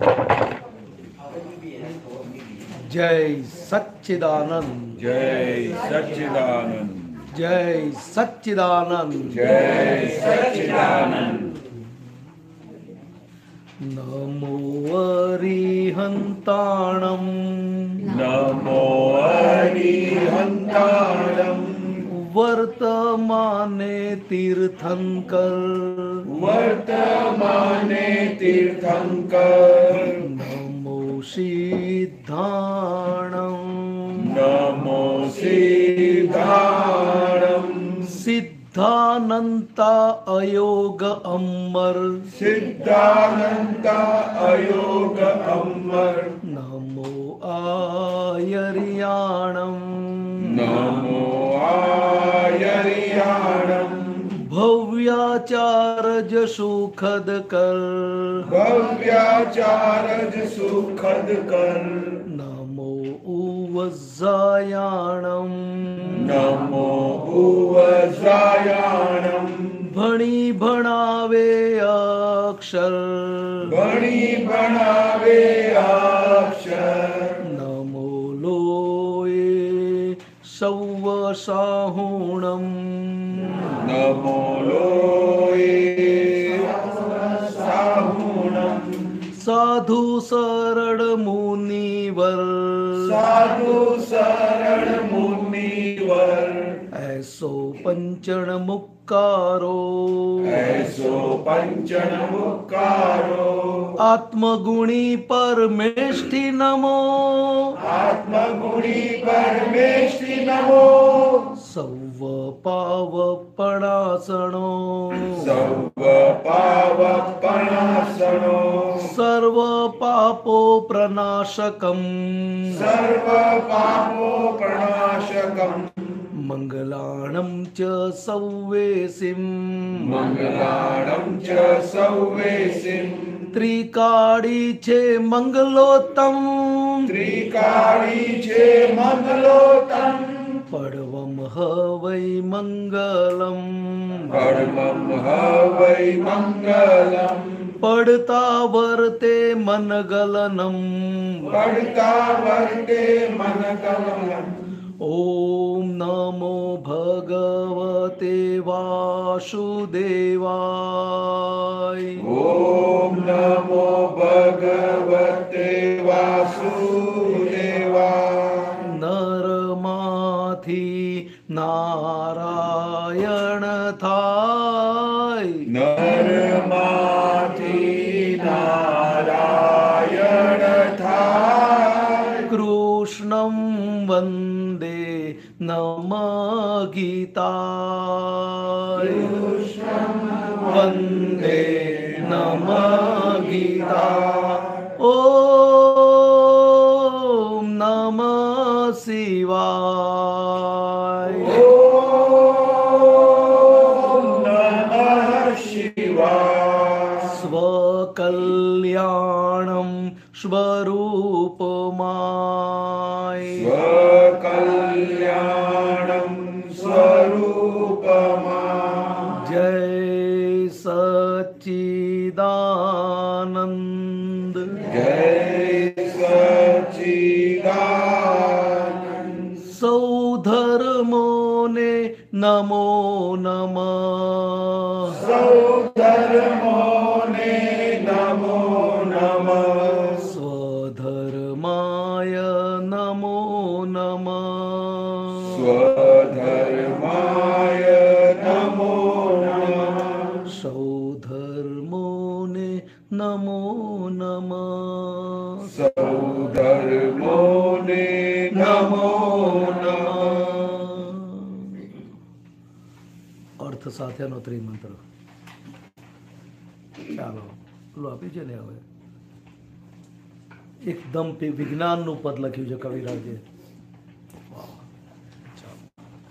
जय सच्चिदानंद, जय सच्चिदानंद, जय सच्चिदानंद, जय सच्चिदानंद। नमो अरिहंताणं, नमो अरिहंताणं, वर्तमाने तीर्थंकर, वर्तमाने तीर्थंकर। नमो सिद्धाणं, नमो सिद्धाणं, सिद्धानंता अयोग अमर, सिद्धानंता अयोग अमर। नमो आयर्याणं, नमो आयर्याणं, भव्याचार्य सुखद कर, भव्याचारज सुखद कर। नमो उवज्जायाणं, नमो उवज्रायाणं, भणी भणावे अक्षर, भणी बनावे अक्षर। नमो लोये सौवसाहुणं, नमो लोये साहुणं, साधु सरल मुनिवर, साधु सरल मुनिवर। ऐसो पंचण मुक्कारो, ऐसो पंचन मुक्कारो, आत्मगुणी परमेष्ठि नमो, आत्मगुणी परमेष्ठि नमो। सौव पावपणासनो, सर्व पावपणासनो, सर्व पापो प्रनाशकं, सर्व पापो प्रणाशकम्। मंगलाणं च सौवेसिं, मंगलाणं च सौवेसिं, त्रिकाळी छे मंगलोत्तम, त्रिकाळी छे मंगलोत्तम। પડવમ હવૈ મંગલમ, परमं हवै मंगलम्, પડતા વર્તે મનગલનમ, पड़ता वर्ते मनकलम्। ઓમ નમો ભગવતે વાસુદેવાય, ॐ नमो भगवते वासुदेवाय। નરમાંથી નારાયણ થાય, नरमाति नारायण थाय। કૃષ્ણં વંદે નમ ગીતાય, વંદે નમ ગીતા. ઓમ નમઃ શિવાય. ॐ नमः शिवाय। स्वकल्याणं स्वरूपमाय, स्वकल्याणं स्वरूपमा। जय सच्चिदानंद, जय सच्चिदानंद। सौ धर्मोने नमो नमः, सौ धर्मोने नमो नमः। स्वधर्माय नमो नमः, स्वधर्माय नमो नमः। सौधर्मोने नमो नमः, सौधर्मोने नमो नमः। અર્થ સાથેનો ત્રિમંત્ર. ચાલો પેલું આપ્યું છે ને, હવે એકદમ વિજ્ઞાનનું પદ લખ્યું છે કવિરાજે. વાહ. ચાલો.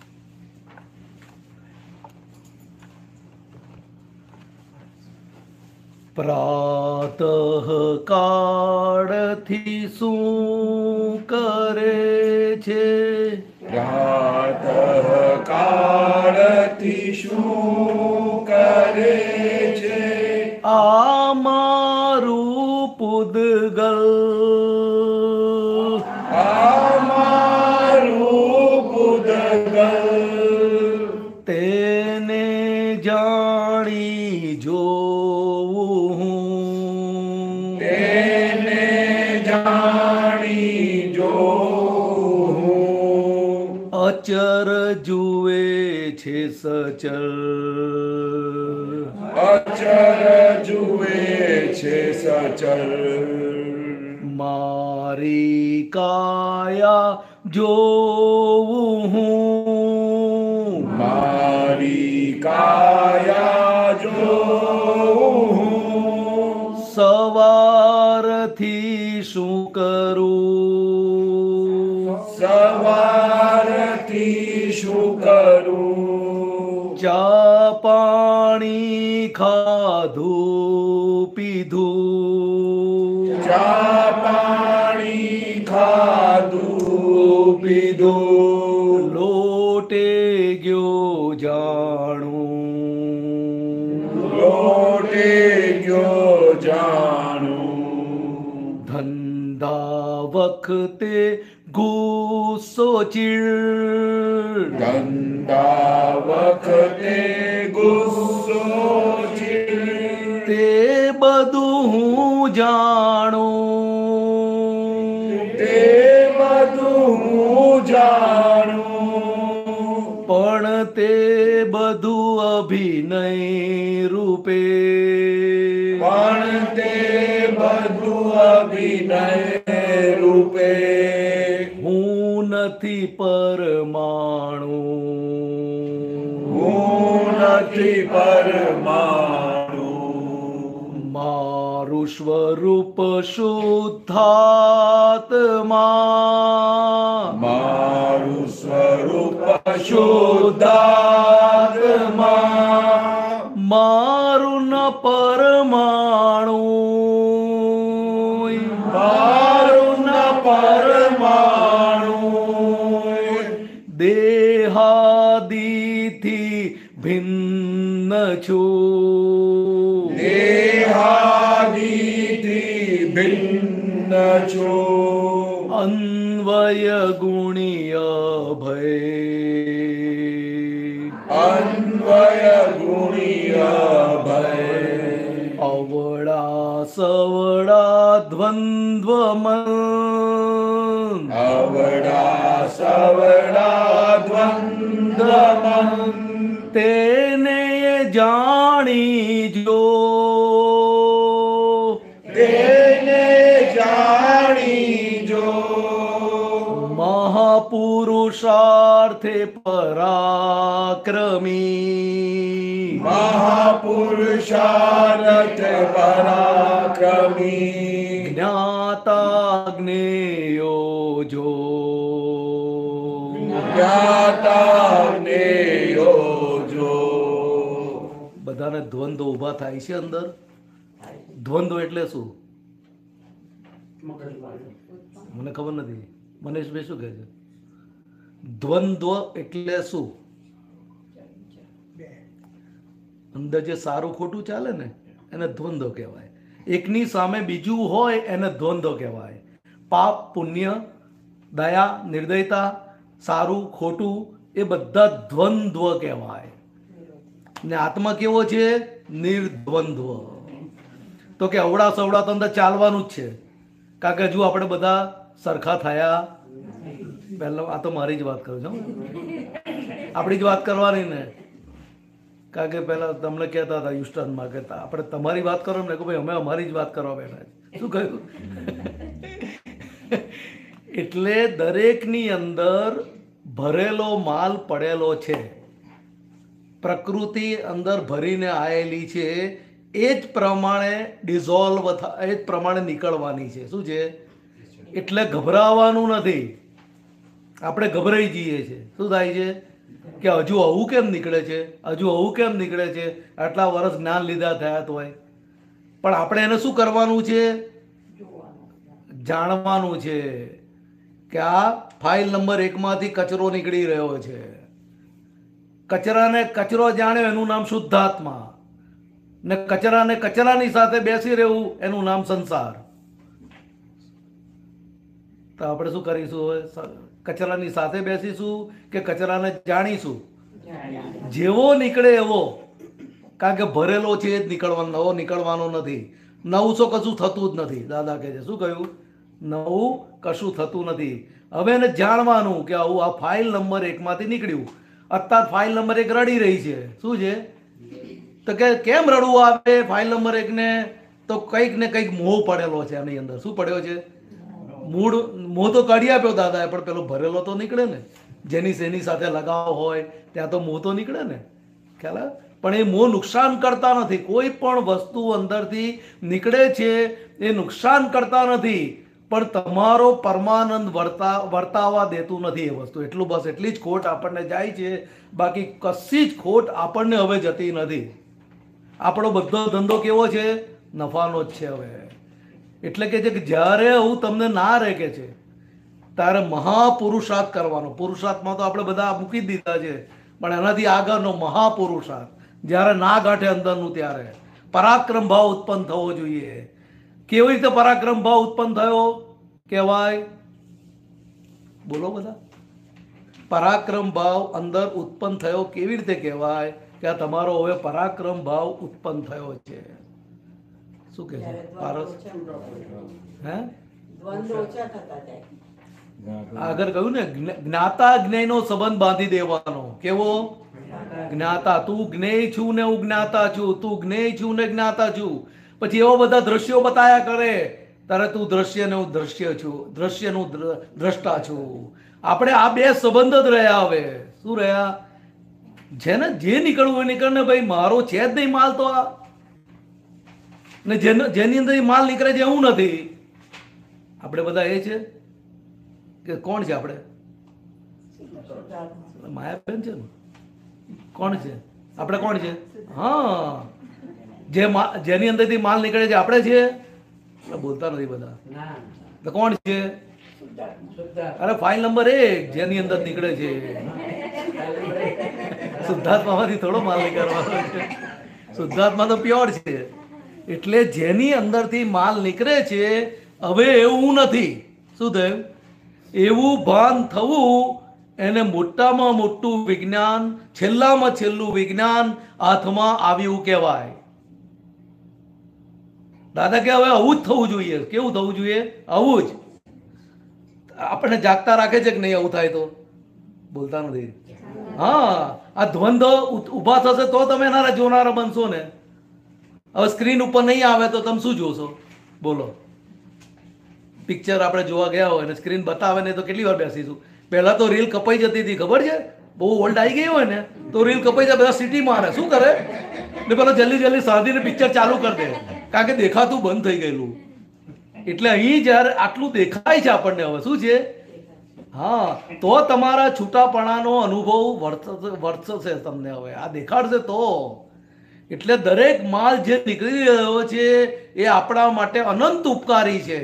પ્રાતઃ કાળથી શું કરે છે, પ્રાતઃ કાળથી શું કરે છે, આ મારું પૂદગલ અચર જુએ છે સચલ, અચર જુએ છે સચલ, મારી કાયા જોઉં હું, મારી કાયા જોઉં, સવારથી શું કરું, સવારથી શું કરું, ચા પાણી ખાધું પીધું, ચા પાણી ખાધું પીધું, લોટે ગયો જાણું, લોટે ગયો જાણું, ધંધા વખતે ગુસ્સો ચીડ, ધંધા વખતે ગુસ્સો ચીડ, તે બધું હું જાણું, તે બધું હું જાણું, પણ તે બધું અભિનય રૂપે, પણ તે બધું અભિનય રૂપે, હું નથી પરમાણુ, હું નથી પરમાણુ, મારું સ્વરૂપ શુદ્ધાત્મા, મારું સ્વરૂપ શુદ્ધાત્મા, મારું ન પરમાણુ, મારું ન પરમાણુ, દેહાદિથી ભિન્ન છું, દેહાદિથી ભિન્ન છો, અન્વય ગુણ્ય ભય, અન્વય ગુણ્ય ભય, અવળા સવળા દ્વંદ્વ મન, અવડા સવડા દ્વંદ્વ મન, તેને જાણી જો, તેને જાણી જો, મહાપુરુષાર્થે પરાક્રમી, મહાપુરુષાર્થ પરાક્રમી, જ્ઞાતા જ્ઞેયો જો, જ્ઞાતા જ્ઞેયો જો. બધાને દ્વંદ્વ ઊભા થાય છે અંદર. દ્વંદ્વ એટલે શું મને ખબર નથી. મનીષભાઈ શું કહે છે? દ્વંદ્વ એટલે શું? અંદર જે સારું ખોટું ચાલે ને એને દ્વંદ્વ કહેવાય. એકની સામે બીજું હોય એને દ્વંદ્વ કહેવાય. પાપ પુણ્ય, દયા નિર્દયતા, સારું ખોટું એ બધા દ્વંદ્વ કહેવાય. ને આત્મા કેવો છે? નિર્દ્વંદ્વ. તો કે અવડા સવડા તો અંદર ચાલવાનું જ છે, કારણ કે હજુ આપણે બધા સરખા થયા પહેલા. આ તો મારી જ વાત કરું છું, આપણી જ વાત કરવાની ને. કારણ કે પહેલા તમને કહેતા હતા યુસ્ટનમાં કે આપણે તમારી વાત કરો ને, કે ભાઈ અમે અમારી જ વાત કરવા બેઠા છે. શું કહ્યું? એટલે દરેકની અંદર ભરેલો માલ પડેલો છે. પ્રકૃતિ અંદર ભરીને આવેલી છે, એ જ પ્રમાણે ડિઝોલ્વ થાય, એ જ પ્રમાણે નીકળવાની છે. શું છે? એટલે ગભરાવાનું નથી. આપણે ગભરાઈ જઈએ છીએ. શું થાય છે કે હજુ આવું કેમ નીકળે છે, હજુ આવું કેમ નીકળે છે, આટલા વર્ષ જ્ઞાન લીધા થયા તો હોય. પણ આપણે એને શું કરવાનું છે? જાણવાનું છે કે આ ફાઇલ નંબર 1 માંથી કચરો નીકળી રહ્યો છે. કચરાને કચરો જાણ્યો એનું નામ શુદ્ધાત્મા, ને કચરાને કચરાની સાથે બેસી રહેવું એનું નામ સંસાર. તો આપણે શું કરીશું હવે? કચરાની સાથે બેસીશું કે કચરાને જાણીશું? જેવો નીકળે એવો, કારણ કે ભરેલો છે એ જ નીકળવાનો, નવો નીકળવાનો નથી. નવું કશું થતું જ નથી. દાદા કહે છે, શું કહ્યું? નવું કશું થતું નથી. હવે એને જાણવાનું કે આવું આ ફાઇલ નંબર 1 માંથી નીકળ્યું. અત્યારે ફાઇલ નંબર 1 રડી રહી છે. શું છે? તો કે કેમ રડવું આવે ફાઇલ નંબર 1 ને? તો કંઈક ને કંઈક મોહ પડેલો છે આની અંદર. શું પડ્યો છે? મોહ તો કાઢી આપ્યો દાદાએ, પણ પેલો ભરેલો તો નીકળે ને. જેની શેની સાથે લગાવ હોય ત્યાં તો મોહ તો નીકળે ને. ખ્યાલ આવે? પણ એ મોહ નુકસાન કરતા નથી. કોઈ પણ વસ્તુ અંદરથી નીકળે છે એ નુકસાન કરતા નથી, પણ તમારો પરમાનંદ વર્તાવા દેતું નથી એ વસ્તુ. એટલું બસ, એટલી જ ખોટ આપણને જાય છે. બાકી કશી જ ખોટ આપણને હવે જતી નથી. આપણો બધો ધંધો કેવો છે? નફાનો જ છે હવે. એટલે કે છે કે જ્યારે હું તમને ના રહે કે છે ત્યારે મહાપુરુષાર્થ કરવાનો. પુરુષાર્થમાં તો આપણે બધા મૂકી જ દીધા છે, પણ એનાથી આગળનો મહાપુરુષાર્થ જ્યારે ના ગાંઠે અંદરનું, ત્યારે પરાક્રમ ભાવ ઉત્પન્ન થવો જોઈએ. કેવી રીતે પરાક્રમ ભાવ ઉત્પન્ન થયો કહેવાય? બોલો બધા. પરાક્રમ ભાવ અંદર ઉત્પન્ન થયો કેવી રીતે કહેવાય? કે આ તમારો હવે પરાક્રમ ભાવ ઉત્પન્ન થયો છે. શું કે છે પારસ? હે, આગળ કહ્યું ને, જ્ઞાતા જ્ઞેયનો સંબંધ બાંધી દેવાનો. કેવો? જ્ઞાતા. તું જ્ઞેય છું ને હું જ્ઞાતા છું, તું જ્ઞેય છું ને જ્ઞાતા છું. પછી એવા બધા દ્રશ્યો બતાયા કરે, તારે તું દ્રશ્ય ને હું દ્રશ્ય છું, દ્રશ્યનું દ્રષ્ટા છું. આપણે આ બે સંબંધ જ રહ્યા. હવે શું રહ્યા? જેને જે નીકળવું એ નીકળને ભાઈ, મારો છે જ નહીં માલ તો આ. ને જેની અંદર માલ નીકળે છે એવું નથી. આપણે બધા એ છે કે કોણ છે? આપણે માયાબેન છે ને? કોણ છે આપણે? કોણ છે? હા, જેની અંદરથી માલ નીકળે છે આપણે છે. બોલતા નથી બધા. તો કોણ છે? અરે ફાઇલ નંબર 1 જેની અંદર નીકળે છે. શુદ્ધાત્મામાંથી થોડો માલ નીકળવાનો છે. શુદ્ધાત્મા તો પ્યોર છે. એટલે જેની અંદરથી માલ નીકળે છે હવે એવું નથી. શું થયું? એવું ભાન થવું એને મોટામાં મોટું વિજ્ઞાન, છેલ્લામાં છેલ્લું વિજ્ઞાન હાથમાં આવ્યું કહેવાય. દાદા કે હવે આવું જ થવું જોઈએ. કેવું થવું જોઈએ? આવું જ. આપણને જાગતા રાખે છે કે નહીં આવું થાય તો? બોલતા નથી. હા, આ દ્વંદ્વ ઉભા થશે તો તમે એના જોનારા બનશો ને. હવે સ્ક્રીન ઉપર નહીં આવે તો તમે શું જોશો? બોલો. પિક્ચર આપણે જોવા ગયા હોય ને સ્ક્રીન બતાવે ને તો કેટલી વાર બેસીશું? પહેલા તો રીલ કપાઈ જતી હતી, ખબર છે? બહુ ઓલ્ડ આવી ગઈ હોય ને તો રીલ કપાઈ જાય, બધા સિટી મારે. શું કરે? ને પેલા જલ્દી જલ્દી સાધીને પિક્ચર ચાલુ કરી દે, કારણ કે દેખાતું બંધ થઈ ગયેલું. એટલે અહીં જ્યારે આટલું દેખાય છે આપણને હવે શું છે? હા, તો તમારા છૂટાપણાનો અનુભવ વર્તશે તમને. હવે આ દેખાડશે તો. એટલે દરેક માલ જે નીકળી રહ્યો છે એ આપણા માટે અનંત ઉપકારી છે.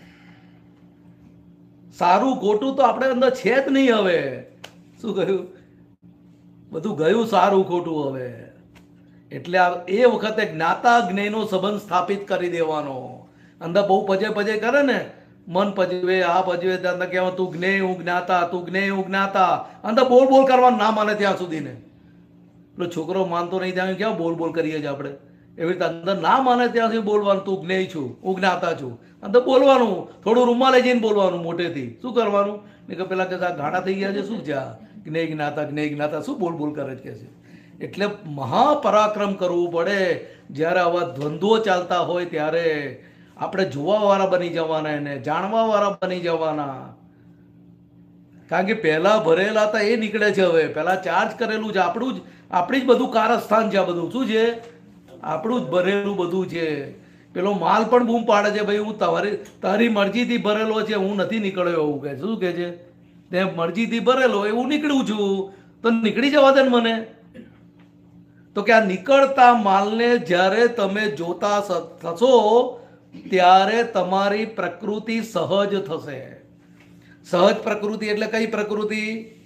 સારું ખોટું તો આપણે અંદર છે જ નહીં. હવે શું કહ્યું? બધું ગયું સારું ખોટું હવે. એટલે એ વખતે જ્ઞાતા જ્ઞેયનો સંબંધ સ્થાપિત કરી દેવાનો. અંદર બહુ પજે કરે ને, મન પજવે, આ પજવે, ત્યાં કહેવા તું જ્ઞેય હું જ્ઞાતા, તું જ્ઞેય હું જ્ઞાતા. અંદર બોલ કરવાનું ના માને ત્યાં સુધી ને. પેલો છોકરો માનતો નહીં ત્યાં ક્યાં બોલ કરીએ છીએ આપણે. એવી રીતે અંદર ના માને ત્યાં સુધી બોલવાનું, તું જ્ઞેય છું, હું જ્ઞાતા છું. અંદર બોલવાનું, થોડું રૂમાલે જઈને બોલવાનું મોટેથી. શું કરવાનું? ને કે પેલા કે ગાડા થઈ ગયા છે, શું છે આ જ્ઞેય જ્ઞાતા શું બોલ કરે છે કે છે. એટલે મહાપરાક્રમ કરવું પડે. જ્યારે આવા દ્વંદ્વો ચાલતા હોય ત્યારે આપણે જોવાવાળા બની જવાના, એને જાણવાવાળા બની જવાના. કારણ કે પહેલા ભરેલા હતા એ નીકળે છે હવે. પહેલા ચાર્જ કરેલું છે આપણું જ, આપણી જ બધું કારસ્થાન છે આ બધું. શું છે? આપણું જ ભરેલું બધું છે. પેલો માલ પણ બૂમ પાડે છે, ભાઈ હું તારી મરજીથી ભરેલો છે, હું નથી નીકળ્યો એવું કે. શું કે છે? તે મરજીથી ભરેલો એવું નીકળું છું, તો નીકળી જવા દે ને મને. તો કે આ નીકળતા માલને જ્યારે તમે જોતા થશો ત્યારે તમારી પ્રકૃતિ સહજ થશે. સહજ પ્રકૃતિ એટલે કઈ પ્રકૃતિ?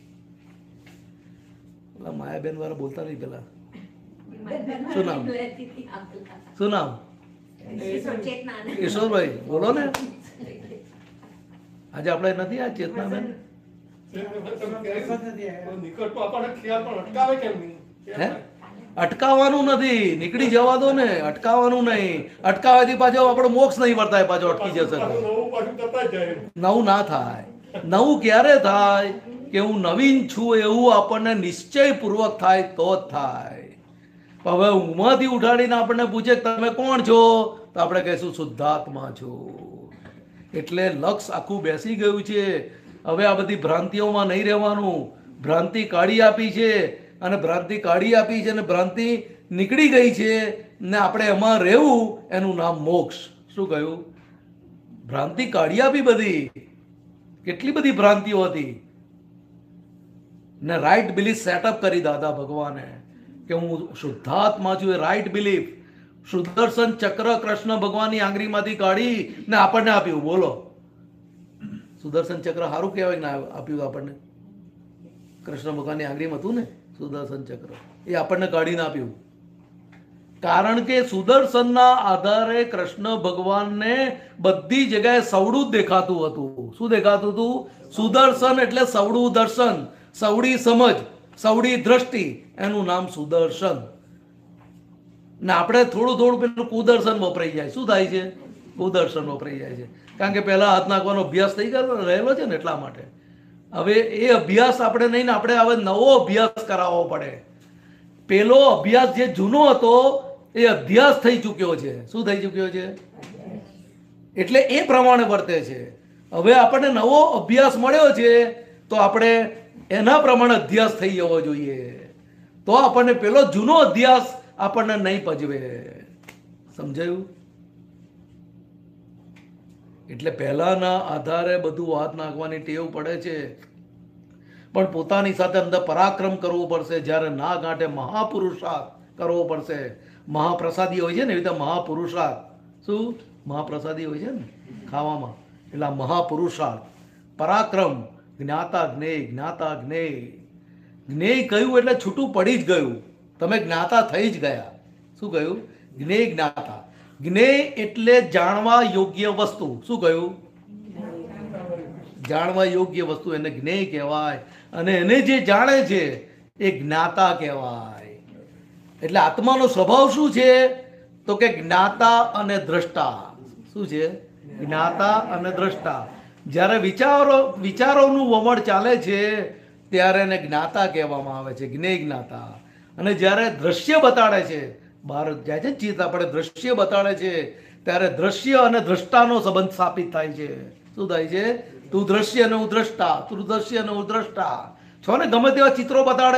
માયાબેન વાળા બોલતા નહીં પેલા. શું નામ? શું નામ? ઈશ્વરભાઈ બોલો ને. આજે આપણે નથી આ ચેતનાબેન? હે, અટકાવવાનું નથી, નીકળી જવા દો ને. અટકાવવાનું નહીં. અટકાવવાથી પાછો આપણો મોક્ષ નહીં વર્તાય, પાછો અટકી જશે. નવું ના થાય. નવું ક્યારે થાય કે હું નવીન છું એવું આપણને નિશ્ચયપૂર્વક થાય તો જ થાય. હવે ઊંઘમાંથી ઉઠાડીને આપણને પૂછે તમે કોણ છો, તો આપણે કહીશું શુદ્ધાત્મા છો. એટલે લક્ષ આખું બેસી ગયું છે. હવે આ બધી ભ્રાંતિઓમાં નહીં રહેવાનું. ભ્રાંતિ કાઢી આપી છે અને ભ્રાંતિ કાઢી આપી છે અને ભ્રાંતિ નીકળી ગઈ છે ને આપણે એમાં રહેવું, એનું નામ મોક્ષ. શું કહ્યું? ભ્રાંતિ કાઢી આપી બધી. કેટલી બધી ભ્રાંતિઓ હતી ને રાઈટ બિલીફ સેટઅપ કરી દાદા ભગવાને કે હું શુદ્ધાત્મા છું. એ રાઈટ બિલીફ સુદર્શન ચક્ર કૃષ્ણ ભગવાનની આંગળીમાંથી કાઢી ને આપણને આપ્યું. બોલો, સુદર્શન ચક્ર સારું કહેવાય ને આપ્યું આપણને. કૃષ્ણ ભગવાનની આંગળીમાં હતું ને સુદર્શન ચક્ર, એ આપણને કાઢીને આપ્યું. કારણ કે સુદર્શનના આધારે કૃષ્ણ ભગવાનને બધી જગ્યાએ સવડું જ દેખાતું હતું. શું દેખાતું હતું? સુદર્શન એટલે સવડું દર્શન, સવડી સમજ, સવડી દ્રષ્ટિ, એનું નામ સુદર્શન. ને આપણે થોડું થોડું પેલું કુદર્શન વપરાઈ જાય. શું થાય છે? કુદર્શન વપરાઈ જાય છે. કારણ કે પહેલા હાથ નાખવાનો અભ્યાસ થઈ ગયો રહેલો છે ને, એટલા માટે. હવે એ અભ્યાસ આપણે નહીં ને આપણે હવે નવો અભ્યાસ કરાવવો પડે. પેલો અભ્યાસ જે જૂનો હતો એ અભ્યાસ થઈ ચૂક્યો છે. શું થઈ ચૂક્યો છે? એટલે એ પ્રમાણે વર્તે છે. હવે આપણને નવો અભ્યાસ મળ્યો છે તો આપણે એના પ્રમાણે અભ્યાસ થઈ જવો જોઈએ. તો આપણને પેલો જૂનો અભ્યાસ આપણને નહીં પજવે. સમજાયું? એટલે પહેલાના આધારે બધું હાથ નાખવાની ટેવ પડે છે, પણ પોતાની સાથે અંદર પરાક્રમ કરવું પડશે. જ્યારે ના ગાંઠે મહાપુરુષાર્થ કરવો પડશે. મહાપ્રસાદી હોય છે ને, એવી રીતે મહાપુરુષાર્થ. શું મહાપ્રસાદી હોય છે ને ખાવામાં, એટલે મહાપુરુષાર્થ, પરાક્રમ, જ્ઞાતા જ્ઞેય, જ્ઞાતા જ્ઞેય. જ્ઞેય કહ્યું એટલે છૂટું પડી જ ગયું. તમે જ્ઞાતા થઈ જ ગયા. શું કહ્યું? જ્ઞેય જ્ઞાતા. જ્ઞેય એટલે જાણવા યોગ્ય વસ્તુ. શું કહ્યું? જાણવા યોગ્ય વસ્તુ, એને જ્ઞેય કહેવાય. અને એને જે જાણે છે એ જ્ઞાતા કહેવાય. એટલે આત્માનો સ્વભાવ શું છે? તો કે જ્ઞાતા અને દ્રષ્ટા. શું છે? જ્ઞાતા અને દ્રષ્ટા. જ્યારે વિચારોનું વમળ ચાલે છે ત્યારે એને જ્ઞાતા કહેવામાં આવે છે, જ્ઞેય જ્ઞાતા. અને જ્યારે દ્રશ્ય બતાડે છે, બહાર જાય છે ચિત્ત આપણે દ્રશ્ય બતાડે છે ત્યારે દ્રશ્ય અને દ્રષ્ટાનો સંબંધ સ્થાપિત થાય છે. શું થાય છે? તું દ્રશ્ય અને હું દ્રષ્ટા, તું દ્રશ્ય અને હું દ્રષ્ટા છો ને. ગમે તેવા ચિત્રો બતાડે.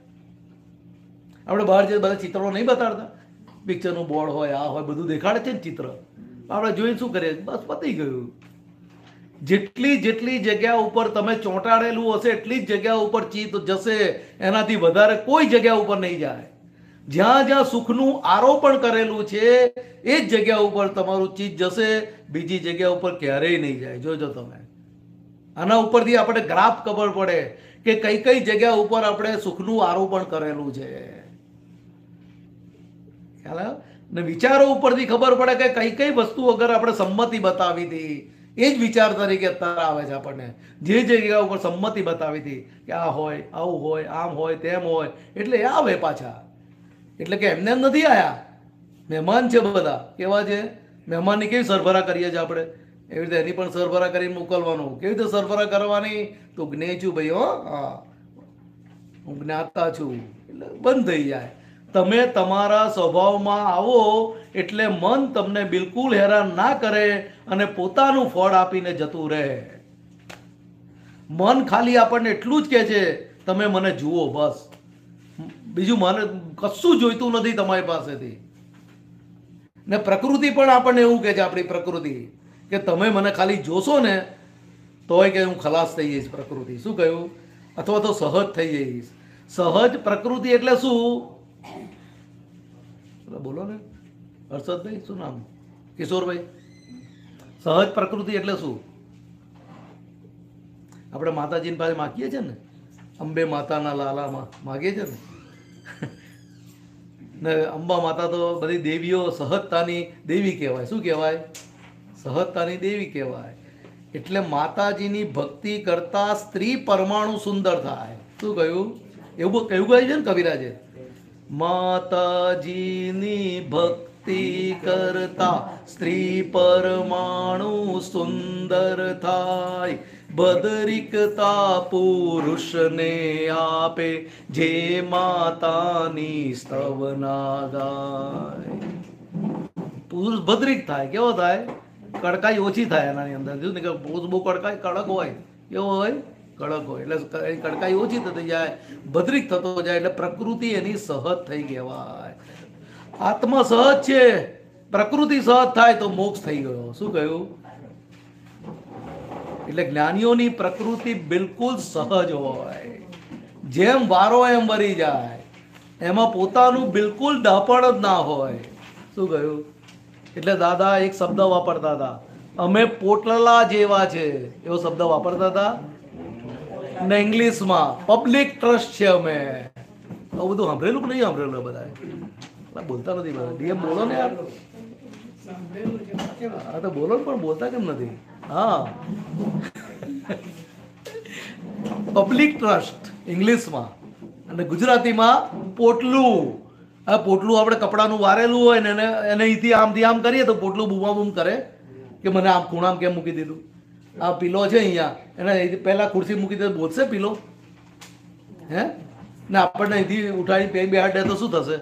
આપણે બહાર જે બધા ચિત્રો નહીં બતાડતા, પિક્ચરનું બોર્ડ હોય, આ હોય, બધું દેખાડે છે ને ચિત્ર. આપણે જોઈને શું કરીએ? બસ પતી ગયું. જેટલી જેટલી જગ્યા ઉપર તમે ચોંટાડેલું હશે એટલી જ જગ્યા ઉપર ચિત્ત જશે. એનાથી વધારે કોઈ જગ્યા ઉપર નહીં જાય. જ્યાં જ્યાં સુખનું આરોપણ કરેલું છે એ જ જગ્યા ઉપર તમારું ચિત્ત જશે. બીજી જગ્યા ઉપર ક્યારેય નહીં જાય. જોજો તમે. આના ઉપરથી આપણે ગ્રાફ ખબર પડે કે કઈ કઈ જગ્યા ઉપર આપણે સુખનું આરોપણ કરેલું છે. ખ્યાલ આવ્યો ને? વિચારો ઉપરથી ખબર પડે કે કઈ કઈ વસ્તુ અગર આપણે સંમતિ બતાવી હતી એ જ વિચાર તરીકે અત્યારે આવે છે આપણને. જે જગ્યા ઉપર સંમતિ બતાવી હતી કે આ હોય, આવું હોય, આમ હોય, તેમ હોય, એટલે એ આવે પાછા. એટલે કે એમને એમ નથી આયા. મહેમાન છે બધા. કેવા છે? મહેમાનની કેવી સરભરા કરીએ છીએ આપણે, એવી રીતે એની પણ સરભરા કરીને મોકલવાનું. કેવી રીતે સરભરા કરવાની? તો જ્ઞેય છું ભાઈ. હા, હું જ્ઞાતા છું. એટલે બંધ થઈ જાય. તમે તમારા સ્વભાવમાં આવો એટલે મન તમને બિલકુલ હેરાન ના કરે અને પોતાનું ફળ આપીને જતું રહે. મન ખાલી આપણને એટલું જ કહે છે તમે મને જુઓ, બસ. બીજું મને કશું જોઈતું નથી તમારી પાસેથી. ને પ્રકૃતિ પણ આપણને એવું કહે છે, આપણી પ્રકૃતિ, કે તમે મને ખાલી જોશો ને તોય કે હું ખલાસ થઈ જઈશ. પ્રકૃતિ શું કહ્યું? અથવા તો સહજ થઈ જઈશ. સહજ પ્રકૃતિ એટલે શું? બોલો ને હર્ષદભાઈ, શું નામ? કિશોરભાઈ. સહજ પ્રકૃતિ એટલે શું? આપણે માતાજીની પાસે માગીએ છીએ ને, અંબે માતાના લાલામાં માગીએ છીએ ને અંબા માતા તો બધી દેવીઓ સહજતાની દેવી કહેવાય. શું કહેવાય? સહજતાની દેવી કહેવાય. એટલે માતાજીની ભક્તિ કરતા સ્ત્રી પરમાણુ સુંદર થાય. શું કહ્યું? એવું કહ્યું કહ્યું છે ને કવિરાજે, માતાજીની ભક્તિ કરતા સ્ત્રી પરમાણુ સુંદર થાય. બદરિકતા પુરુષને આપે જે માતાની સ્તવના ગાય. પુરુષ ભદ્રિક થાય. કેવો થાય? કડકાઈ ઓછી થાય એનાની અંદર. જો ને કે પુરુષ બહુ કડકાઈ કડક હોય, કેવો હોય? કડક હોય. એટલે કડકાઈ ઓછી થતી જાય, ભદ્રિક થતો જાય, એટલે પ્રકૃતિ એની સહજ થઈ કહેવાય. આત્મા સહજ છે, પ્રકૃતિ સહજ થાય તો મોક્ષ થઈ ગયો. શું કહ્યું? એટલે જ્ઞાનીઓની પ્રકૃતિ બિલકુલ સહજ હોય, જેમ વારો એમ વરી જાય, એમાં પોતાનું બિલકુલ ડહાપણ જ ના હોય. શું કહ્યું? એટલે દાદા એક શબ્દ વાપરતા હતા, અમે પોટલા જેવા છે, એવો શબ્દ વાપરતા હતા ને ઇંગ્લિશમાં પબ્લિક ટ્રસ્ટ છે અમે. આવું બધું સાંભળેલું કે નહીં સાંભળેલું? બધા બોલતા નથી. બધા ડીએમ બોલો ને યાર. હા તો બોલો ને, પણ બોલતા કેમ નથી? હા, પબ્લિક ટ્રસ્ટ ઇંગ્લિશમાં અને ગુજરાતીમાં પોટલું. આ પોટલું આપણે કપડાનું વારેલું હોય ને એને અહીંથી આમથી આમ કરીએ તો પોટલું બૂમા બૂમ કરે કે મને આમ ખૂણામાં કેમ મૂકી દીધું. આ પીલો છે અહીંયા, એને પહેલા ખુરશી મૂકી દે બોલશે પીલો? હે ને આપણને અહીંથી ઉઠાડી બેહાડે તો શું થશે?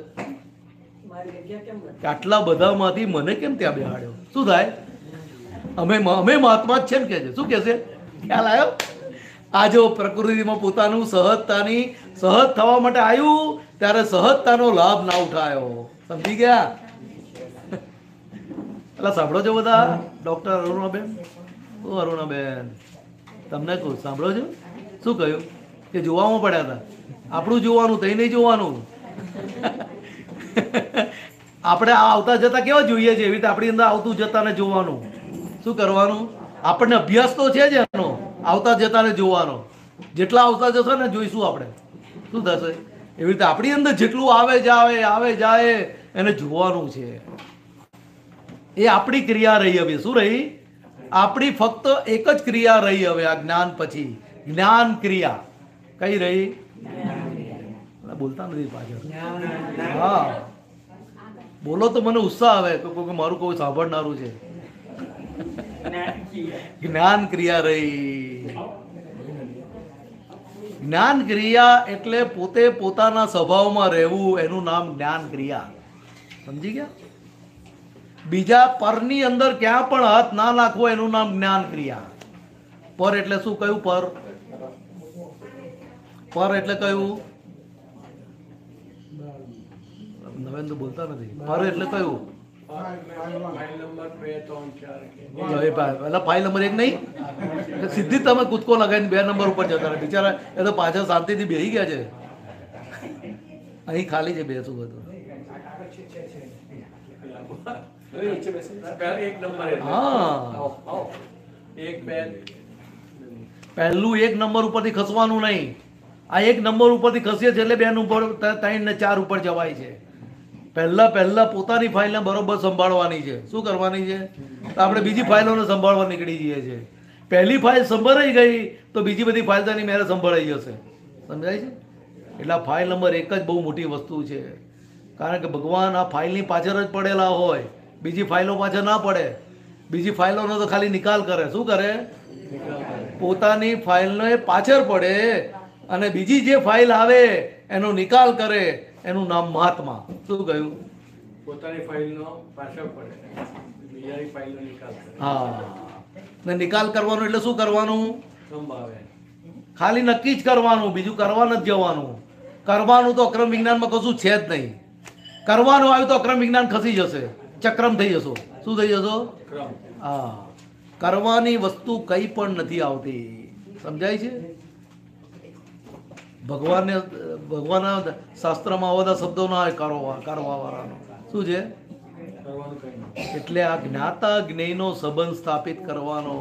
આટલા બધામાંથી મને કેમ ત્યાં બેહાડ્યો? શું થાય? અમે મહાત્મા જ છે ને કે છે. શું કે છે? ખ્યાલ આવ્યો? આ જો પ્રકૃતિમાં પોતાનું સહજ થવા માટે આવ્યું ત્યારે સહજતાનો લાભ ના ઉઠાયો. સમજી ગયા? એટલે સાંભળો છો બધા? ડોક્ટર અરુણાબેન, ઓ અરુણાબેન, તમને કહું, સાંભળો છો? શું કહ્યું? કે જોવામાં પડ્યા હતા. આપણું જોવાનું, તઈ નહીં જોવાનું. આપણે આવતા જતા કેવા જોઈએ છે, એવી રીતે આપણી અંદર આવતું જતાને જોવાનું. શું કરવાનું? આપણને અભ્યાસ તો છે જ એનો, આવતા જતાને જોવાનો. જેટલા આવતા જશે ને જોઈશું આપણે, શું થશે? એવી રીતે આપણી અંદર જેટલું આવે જાય એને જોવાનું છે. એ આપણી ક્રિયા રહી. હવે શું રહી? આપણી ફક્ત એક જ ક્રિયા રહી હવે આ જ્ઞાન પછી. જ્ઞાન ક્રિયા કઈ રહી? બોલતા નથી પાછળ. હા, બોલો તો મને ઉત્સાહ આવે કે મારું કોઈ સાંભળનારું છે. જ્ઞાન ક્રિયા રહી. જ્ઞાન ક્રિયા એટલે પોતે પોતાના સ્વભાવમાં રહેવું, એનું નામ જ્ઞાન ક્રિયા. સમજી ગયા? બીજા પરની અંદર ક્યાં પણ હાથ ના નાખવો, એનું નામ જ્ઞાન ક્રિયા. પર એટલે શું કહ્યું? પર એટલે કયું? નવેન્દ્ર બોલતા નથી. પર એટલે કયું? ફાઇલ નંબર 1 નહીં, સીધી તમે કૂદકો લગાવીને 2 નંબર ઉપર જતા રહે. બિચારા એ તો પાછળ શાંતિથી બેસી ગયા છે. અહીં ખાલી છે, બેસું બધું. હા, પહેલું 1 નંબર ઉપરથી ખસવાનું નહીં. આ 1 નંબર ઉપરથી ખસીએ છે એટલે 2 ઉપર, 3 ને 4 ઉપર જવાય છે. પહેલા પોતાની ફાઇલને બરોબર સંભાળવાની છે. શું કરવાની છે? તો આપણે બીજી ફાઇલોને સંભાળવા નીકળી જઈએ છીએ. પહેલી ફાઇલ સંભળાઈ ગઈ તો બીજી બધી ફાઇલ તેની મેરે સંભળાઈ જશે. સમજાય છે? એટલે આ ફાઇલ નંબર 1 જ બહુ મોટી વસ્તુ છે. કારણ કે ભગવાન આ ફાઇલની પાછળ જ પડેલા હોય, બીજી ફાઇલો પાછળ ના પડે. બીજી ફાઇલોનો તો ખાલી નિકાલ કરે. શું કરે? પોતાની ફાઇલને પાછળ પડે અને બીજી જે ફાઇલ આવે એનો નિકાલ કરે. એનું નામ મહાત્મા. શું કહ્યું? પોતાની ફાઇલનો પાછળ પડે, બીજાની ફાઇલનો નિકાલ કરે. હા, ને નિકાલ કરવાનો એટલે શું કરવાનું? સંભાવે. ખાલી નક્કી જ કરવાનું, બીજું કરવા નથી જવાનું. કરવાનું તો અક્રમ વિજ્ઞાનમાં કશું છે જ નહીં. કરવાનું આવ્યું તો અક્રમ વિજ્ઞાન ખસી જશે, ચક્રમ થઈ જશો. શું થઈ જશો? હા, કરવાની વસ્તુ કઈ પણ નથી આવતી. સમજાય છે? ભગવાનના શાસ્ત્રમાં આવા બધા શબ્દો ના હોય કરવા વાળાનો. શું છે? એટલે આ જ્ઞાતા જ્ઞેયનો સંબંધ સ્થાપિત કરવાનો.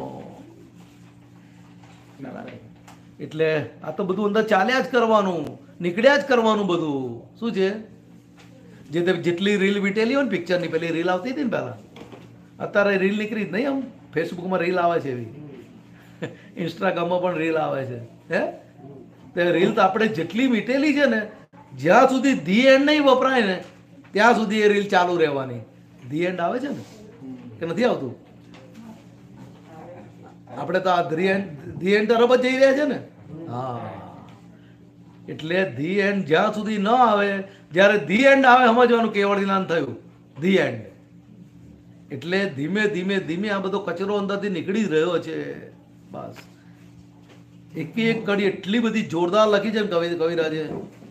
એટલે આ તો બધું અંદર ચાલ્યા જ કરવાનું, નીકળ્યા જ કરવાનું બધું. શું છે? જેટલી રીલ વીટેલી હોય ને, પિક્ચરની પેલી રીલ આવતી હતી ને પહેલા, અત્યારે રીલ નીકળી જ નહીં. આમ ફેસબુકમાં રીલ આવે છે, એવી ઇન્સ્ટાગ્રામમાં પણ રીલ આવે છે. હે, તે રીલ તો આપણે જેટલી વીટેલી છે ને, જ્યાં સુધી ધી એન્ડ નહીં વપરાય ને ત્યાં સુધી એ રીલ ચાલુ રહેવાની. ધી એન્ડ આવે છે ને કે નથી આવતું? આપણે તો આ ધી એન્ડ તરફ જ જઈ રહ્યા છે ને. હા, એટલે ધી એન્ડ જ્યાં સુધી ન આવે, જ્યારે ધી એન્ડ આવે સમજવાનું કેવળ જ્ઞાન થયું, ધી એન્ડ. એટલે ધીમે ધીમે ધીમે આ બધો કચરો અંદરથી નીકળી જ રહ્યો છે. બસ એક કડી એટલી બધી જોરદાર લખી છે ને કવિરાજે.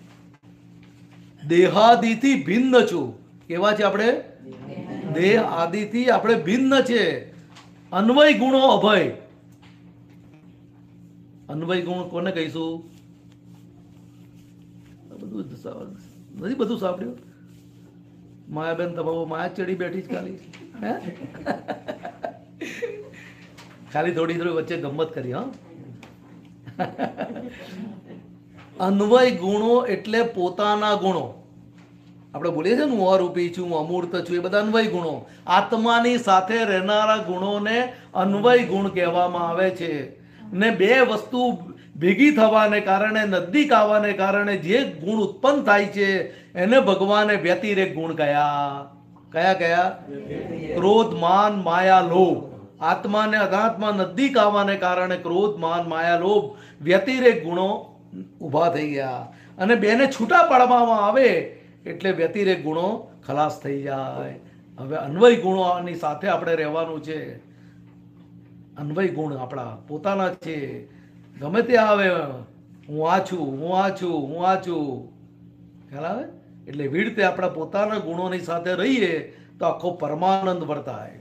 દેહાદિથી ભિન્ન છું. કેવા છે આપણે? દેહ આદિથી આપણે ભિન્ન છે. અન્વય ગુણો અભય. અન્વય ગુણ કોને કહીશું? બધું નથી બધું સાંભળ્યું? માયાબેન તમારો માયા ચડી બેઠી જ ખાલી. હે ખાલી થોડી થોડી વચ્ચે ગમત કરી. હા, અન્વય ગુણો એટલે પોતાના ગુણો. આપણે બોલીએ છીએ ને હું અરૂપી છું, હું અમૂર્ત છું, એ બધા અન્વય ગુણો. આત્માની સાથે રહેનારા ગુણોને અન્વય ગુણ કહેવામાં આવે છે. ને બે વસ્તુ ભેગી થવાને કારણે, નજદીક આવવાને કારણે જે ગુણ ઉત્પન્ન થાય છે એને ભગવાને વ્યતિરેક ગુણ કયા. કયા? ક્રોધ, માન, માયા, લોભ. આત્મા ને અનાત્મા નજદીક આવવાને કારણે ક્રોધ, માન, માયા, લોભ વ્યતિરેક ગુણો ઊભા થઈ ગયા. અને બેને છૂટા પાડવામાં આવે એટલે વ્યતિરેક ગુણો ખલાસ થઈ જાય. હવે અન્વય ગુણોની સાથે આપણે રહેવાનું છે. અન્વય ગુણ આપણા પોતાના છે. ગમે તે આવે, હું આ છું, હું આ છું, હું આ છું. ખ્યાલ આવે? એટલે એવી રીતે આપણા પોતાના ગુણોની સાથે રહીએ તો આખો પરમાનંદ વર્તાય.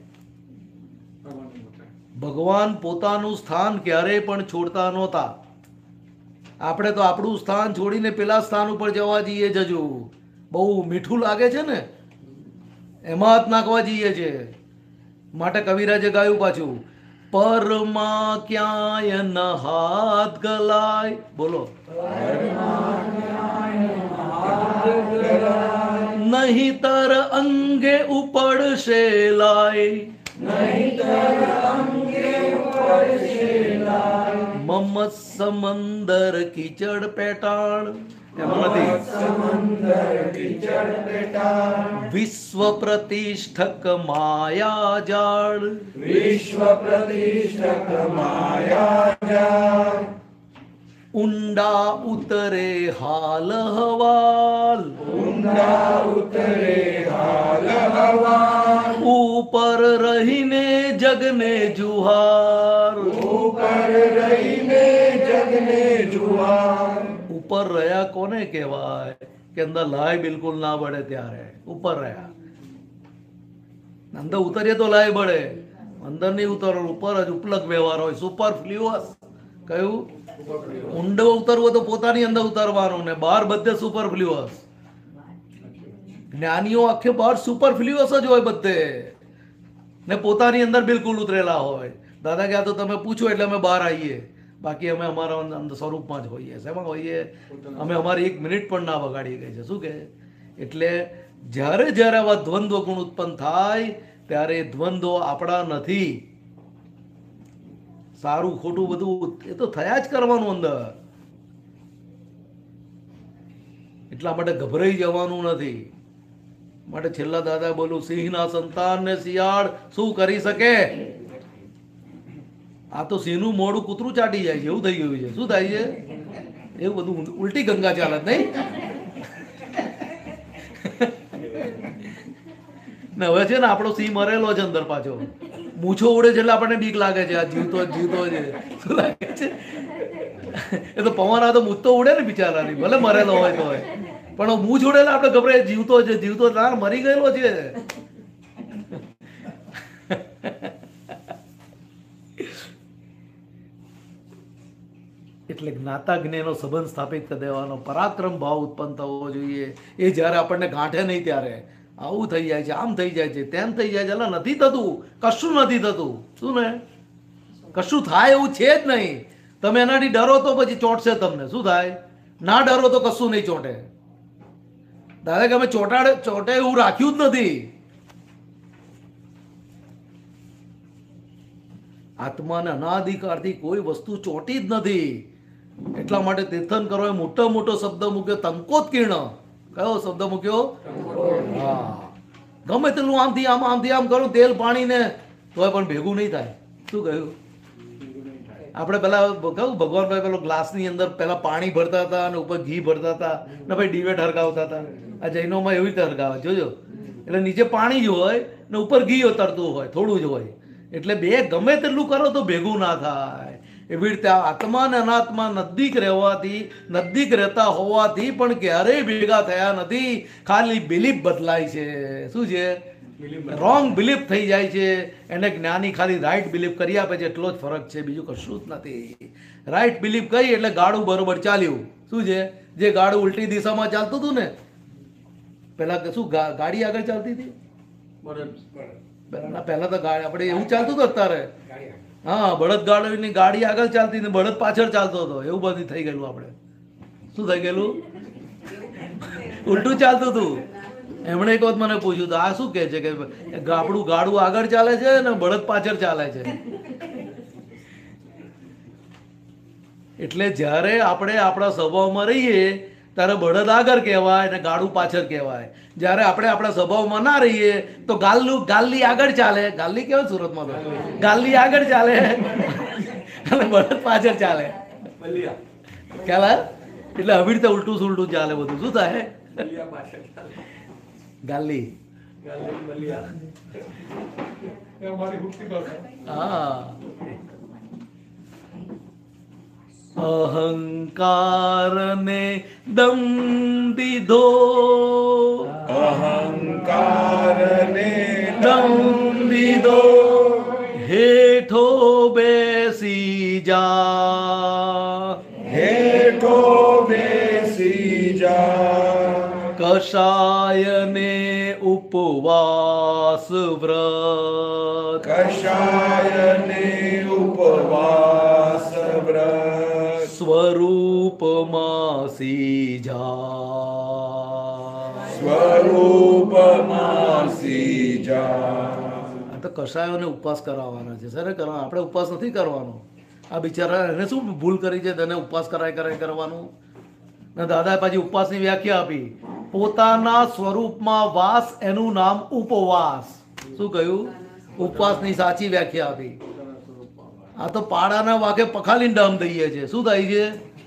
ભગવાન પોતાનું સ્થાન ક્યારેય પણ છોડતા નહોતા. આપણે તો આપણું સ્થાન છોડીને પેલા સ્થાન ઉપર જવા જઈએ જજો. બહુ મીઠું લાગે છે ને, એમાં હાથ નાખવા જઈએ છે. માટે કવિરાજે ગાયું પાછું, પરમાં ક્યાંય ન હાથ ગલાય. બોલો, નહીતર અંગે ઉપડશે લાય. મમ સમંદર કીચડ પેટાળ. એમાં નથી. વિશ્વ પ્રતિષ્ઠક માયા જાળ. વિશ્વ પ્રતિષ્ઠક માયા જાળ. ઊંડા ઉતરે હાલ હવાલ. ઊંડા ઉતરે હાલ હવાલ. ઉપર રહીને જગને જુહાર. ઉપર રહીને જગને જુહાર. ઉપર રહ્યા કોને કહેવાય? કે અંદર લાય બિલકુલ ના બળે ત્યારે ઉપર રહ્યા. અંદર ઉતરીએ તો લાય બળે, અંદર નહીં ઉતરવાનું. ઉપર જ ઉપલક વ્યવહાર હોય, સુપરફ્લુઅસ. કયું? ઊંડો ઉતરવું તો પોતાની અંદર ઉતરવાનું, ને બહાર બધે સુપરફ્લુઅસ. જ્ઞાનીઓ આખે બહાર સુપરફ્લુઅસ જ હોય બધે, ને પોતાની અંદર બિલકુલ ઉતરેલા હોય. દાદા કે આ તો તમે પૂછો એટલે અમે બહાર આવીએ, બાકી અમે અમારા અંદર સ્વરૂપમાં જ હોઈએ. શેમાં હોઈએ? અમે અમારી 1 મિનિટ પણ ના વગાડી ગઈ છે. શું કે? એટલે જ્યારે જ્યારે આવા દ્વંદ્વ ગુણ ઉત્પન્ન થાય ત્યારે દ્વંદ્વો આપણા નથી. સારું ખોટું બધું એ તો થયા જ કરવાનું અંદર. એટલા માટે ગભરાઈ જવાનું નથી. માટે છેલ્લા દાદા બોલું, સિંહના સંતાન ને શિયાળ શું કરી શકે? આ તો સિંહનું મોડું કૂતરું ચાટી જાય છે એવું થઈ ગયું છે. શું થાય છે? એવું બધું ઉલટી ગંગા ચાલે નહીં ને. હવે છે ને આપણો સિંહ મરેલો છે અંદર પાછો, મૂછો ઉડે છે એટલે આપણને બીક લાગે છે. આ જીવતો જીવતો છે. શું લાગે છે? એ તો પવન આ તો મૂછ તો ઉડે ને બિચારાની, ભલે મરેલો હોય તો હોય, પણ મૂછ ઉડેલા આપણે ગભરાય. જીવતો છે, જીવતો ના મરી ગયેલો છે. એટલે જ્ઞાતા જ્ઞેયનો સંબંધ સ્થાપિત કરી દેવાનો. પરાક્રમ ભાવ ઉત્પન્ન થવો જોઈએ. એ જ્યારે આપણને ગાંઠે નહીં ત્યારે આવું થઈ જાય છે, આમ થઈ જાય છે, તેમ થઈ જાય છે. એટલે નથી થતું, કશું નથી થતું. શું ને? કશું થાય એવું છે જ નહીં. તમે એનાથી ડરો તો પછી ચોંટશે તમને. શું થાય? ના ડરો તો કશું નહીં ચોંટે. દાદા કે અમે ચોંટે એવું રાખ્યું જ નથી. આત્માને અનાધિકારથી કોઈ વસ્તુ ચોંટી જ નથી. એટલા માટે તીર્થન કરો એ મોટો મોટો શબ્દ મૂક્યો, તંકોત્કીર્ણ. કયો શબ્દ મૂક્યો? હા, ગમે તેટલું આમથી આમ આમથી આમ કરું તેલ પાણી ને તોય પણ ભેગું નહીં થાય. શું કહ્યું? આપણે પેલા કહું ભગવાન ભાઈ પેલો ગ્લાસની અંદર પેલા પાણી ભરતા હતા અને ઉપર ઘી ભરતા હતા ને ભાઈ ડિવેટ હરગાવતા હતા. આ જૈનોમાં એવી રીતે હરગાવે જોજો. એટલે નીચે પાણી જ હોય ને ઉપર ઘી તરતું હોય, થોડું જ હોય. એટલે બે ગમે તેટલું કરો તો ભેગું ના થાય. એવી રીતે આત્મા અને અનાત્મા નજીક રહેવાથી, નજીક રહેતા હોવાથી પણ ક્યારેય ભેગા થયા નથી. ખાલી બિલીફ બદલાય છે. શું છે? રોંગ બિલીફ થઈ જાય છે. એને જ્ઞાની ખાલી રાઈટ બિલીફ કરી આપે છે, એટલો જ ફરક છે, બીજું કશું જ નથી. રાઈટ બિલીફ કરી એટલે ગાડું બરોબર ચાલ્યું. શું છે? જે ગાડું ઉલટી દિશામાં ચાલતું હતું ને, પેલા શું ગાડી આગળ ચાલતી હતી? પહેલા તો ગાડી આપણે એવું ચાલતું હતું. અત્યારે હા, બળદ ગાડીની ગાડી આગળ ચાલતી ને બળદ પાછળ ચાલતો હતો. એવું બધું થઈ ગયેલું. આપણે શું થઈ ગયેલું? ઉલટું ચાલતું હતું. એમણે એક વખત મને પૂછ્યું આ શું કે છે કે આપણું ગાડું આગળ ચાલે છે ને બળદ પાછળ ચાલે છે. એટલે જ્યારે આપણે આપણા સ્વભાવમાં રહીએ ત્યારે બળદ આગળ કહેવાય અને ગાડું પાછળ કહેવાય. જ્યારે આપણે આપણા સ્વભાવમાં ના રહીએ તો ગાલ્લી આગળ ચાલે. ગાલ્લી કેવાય સુરતમાં તો, ગાલ્લી આગળ ચાલે અને બળદ પાછળ ચાલે. કહેવાય એટલે આવી રીતે ઉલટું સુલટું ચાલે બધું. શું થાય? ગાલ્લી. હા, અહંકારને દમ દીધો, અહંકારને દમ દીધો, હેઠો બેસી જા, હેઠો બેસી જા, કષાયને ઉપવાસ વ્રત, કષાયને ઉપવાસ વ્રત, સ્વરૂપમાં સીજા, સ્વરૂપમાં સીજા. આ તો કષાયોને ઉપવાસ કરાવવાના છે. સર કરવા આપણે ઉપવાસ નથી કરવાનો. આ બિચારા એને શું ભૂલ કરી છે? તેને ઉપવાસ કરાય કરવાનું. ને દાદાએ પાછી ઉપવાસની વ્યાખ્યા આપી. પોતાના સ્વરૂપમાં વાસ, એનું નામ ઉપવાસ. શું કહ્યું? ઉપવાસની સાચી વ્યાખ્યા આપી. આ તો પાડાના વાઘે પખાલીને ડામ દઈએ છે. શું થાય છે?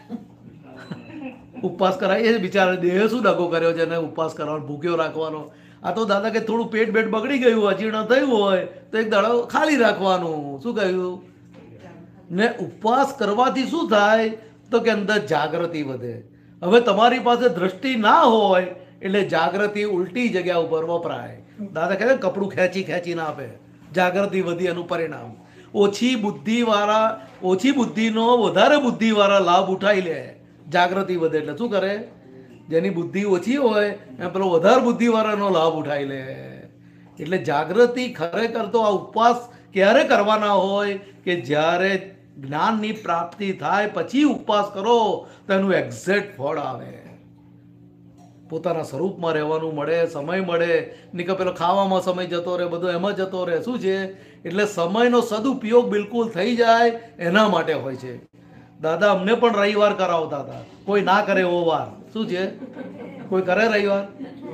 ઉપવાસ કરાય એ બિચારા દેહ શું દગો કર્યો છે એને ઉપવાસ કરવાનો, ભૂખ્યો રાખવાનો. આ તો દાદા કે થોડું પેટ બગડી ગયું, અજીર્ણ થયું હોય તો એક દાડો ખાલી રાખવાનું. શું કહ્યું? ને ઉપવાસ કરવાથી શું થાય તો કે અંદર જાગૃતિ વધે. હવે તમારી પાસે દ્રષ્ટિ ના હોય એટલે જાગૃતિ ઉલટી જગ્યા ઉપર વપરાય. દાદા કહે કપડું ખેંચી ના આપે. જાગૃતિ વધી એનું પરિણામ. ઓછી બુદ્ધિનો વધારે બુદ્ધિવાળા લાભ ઉઠાઈ લે. જાગૃતિ વધે એટલે શું કરે? જેની બુદ્ધિ ઓછી હોય એ પેલો વધારે બુદ્ધિવાળાનો લાભ ઉઠાઈ લે. એટલે જાગૃતિ ખરેખર તો આ ઉપવાસ ક્યારે કરવાના હોય કે જ્યારે જ્ઞાનની પ્રાપ્તિ થાય પછી ઉપવાસ કરો તો એનું એક્ઝેક્ટ ફળ આવે. પોતાના સ્વરૂપમાં રહેવાનું મળે, સમય મળે. નહીં કે પેલો ખાવામાં સમય જતો રહે, બધો એમાં જતો રહે. શું છે? એટલે સમયનો સદુપયોગ બિલકુલ થઈ જાય એના માટે હોય છે. દાદા અમને પણ રવિવાર કરાવતા હતા. કોઈ ના કરે એવો વાર. શું છે? કોઈ કરે રવિવાર?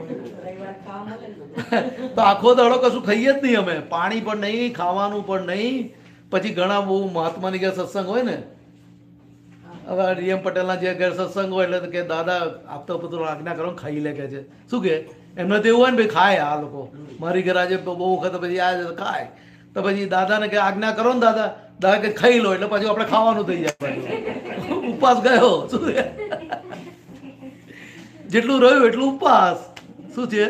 તો આખો દાડો કશું ખાઈએ જ નહીં અમે. પાણી પણ નહીં, ખાવાનું પણ નહીં. પછી ઘણા બહુ મહાત્માની ઘેર સત્સંગ હોય ને, હવે ડીએમ પટેલના જે ઘેર સત્સંગ હોય એટલે કે દાદા આપતો પુત્ર આજ્ઞા કરો ખાઈ લે કે છે. શું કે એમને તો એવું હોય ને ભાઈ ખાય આ લોકો. મારી ઘેર આજે બહુ વખત પછી આ ખાય તો પછી દાદાને કે આજ્ઞા કરો ને દાદા. દાદા કે ખાઈ લો એટલે પછી આપણે ખાવાનું થઈ જાય. ઉપવાસ ગયો. શું છે? જેટલું રહ્યું એટલું ઉપવાસ. શું છે?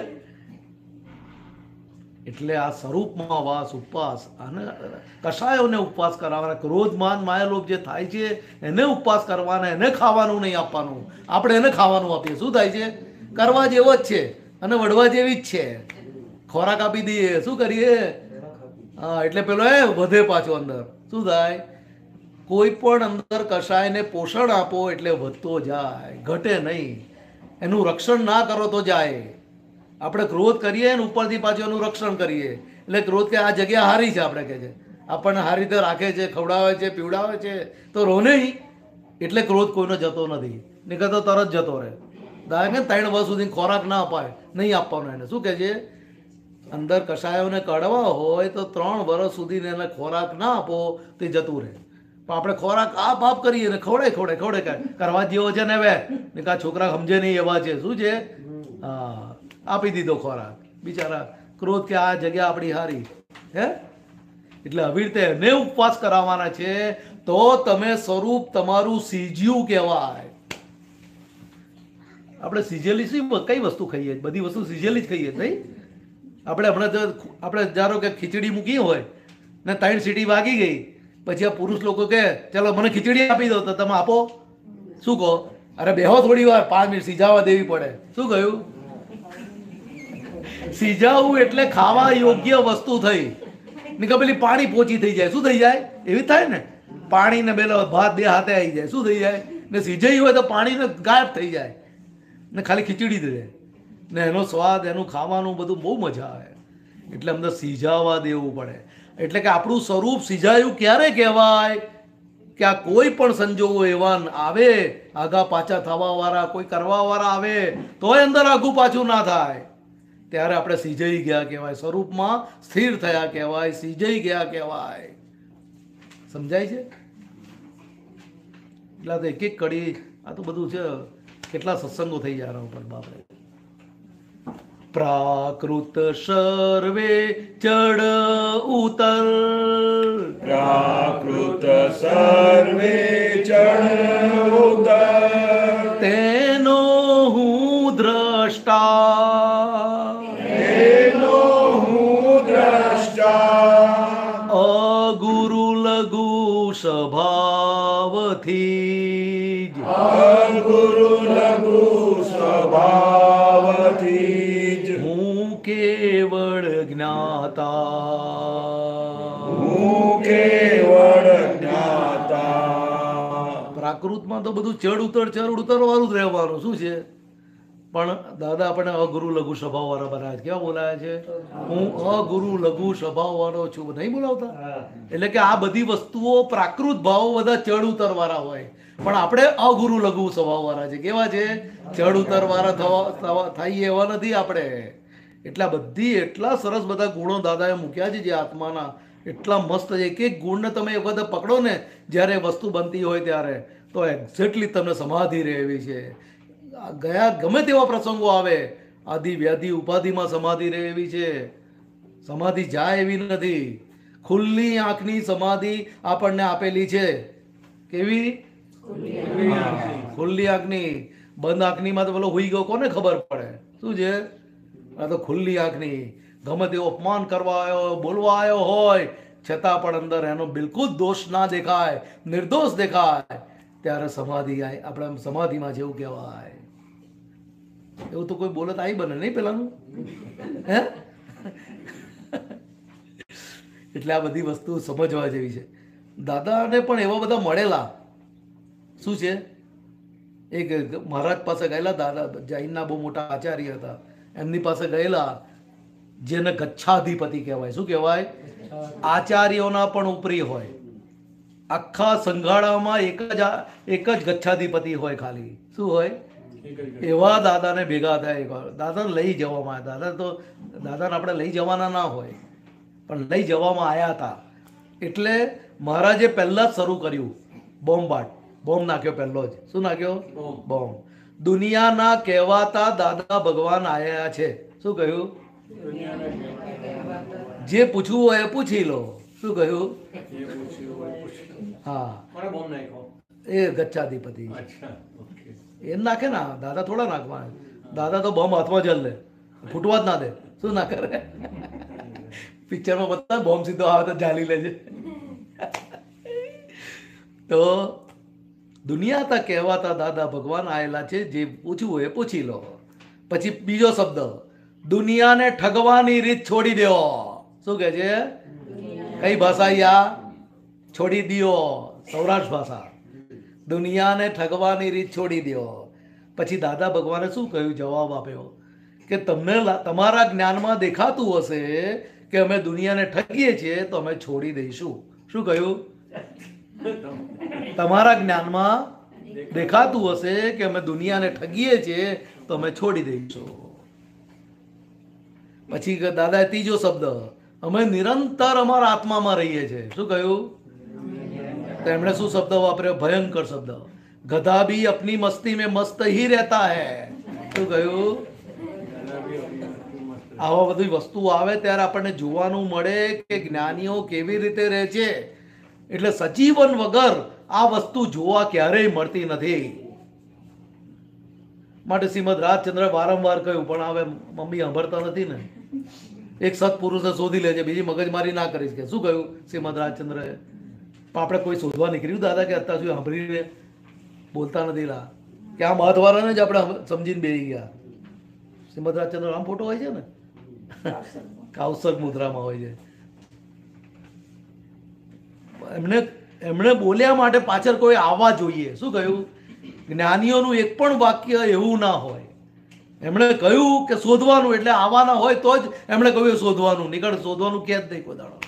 એટલે આ સ્વરૂપમાં વાસ ઉપવાસ અને કષાયોને ઉપવાસ કરાવવાના. ક્રોધ માન માયાલોભ જે થાય છે એને ઉપવાસ કરવાના. એને ખાવાનું નહીં આપવાનું. આપણે એને ખાવાનું આપીએ. શું થાય છે? કરવા જેવો જ છે અને વડવા જેવી જ છે. ખોરાક આપી દઈએ. શું કરીએ? હા, એટલે પેલો વધે પાછો અંદર. શું થાય? કોઈ પણ અંદર કષાયને પોષણ આપો એટલે વધતો જાય, ઘટે નહીં. એનું રક્ષણ ના કરો તો જાય. આપણે ક્રોધ કરીએ ને ઉપરથી પાછું એનું રક્ષણ કરીએ એટલે ક્રોધ કે આ જગ્યા હારી છે, આપણે કહે છે આપણને હારી રીતે રાખે છે, ખવડાવે છે, પીવડાવે છે તો રો નહીં. એટલે ક્રોધ કોઈનો જતો નથી. નીકળ તો તરત જતો રહે. દાદા કે 3 વર્ષ સુધી ખોરાક ના અપાય, નહીં આપવાનો એને. શું કહે છે? અંદર કષાયોને કાઢવા હોય તો 3 વર્ષ સુધી એને ખોરાક ના આપો તે જતું રહે. પણ આપણે ખોરાક આપ આપ કરીએ ને ખવડે કરવા જેવો છે ને હવે ને કા છોકરા સમજે નહીં એવા છે. શું છે? હા, આપી દીધો ખોરાક, બિચારા ક્રોધ કે આ જગ્યા આપણી હારી. હે એટલે આવી રીતે એને ઉપવાસ કરાવવાના છે. તો તમે સ્વરૂપ તમારું સીજ્યું કહેવાય. આપણે સિઝેલી કઈ વસ્તુ ખાઈએ? બધી વસ્તુ સિઝેલી જ ખાઈએ નહીં. આપણે હમણાં આપણે ધારો કે ખીચડી મૂકી હોય ને 3 સીટી વાગી ગઈ, પછી આ પુરુષ લોકો કે ચાલો મને ખીચડી આપી દો, તો તમે આપો? શું કહો? અરે બેહો થોડી વાર, 5 મિનિટ સિઝાવા દેવી પડે. શું કહ્યું? સિઝાવવું એટલે ખાવા યોગ્ય વસ્તુ થઈ ને કે પેલી પાણી પોચી થઈ જાય. શું થઈ જાય? એવી થાય ને, પાણી ને પેલો ભાત બે હાથે આવી જાય. શું થઈ જાય? ને સિઝાઈ હોય તો પાણી ને ગાયબ થઈ જાય ને ખાલી ખીચડી જ રહે ને એનો સ્વાદ, એનું ખાવાનું બધું બહુ મજા આવે. એટલે અમને સિઝાવા દેવું પડે. એટલે કે આપણું સ્વરૂપ સિઝાયું ક્યારે કહેવાય? કે આ કોઈ પણ સંજોગો એવા આવે, આગા પાછા થવા વાળા કોઈ કરવા વાળા આવે તોય અંદર આગું પાછું ના થાય, ત્યારે આપણે સિજાઈ ગયા કહેવાય. સ્વરૂપમાં સ્થિર થયા કહેવાય, સિજાઈ ગયા કહેવાય. સમજાય છે? એટલે એક એક કડી આ તો બધું છે. કેટલા સત્સંગો થઈ જાય ઉપર બાપરે. પ્રાકૃત સર્વે ચડ ઉતર, પ્રાકૃત સર્વે ચડ ઉતર, તેનો હું દ્રષ્ટા, તેનો હું દ્રષ્ટા, અગુરુ લઘુ સ્વભાવથી, અગુરુ લઘુ સ્વભાવથી, હું કેવળ જ્ઞાતા, હું કેવળ જ્ઞાતા. પ્રાકૃતમાં તો બધું ચડ ઉતર વાળું જ રહેવાનું. શું છે? પણ દાદા આપણને અગુરુ લઘુ સ્વભાવ વાળા બનાવે છે. કેવા બોલાય છે? હું અગુરુ લઘુ સ્વભાવ વાળો છું, નહીં બોલાવતા? એટલે કે આ બધી વસ્તુઓ પ્રાકૃત ભાવો બધા ચડ ઉતર વાળા હોય, પણ આપણે અગુરુ લઘુ સ્વભાવ વાળા છે. કેવા છે? ચડ ઉતર વાળા થઈએ એવા નથી આપણે. એટલા બધી એટલા સરસ બધા ગુણો દાદાએ મૂક્યા છે જે આત્માના, એટલા મસ્ત. એક એક ગુણને તમે એક વખત પકડો ને જ્યારે વસ્તુ બનતી હોય ત્યારે, તો એક્ઝેક્ટલી તમને સમાધિ રહે એવી છે. ગયા ગમે તેવા પ્રસંગો આવે, આદિ વ્યાધિ ઉપાધિમાં સમાધિ રહે એવી છે. સમાધિ જાય એવી નથી. ખુલ્લી આંખની સમાધિ આપણને આપેલી છે. કેવી? ખુલ્લી આંખની. બંધ આંખનીમાં તો પેલો હુઈ ગયો કોને ખબર પડે? શું છે? આ તો ખુલ્લી આંખની. ગમે તેવો અપમાન કરવા આવ્યો, બોલવા આવ્યો હોય, છતાં પણ અંદર એનો બિલકુલ દોષ ના દેખાય, નિર્દોષ દેખાય, ત્યારે સમાધિ આપણે સમાધિમાં જેવું કહેવાય. એવું તો કોઈ બોલે તો આઈ બને નહીં પેલાનું. હે? એટલે આ બધી વસ્તુ સમજવા જેવી છે. દાદાને પણ એવા બધા મળેલા. શું છે? એક મહારાજ પાસે ગયેલા, દાદા જૈનના બહુ મોટા આચાર્ય હતા, એમની પાસે ગયેલા, જેને ગચ્છાધિપતિ કહેવાય. શું કહેવાય? આચાર્યોના પણ ઉપરી હોય. આખા સંઘાડામાં એક જ ગચ્છાધિપતિ હોય ખાલી. શું હોય? એવા દાદાને ભેગા થયા. દાદાને લઈ જવામાં આવ્યા. દાદાને આપણે લઈ જવાના ના હોય, પણ લઈ જવામાં આવ્યા હતા. એટલે મહારાજે પહેલા જ શરૂ કર્યું બોમ્બ નાખ્યો પહેલો જ. શું નાખ્યો? બોમ્બ. દુનિયાના કહેવાતા દાદા ભગવાન આયા છે. શું કહ્યું? જે પૂછવું હોય એ પૂછી લો. શું કહ્યું? હા, એ ગચ્છાધિપતિ એ નાખે ના, દાદા થોડા નાખવાના. દાદા તો બોમ્બ હાથમાં જ લે, ફૂટવા જ ના દે. શું ના કરે? પિક્ચરમાં બતા બોમ્બ સીધો આવે તો જાલી લેજે. તો દુનિયા તા કહેવાતા દાદા ભગવાન આયેલા છે, જે પૂછવું હોય એ પૂછી લો. પછી બીજો શબ્દ, દુનિયાને ઠગવાની રીત છોડી દો. શું કે છે? કઈ ભાષા? યા છોડી દિયો. સૌરાષ્ટ્ર ભાષા. દુનિયાને ઠગવાની રીત છોડી દો. પછી દાદા ભગવાને શું કહ્યું? જવાબ આપ્યો કે તમને તમારા જ્ઞાનમાં દેખાતું હશે કે અમે દુનિયાને ઠગીએ છીએ, તો અમે છોડી દઈશું. શું કહ્યું? તમારા જ્ઞાનમાં દેખાતું હશે કે અમે દુનિયાને ઠગીએ છીએ, તો અમે છોડી દઈશું. પછી દાદાએ ત્રીજો શબ્દ, અમે નિરંતર અમારા આત્મામાં રહીએ છીએ. શું કહ્યું? तो एमने શું શબ્દ વાપર્યો? ભયંકર શબ્દ. ગધા ભી अपनी मस्ती में मस्त ही रहता है. શું કહ્યું? આવા બધી વસ્તુ આવે ત્યારે આપણને જોવાનું મળે કે જ્ઞાનીઓ કેવી રીતે રહે છે. એટલે સજીવન વગર આ વસ્તુ જોવા ક્યારેય મળતી નથી. માટે શ્રીમદ રાજચંદ્ર વારંવાર કહ્યું, પણ હવે મમ્મી સાંભળતા નથી ને. એક સત્પુરુષને શોધી લેજે, બીજી મગજમારી ના કરીશ કે. શું કહ્યું શ્રીમદ રાજચંદ્રએ? પણ આપણે કોઈ શોધવા નીકળ્યું દાદા કે અત્યાર સુધી સાંભળીને બોલતા નથી લા કે આ મહત્વાળાને જ આપણે સમજીને બેસી ગયા. શ્રીમદ રાજચંદ્ર આમ ફોટો હોય છે ને, કાવસર મુદ્રામાં હોય છે. એમણે બોલ્યા માટે પાછળ કોઈ આવવા જોઈએ. શું કહ્યું? જ્ઞાનીઓનું એક પણ વાક્ય એવું ના હોય. એમણે કહ્યું કે શોધવાનું, એટલે આવવાના હોય તો જ એમણે કહ્યું શોધવાનું. નીકળ શોધવાનું કે જ નહીં કોઈ દાડો.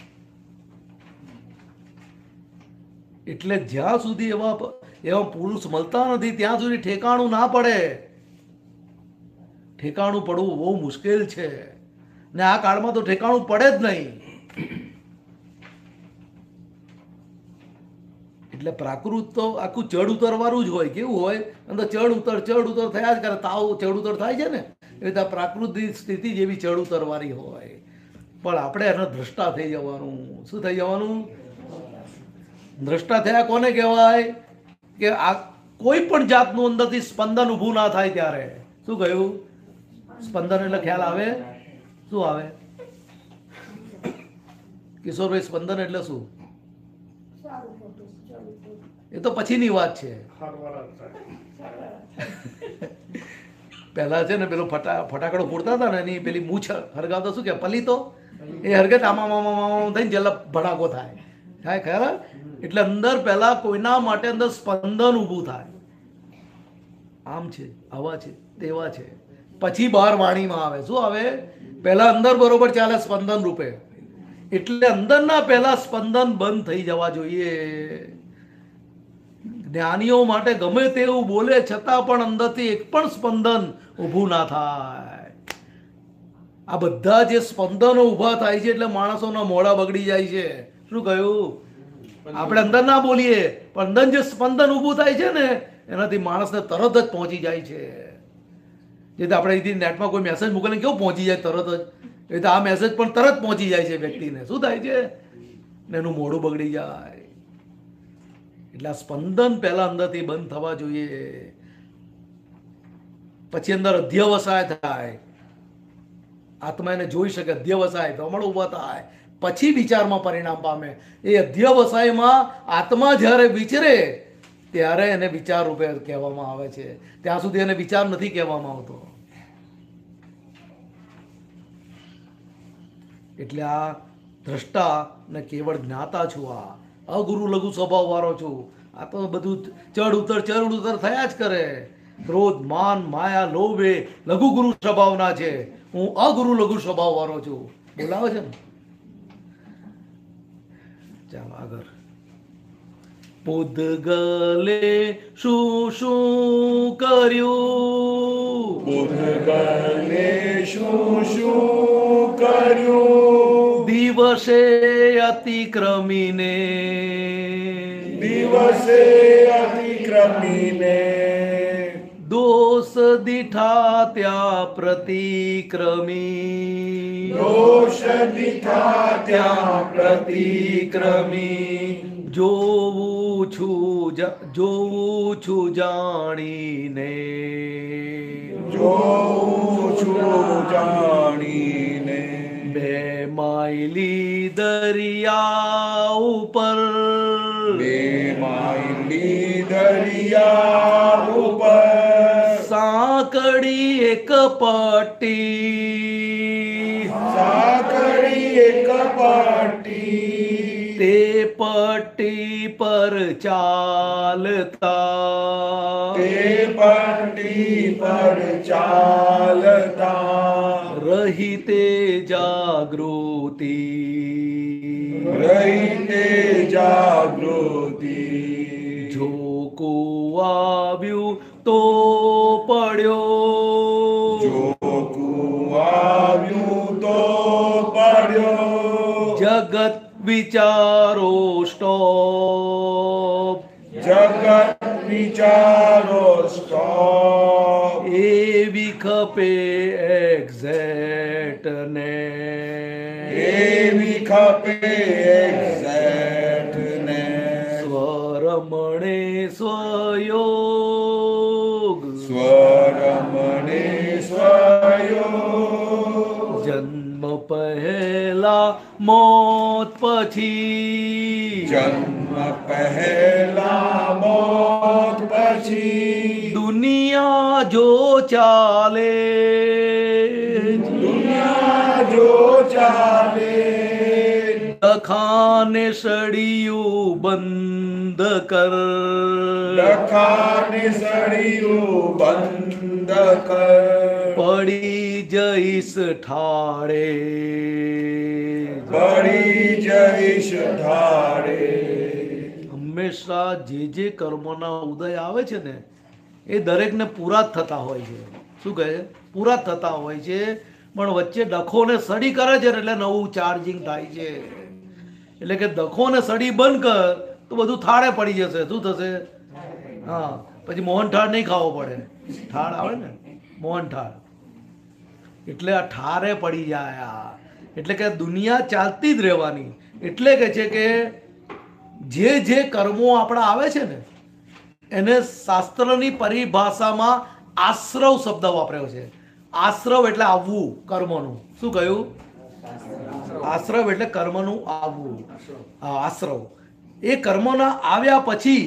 એટલે જ્યાં સુધી એવા પુરુષ મળતા નથી ત્યાં સુધી ઠેકાણું ના પડે. ઠેકાણું પડવું બહુ મુશ્કેલ છે ને આ કાળમાં તો ઠેકાણું પડે જ નહીં. એટલે પ્રાકૃત તો આખું ચડ ઉતર વાળું જ હોય. કેવું હોય? અંદર ચડ ઉતર થયા જ કરે. તાવ ચડ ઉતર થાય છે ને, એ રીતે પ્રાકૃતિક સ્થિતિ જેવી ચડ ઉતર વાળી હોય. પણ આપણે એનો દ્રષ્ટા થઈ જવાનું. શું થઈ જવાનું? દ્રષ્ટા થયા કોને કહેવાય? કે આ કોઈ પણ જાતનું અંદરથી સ્પંદન ઊભું ના થાય ત્યારે. શું કહ્યું? સ્પંદન એટલે ખ્યાલ આવે? શું આવે કિશોરભાઈ? સ્પંદન એટલે શું? એ તો પછીની વાત છે. પહેલા છે ને પેલો ફટાકડો ફોડતા હતા ને, એની પેલી મૂછ હરગાવતા, શું કે પલીતો, એ હરગત આમાં થઈને જલ્લા ભડાકો થાય ખરા. એટલે અંદર પહેલા કોઈના માટે અંદર સ્પંદન ઊભું થાય. આમ છે, આવા છે, તેવા છે, પછી બહાર વાણીમાં આવે. શું આવે? પહેલા અંદર બરોબર ચાલે સ્પંદન રૂપે. એટલે અંદરના પહેલા સ્પંદન બંધ થઈ જવા જોઈએ. જ્ઞાનીઓ માટે ગમે તેવું બોલે છતાં પણ અંદરથી એક પણ સ્પંદન ઊભું ના થાય. આ બધા જે સ્પંદનો ઊભા થાય છે એટલે માણસોના મોઢા બગડી જાય છે. શું કહ્યું? આપણે અંદર ના બોલીએ પણ અંદર જે સ્પંદન ઊભું થાય છે ને એનાથી માણસને તરત જ પહોંચી જાય છે. જેથી આપણે અહીંથી નેટમાં કોઈ મેસેજ મોકલે કેવું પહોંચી જાય તરત જ, એ રીતે આ મેસેજ પણ તરત પહોંચી જાય છે વ્યક્તિને. શું થાય છે? એનું મોઢું બગડી જાય. એટલે આ સ્પંદન પહેલા અંદરથી બંધ થવા જોઈએ. પછી અંદર અધ્યવસાય થાય. આત્મા એને જોઈ શકે, અધ્યવસાય ભ્રમણ ઉભા થાય, પછી વિચારમાં પરિણામ પામે. એ અધ્યવસાયમાં આત્મા જ્યારે વિચરે ત્યારે એને વિચાર રૂપે કહેવામાં આવે છે. ત્યાં સુધી એને વિચાર નથી કહેવામાં આવતો. એટલે આ દ્રષ્ટા ને કેવળ જ્ઞાતા છું. આ અગુરુ લઘુ સ્વભાવ વાળો છું. આ તો બધું ચડ ઉતર થયા જ કરે. ક્રોધ, માન, માયા, લોભ એ લઘુ ગુરુ સ્વભાવના છે. હું અગુરુ લઘુ સ્વભાવ વાળો છું. બોલાવે છે ને. ચાલો આગળ. પૂદગલે શું કર્યું? પૂદગલે શું કર્યું? દિવસે અતિક્રમીને, દિવસે અતિક્રમીને, દોષ દીઠા ત્યાં પ્રતિક્રમી, દોષ દીઠા ત્યાં પ્રતિક્રમી. જોવું છું જાણીને, જોઉં છું જાણીને, બે માયલી દરિયા ઉપર, બે માયલી દરિયા ઉપર, સાંકળી એક પટ્ટી, સાંકળી એક પટ્ટી, તે પટ્ટી પર ચાલતા, તે પટ્ટી પર ચાલતા, રહી તે જાગૃતિ, રહી તે જાગૃતિ. જોકુ આવ્યું તો પડ્યો, જોકું આવ્યું તો પડ્યો, જગત વિચારો સ્ટોપ, જગત વિચારો સ્ટોપ એવી ખપે એક્ઝેક્ટ ને એવી ખપે એક્ઝેક્ટ ને સ્વરમણે સ્વયોગ સ્વરમણે સ્વયોગ જન્મ પહેલા મોત પછી જન્મ પહેલા મોત પછી દુનિયા જો ચાલે દુનિયા જો ચાલે લખાને સળિયું બંધ કર લખાને સળિયું બંધ કર પડી જઈશ ઠાળે પડી જઈશ ઢાળે હંમેશા જે કર્મોના ઉદય આવે છે ને એ દરેકને પૂરા જ થતા હોય છે. શું કહે છે? પૂરા જ થતા હોય છે, પણ વચ્ચે ડખોને સડી કરે છે ને એટલે નવું ચાર્જિંગ થાય છે. એટલે કે ડખોને સડી બંધ કર તો બધું થાળે પડી જશે. શું થશે? હા, પછી મોહનથાળ નહીં ખાવો પડે. થાળ આવે ને મોહનથાળ, એટલે આ ઠારે પડી જાય. એટલે કે દુનિયા ચાલતી જ રહેવાની. એટલે કે છે કે જે કર્મો આપણા આવે છે ને એને શાસ્ત્રની પરિભાષામાં આશ્રવ શબ્દ વાપર્યો છે. આશ્રવ એટલે આવવું કર્મનું. શું કહ્યું? આશ્રવ એટલે કર્મનું આવવું. હા, આશ્રવ. એ કર્મોના આવ્યા પછી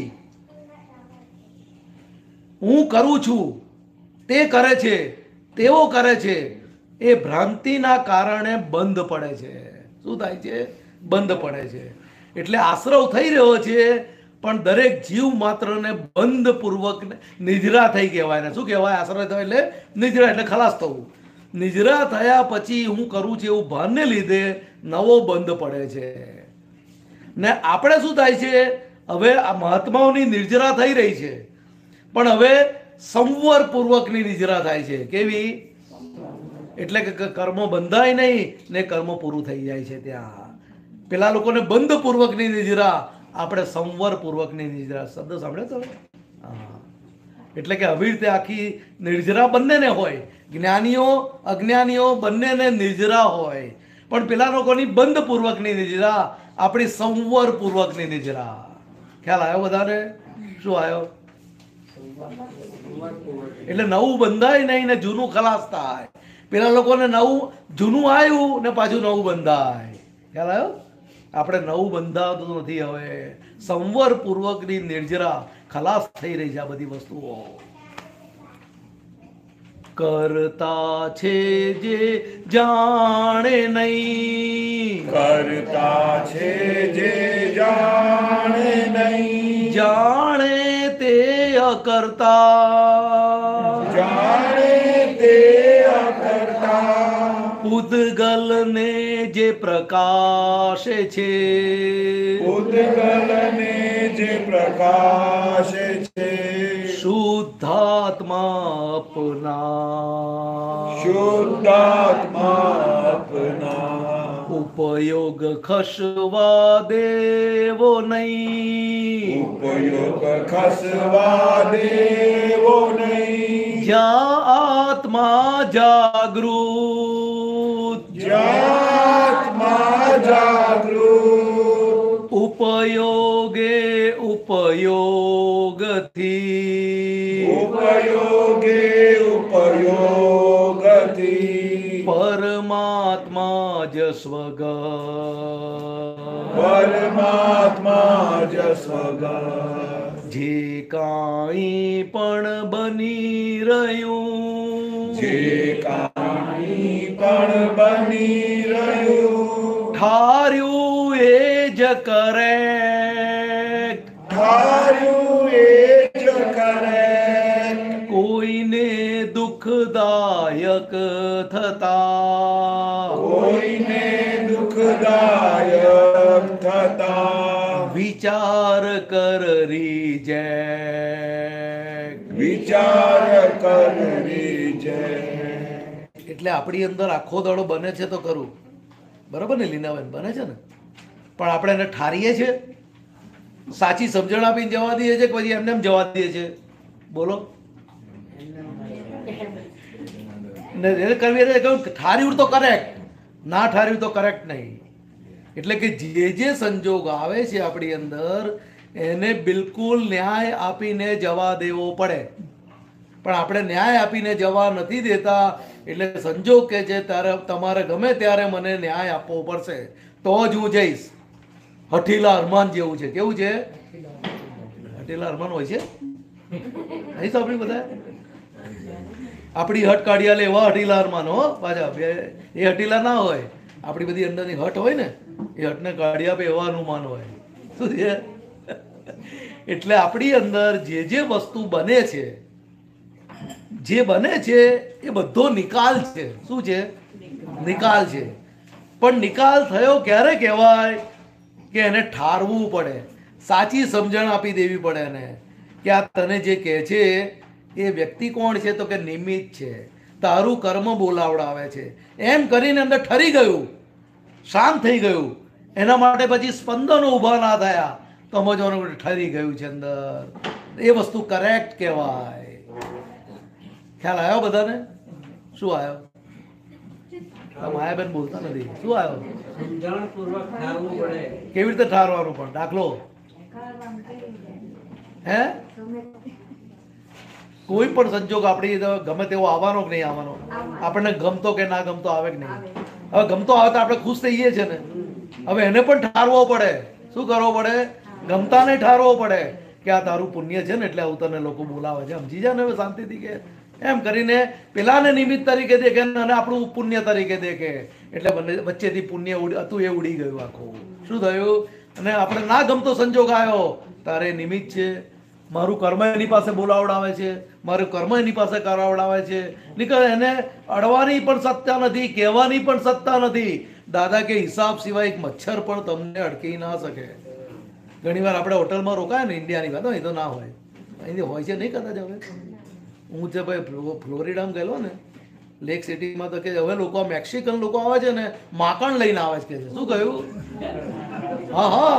હું કરું છું, તે કરે છે, તેઓ કરે છે, એ ભ્રાંતિના કારણે બંધ પડે છે. શું થાય છે? બંધ પડે છે. એટલે આશ્રવ થઈ રહ્યો છે, પણ દરેક જીવ માત્રને બંધ પૂર્વક નિજરા થઈ કહેવાય ને. શું કહેવાય? આશ્રય થયો એટલે નિજરા, એટલે ખલાસ થવું. નિજરા થયા પછી હું કરું છું એવું ભાનને લીધે નવો બંધ પડે છે. ને આપણે શું થાય છે? હવે આ મહાત્માઓની નિર્જરા થઈ રહી છે, પણ હવે સંવર પૂર્વકની નિજરા થાય છે. કેવી? એટલે કે કર્મો બંધાય નહીં ને કર્મ પૂરું થઈ જાય છે. ત્યાં પેલા લોકોને બંધ પૂર્વકની નિજરા, આપણે સંવર પૂર્વકની નિજરા. શબ્દ સાંભળ્યો તમે? હા. એટલે કે આવી રીતે આખી નિર્જરા બંનેને હોય, જ્ઞાનીઓ અજ્ઞાનીઓ બંનેને નિર્જરા હોય, પણ પેલા લોકોની બંધ પૂર્વકની નિજરા, આપણી સંવર પૂર્વકની નિજરા. ખ્યાલ આવ્યો બધાને? શું આવ્યો? એટલે નવું બંધાય નહીં ને જૂનું ખલાસ થાય. પેલા લોકોને નવું જૂનું આવ્યું ને પાછું નવું બંધાય. ખ્યાલ આવ્યો? આપણે નવું બંધાતું નથી. હવે સંવર પૂર્વકની નિર્જરા ખલાસ થઈ રહી છે આ બધી વસ્તુઓ. કરતા છે જે જાણે નહીં, કરતા છે જે જાણે નહીં, જાણે તે અકર્તા, જાણે તે અકર્તા, ઉદ્ગલને જે પ્રકાશે છે, ઉદ્ગલને જે પ્રકાશે છે, શુદ્ધાત્મા અપના, શુદ્ધાત્મા અપના, ઉપયોગ ખસવા દેવો નહીં, ઉપયોગ ખસવા દેવો નહીં, જ્યાં આત્મા જાગૃત, જ્ઞાત્મા જાગૃત, ઉપયોગે ઉપયોગથી, ઉપયોગે ઉપયોગથી, પરમાત્મા જ સ્વગત, પરમાત્મા જ સ્વગત, જે કાંઈ પણ બની રહ્યું, જે કાંઈ પણ બની રહ્યું, ઠાર્યું એ જ કરે, ઠાર્યું એ જ કરે, કોઈને દુઃખદાયક થતા, કોઈને દુઃખદાયક થતા, વિચાર કર રિજેક્ટ, વિચાર કરી છે. એટલે આપણી અંદર આખો દાડો બને છે તો કરું, બરાબર ને લીનાબેન? બને છે ને, પણ આપણે એને ઠારીએ છીએ. સાચી સમજણ આપીને જવા દઈએ છે કે પછી એમને એમ જવા દઈએ છે? બોલો. ને એ કરવી એટલે કહ્યું ઠાર્યું તો કરેક્ટ, ના ઠાર્યું તો કરેક્ટ નહીં. એટલે કે જે સંજોગ આવે છે આપણી અંદર એને બિલકુલ ન્યાય આપીને જવા દેવો પડે. પણ આપણે ન્યાય આપીને જવા નથી દેતા. એટલે સંજોગ કે છે ત્યારે તમારે ગમે ત્યારે મને ન્યાય આપવો પડશે તો જ હું જઈશ. હઠીલા અરમાન જેવું છે. કેવું છે? હઠીલા અરમાન હોય છે નહીં સાંભળ્યું બધા? આપણી હટ કાઢ્યા લે એવા હઠીલા અરમાન હો પાછા. એ હઠીલા ના હોય, આપણી બધી અંદરની હટ હોય ને એ હટને કાઢી આપે એવા અનુમાન હોય. શું છે? એટલે આપણી અંદર જે વસ્તુ બને છે, જે બને છે એ બધો નિકાલ છે. શું છે? નિકાલ છે. પણ નિકાલ થયો ક્યારે કહેવાય? કે એને ઠારવું પડે, સાચી સમજણ આપી દેવી પડે એને કે આ તને જે કહે છે એ વ્યક્તિ કોણ છે? તો કે નિમિત્ત છે, તારું કર્મ બોલાવડાવે છે. એમ કરીને અંદર ઠરી ગયું, શાંત થઈ ગયું. એના માટે પછી સ્પંદનો ઊભા ના થયા. સમજવાનું ઠરી ગયું છે અંદર. એ વસ્તુ કરેક્ટ કહેવાય. ખ્યાલ આવ્યો બધાને? શું આવ્યો? માયાબેન બોલતા નથી. શું આવ્યો? સમજણપૂર્વક ઠારવું પડે. કેવી રીતે ઠારવાનું? પણ દાખલો હે? કોઈ પણ સંજોગ આપણી ગમે તેવો આવવાનો કે નહીં આવવાનો? આપણને ગમતો કે ના ગમતો આવે કે નહીં? હવે ગમતો આવે તો આપણે ખુશ થઈએ છીએ ને. હવે એને પણ ઠારવો પડે. શું કરવો પડે? ગમતાને ઠારવો પડે કે આ તારું પુણ્ય છે ને એટલે આવું તને લોકો બોલાવે છે. સમજી જાય ને હવે શાંતિથી કે એમ કરીને પેલાને નિમિત્ત તરીકે દેખે અને આપણું પુણ્ય તરીકે દેખે. એટલે વચ્ચેથી પુણ્ય હતું એ ઉડી ગયું આખું. શું થયું? અને આપણે ના ગમતો સંજોગ આવ્યો તારે નિમિત્ત છે. મારું કર્મ એની પાસે બોલાવડાવે છે, મારું કર્મ એની પાસે કરાવડાવે છે. નીકળ એને અડવાની પણ સત્તા નથી, કહેવાની પણ સત્તા નથી. દાદા કે હિસાબ સિવાય એક મચ્છર પણ તમને અડકી ના શકે. ઘણી વાર આપણે હોટલમાં રોકાય ને ઇન્ડિયાની વાત હોય, એ તો ના હોય, અહીંથી હોય છે નહીં કદાચ. હવે હું જે ભાઈ ફ્લોરિડામાં ગયેલો ને લેક સિટીમાં, તો કે હવે લોકો મેક્સિકન લોકો આવે છે ને માખણ લઈને આવે છે. કે શું કહ્યું? હા હા,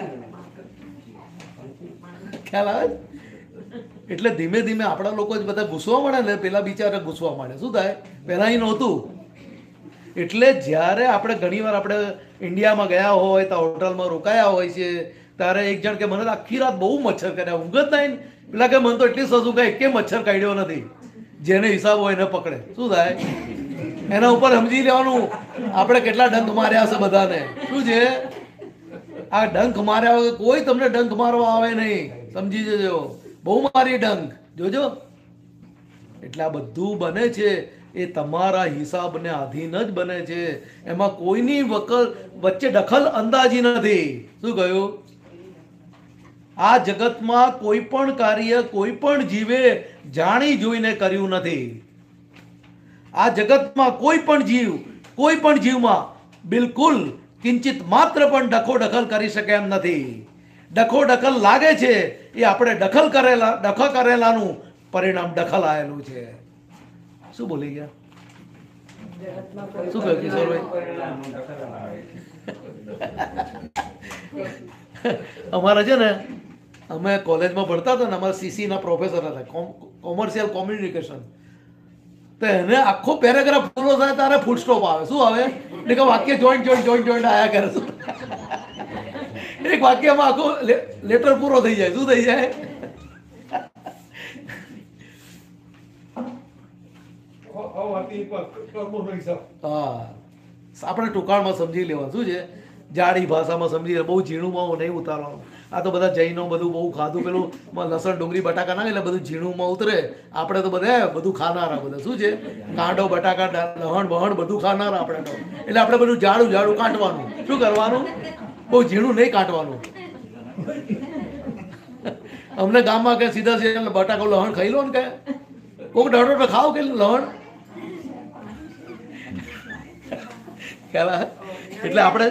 ખ્યાલ આવે? એટલે ધીમે ધીમે આપણા લોકો જ બધા ઘૂસવા મળે ને, પેલા બિચારા ઘૂસવા મળે. શું થાય? પહેલા અહીં નહોતું. એટલે જ્યારે આપણે ઘણીવાર આપણે ઇન્ડિયામાં ગયા હોય તો હોટલમાં રોકાયા હોય છે ત્યારે એક જણ કે મને તો આખી રાત બહુ મચ્છર કર્યા, ઊંઘ જ નહીં. પેલા કે મને તો એટલી સજું કે એકે મચ્છર કાઢ્યો નથી. જેને હિસાબ હોય એને પકડે. શું થાય? એના ઉપર સમજી લેવાનું આપણે કેટલા ડંખ માર્યા છે બધાને. શું છે? આ ડંખ માર્યા વગર કોઈ તમને ડંખ મારવા આવે નહીં. સમજી જજો, બહુ મારી ડંખ જોજો. એટલે આ બધું બને છે એ તમારા હિસાબને આધીન જ બને છે. એમાં કોઈની વચ્ચે દખલ અંદાજી નથી. શું કહ્યું? આ જગતમાં કોઈ પણ કાર્ય કોઈ પણ જીવે જાણી જોઈને કર્યું નથી. આ જગતમાં કોઈ પણ જીવમાં બિલકુલ કિંચિત માત્ર પણ દખલ કરી શકે એમ નથી. દખલ લાગે છે એ આપણે દખલ કરેલાનું પરિણામ દખલ આવેલું છે. શું બોલી ગયા? શું કહ્યું કિશોરભાઈ? અમારા છે ને, અમે કોલેજમાં ભણતા હતા ને, અમારા સીસી ના પ્રોફેસર હતા, કોમર્શિયલ કોમ્યુનિકેશન. તો એને આખો પેરેગ્રાફ પૂરો થાય ત્યારે ફૂલ સ્ટોપ આવે. શું આવે? એટલે કે વાક્ય જોઈન્ટ આયા કરે. શું એક વાક્યમાં આખો લેટર પૂરો થઈ જાય. શું થઈ જાય? હા, આપણે ટૂંકાણમાં સમજી લેવા. શું છે? જાડી ભાષામાં સમજી લે. બહુ ઝીણુંમાં નહીં ઉતારવાનું. આ તો બધા જૈનો બધું બહુ ખાધું, પેલું લસણ ડુંગળી બટાકા નાખે એટલે બધું ઝીણુંમાં ઉતરે. આપણે તો બધા બધું ખાનારા બધા. શું છે? કાંડો બટાકા લહણ બહણ બધું ખાનારા આપણે તો. એટલે આપણે બધું જાડું કાઢવાનું. શું કરવાનું? બહુ ઝીણું નહીં કાઢવાનું. અમને ગામમાં કે સીધા બટાકો લહણ ખાઈ લો ને, કે કોઈક દડો તો ખાવ કે લહણ. એટલે આપણે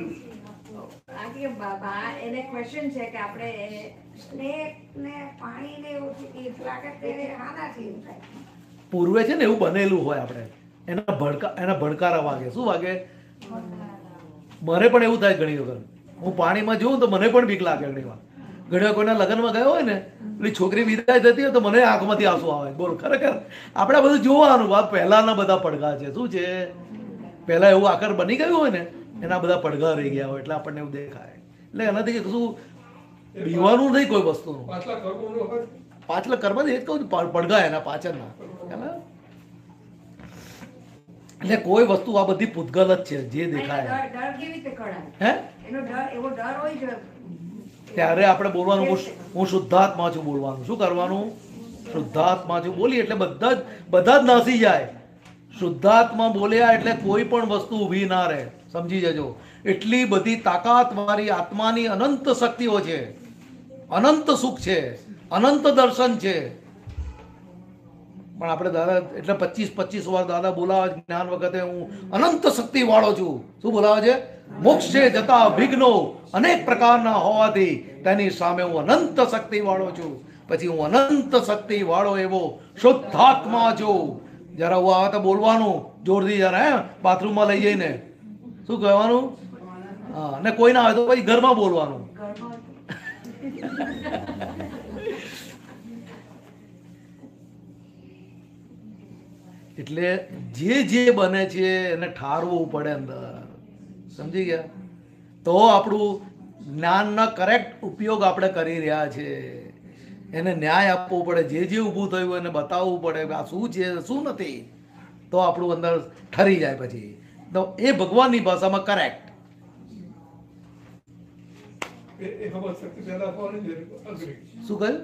એને ક્વેશ્ચન છે કે આપણે સ્નેક ને પાણી ને એવું લાગે તે આનાથી થાય. પૂર્વે છે ને એવું બનેલું હોય, આપણે એના ભડકારા વાગે. શું વાગે? મને પણ એવું થાય ઘણી વખત. હું પાણીમાં જોઉં તો મને પણ બીક લાગે ઘણી વાર. ઘણા કોઈના લગ્નમાં ગયો હોય ને પેલી છોકરી વિદાય થતી હોય તો મને આંખમાંથી આંસુ આવે. બોલ, ખરેખર આપણે બધું જોવાનું. આ પહેલાના બધા પડઘા છે. શું છે? પહેલા એવું આકર બની ગયું હોય ને એના બધા પડઘા રહી ગયા હોય એટલે આપણને એવું દેખાય. એટલે એનાથી કશું બીવાનું નહીં કોઈ વસ્તુનું. પાછલા કર્મ એ જ કહું છું, પડઘા એના પાછળના. એટલે કોઈ વસ્તુ આ બધી પૂતગલ જ છે જે દેખાય. ડર કેવી રીતે કળાય? હે? એનો ડર, એવો ડર હોય છે. ત્યારે આપણે બોલવાનું હું શુદ્ધાત્મા છું બોલવાનું. શું કરવાનું? શુદ્ધાત્મા છું બોલી એટલે બધા જ નાસી જાય. શુદ્ધાત્મા બોલ્યા એટલે કોઈ પણ વસ્તુ ઊભી ના રહે. સમજી જજો. એટલી બધી તાકાત મારી આત્માની અનંત શક્તિઓ છે, અનંત સુખ છે, અનંત દર્શન છે. પણ આપણે દાદા એટલે 25 વાર દાદા બોલાવે જ્ઞાન વખતે હું અનંત શક્તિ વાળો છું. શું બોલાવે છે? મોક્ષે જતા વિઘ્નો અનેક પ્રકારના હોવાથી તેની સામે હું અનંત શક્તિ વાળો છું. પછી હું અનંત શક્તિ વાળો એવો શુદ્ધાત્મા છું. જરા હું આવે તો બોલવાનું જોરથી, જરા હે બાથરૂમમાં લઈ જઈને શું કહેવાનું? હા, ને કોઈ ના આવે તો પછી ઘરમાં બોલવાનું. એટલે જે બને છે એને ઠારવું પડે અંદર. સમજી ગયા? તો આપણું જ્ઞાનના કરેક્ટ ઉપયોગ આપણે કરી રહ્યા છે. એને ન્યાય આપવો પડે. જે ઊભું થયું એને બતાવવું પડે આ શું છે શું નથી. તો આપણું અંદર ઠરી જાય. પછી તો એ ભગવાનની ભાષામાં કરેક્ટ. શું કહ્યું?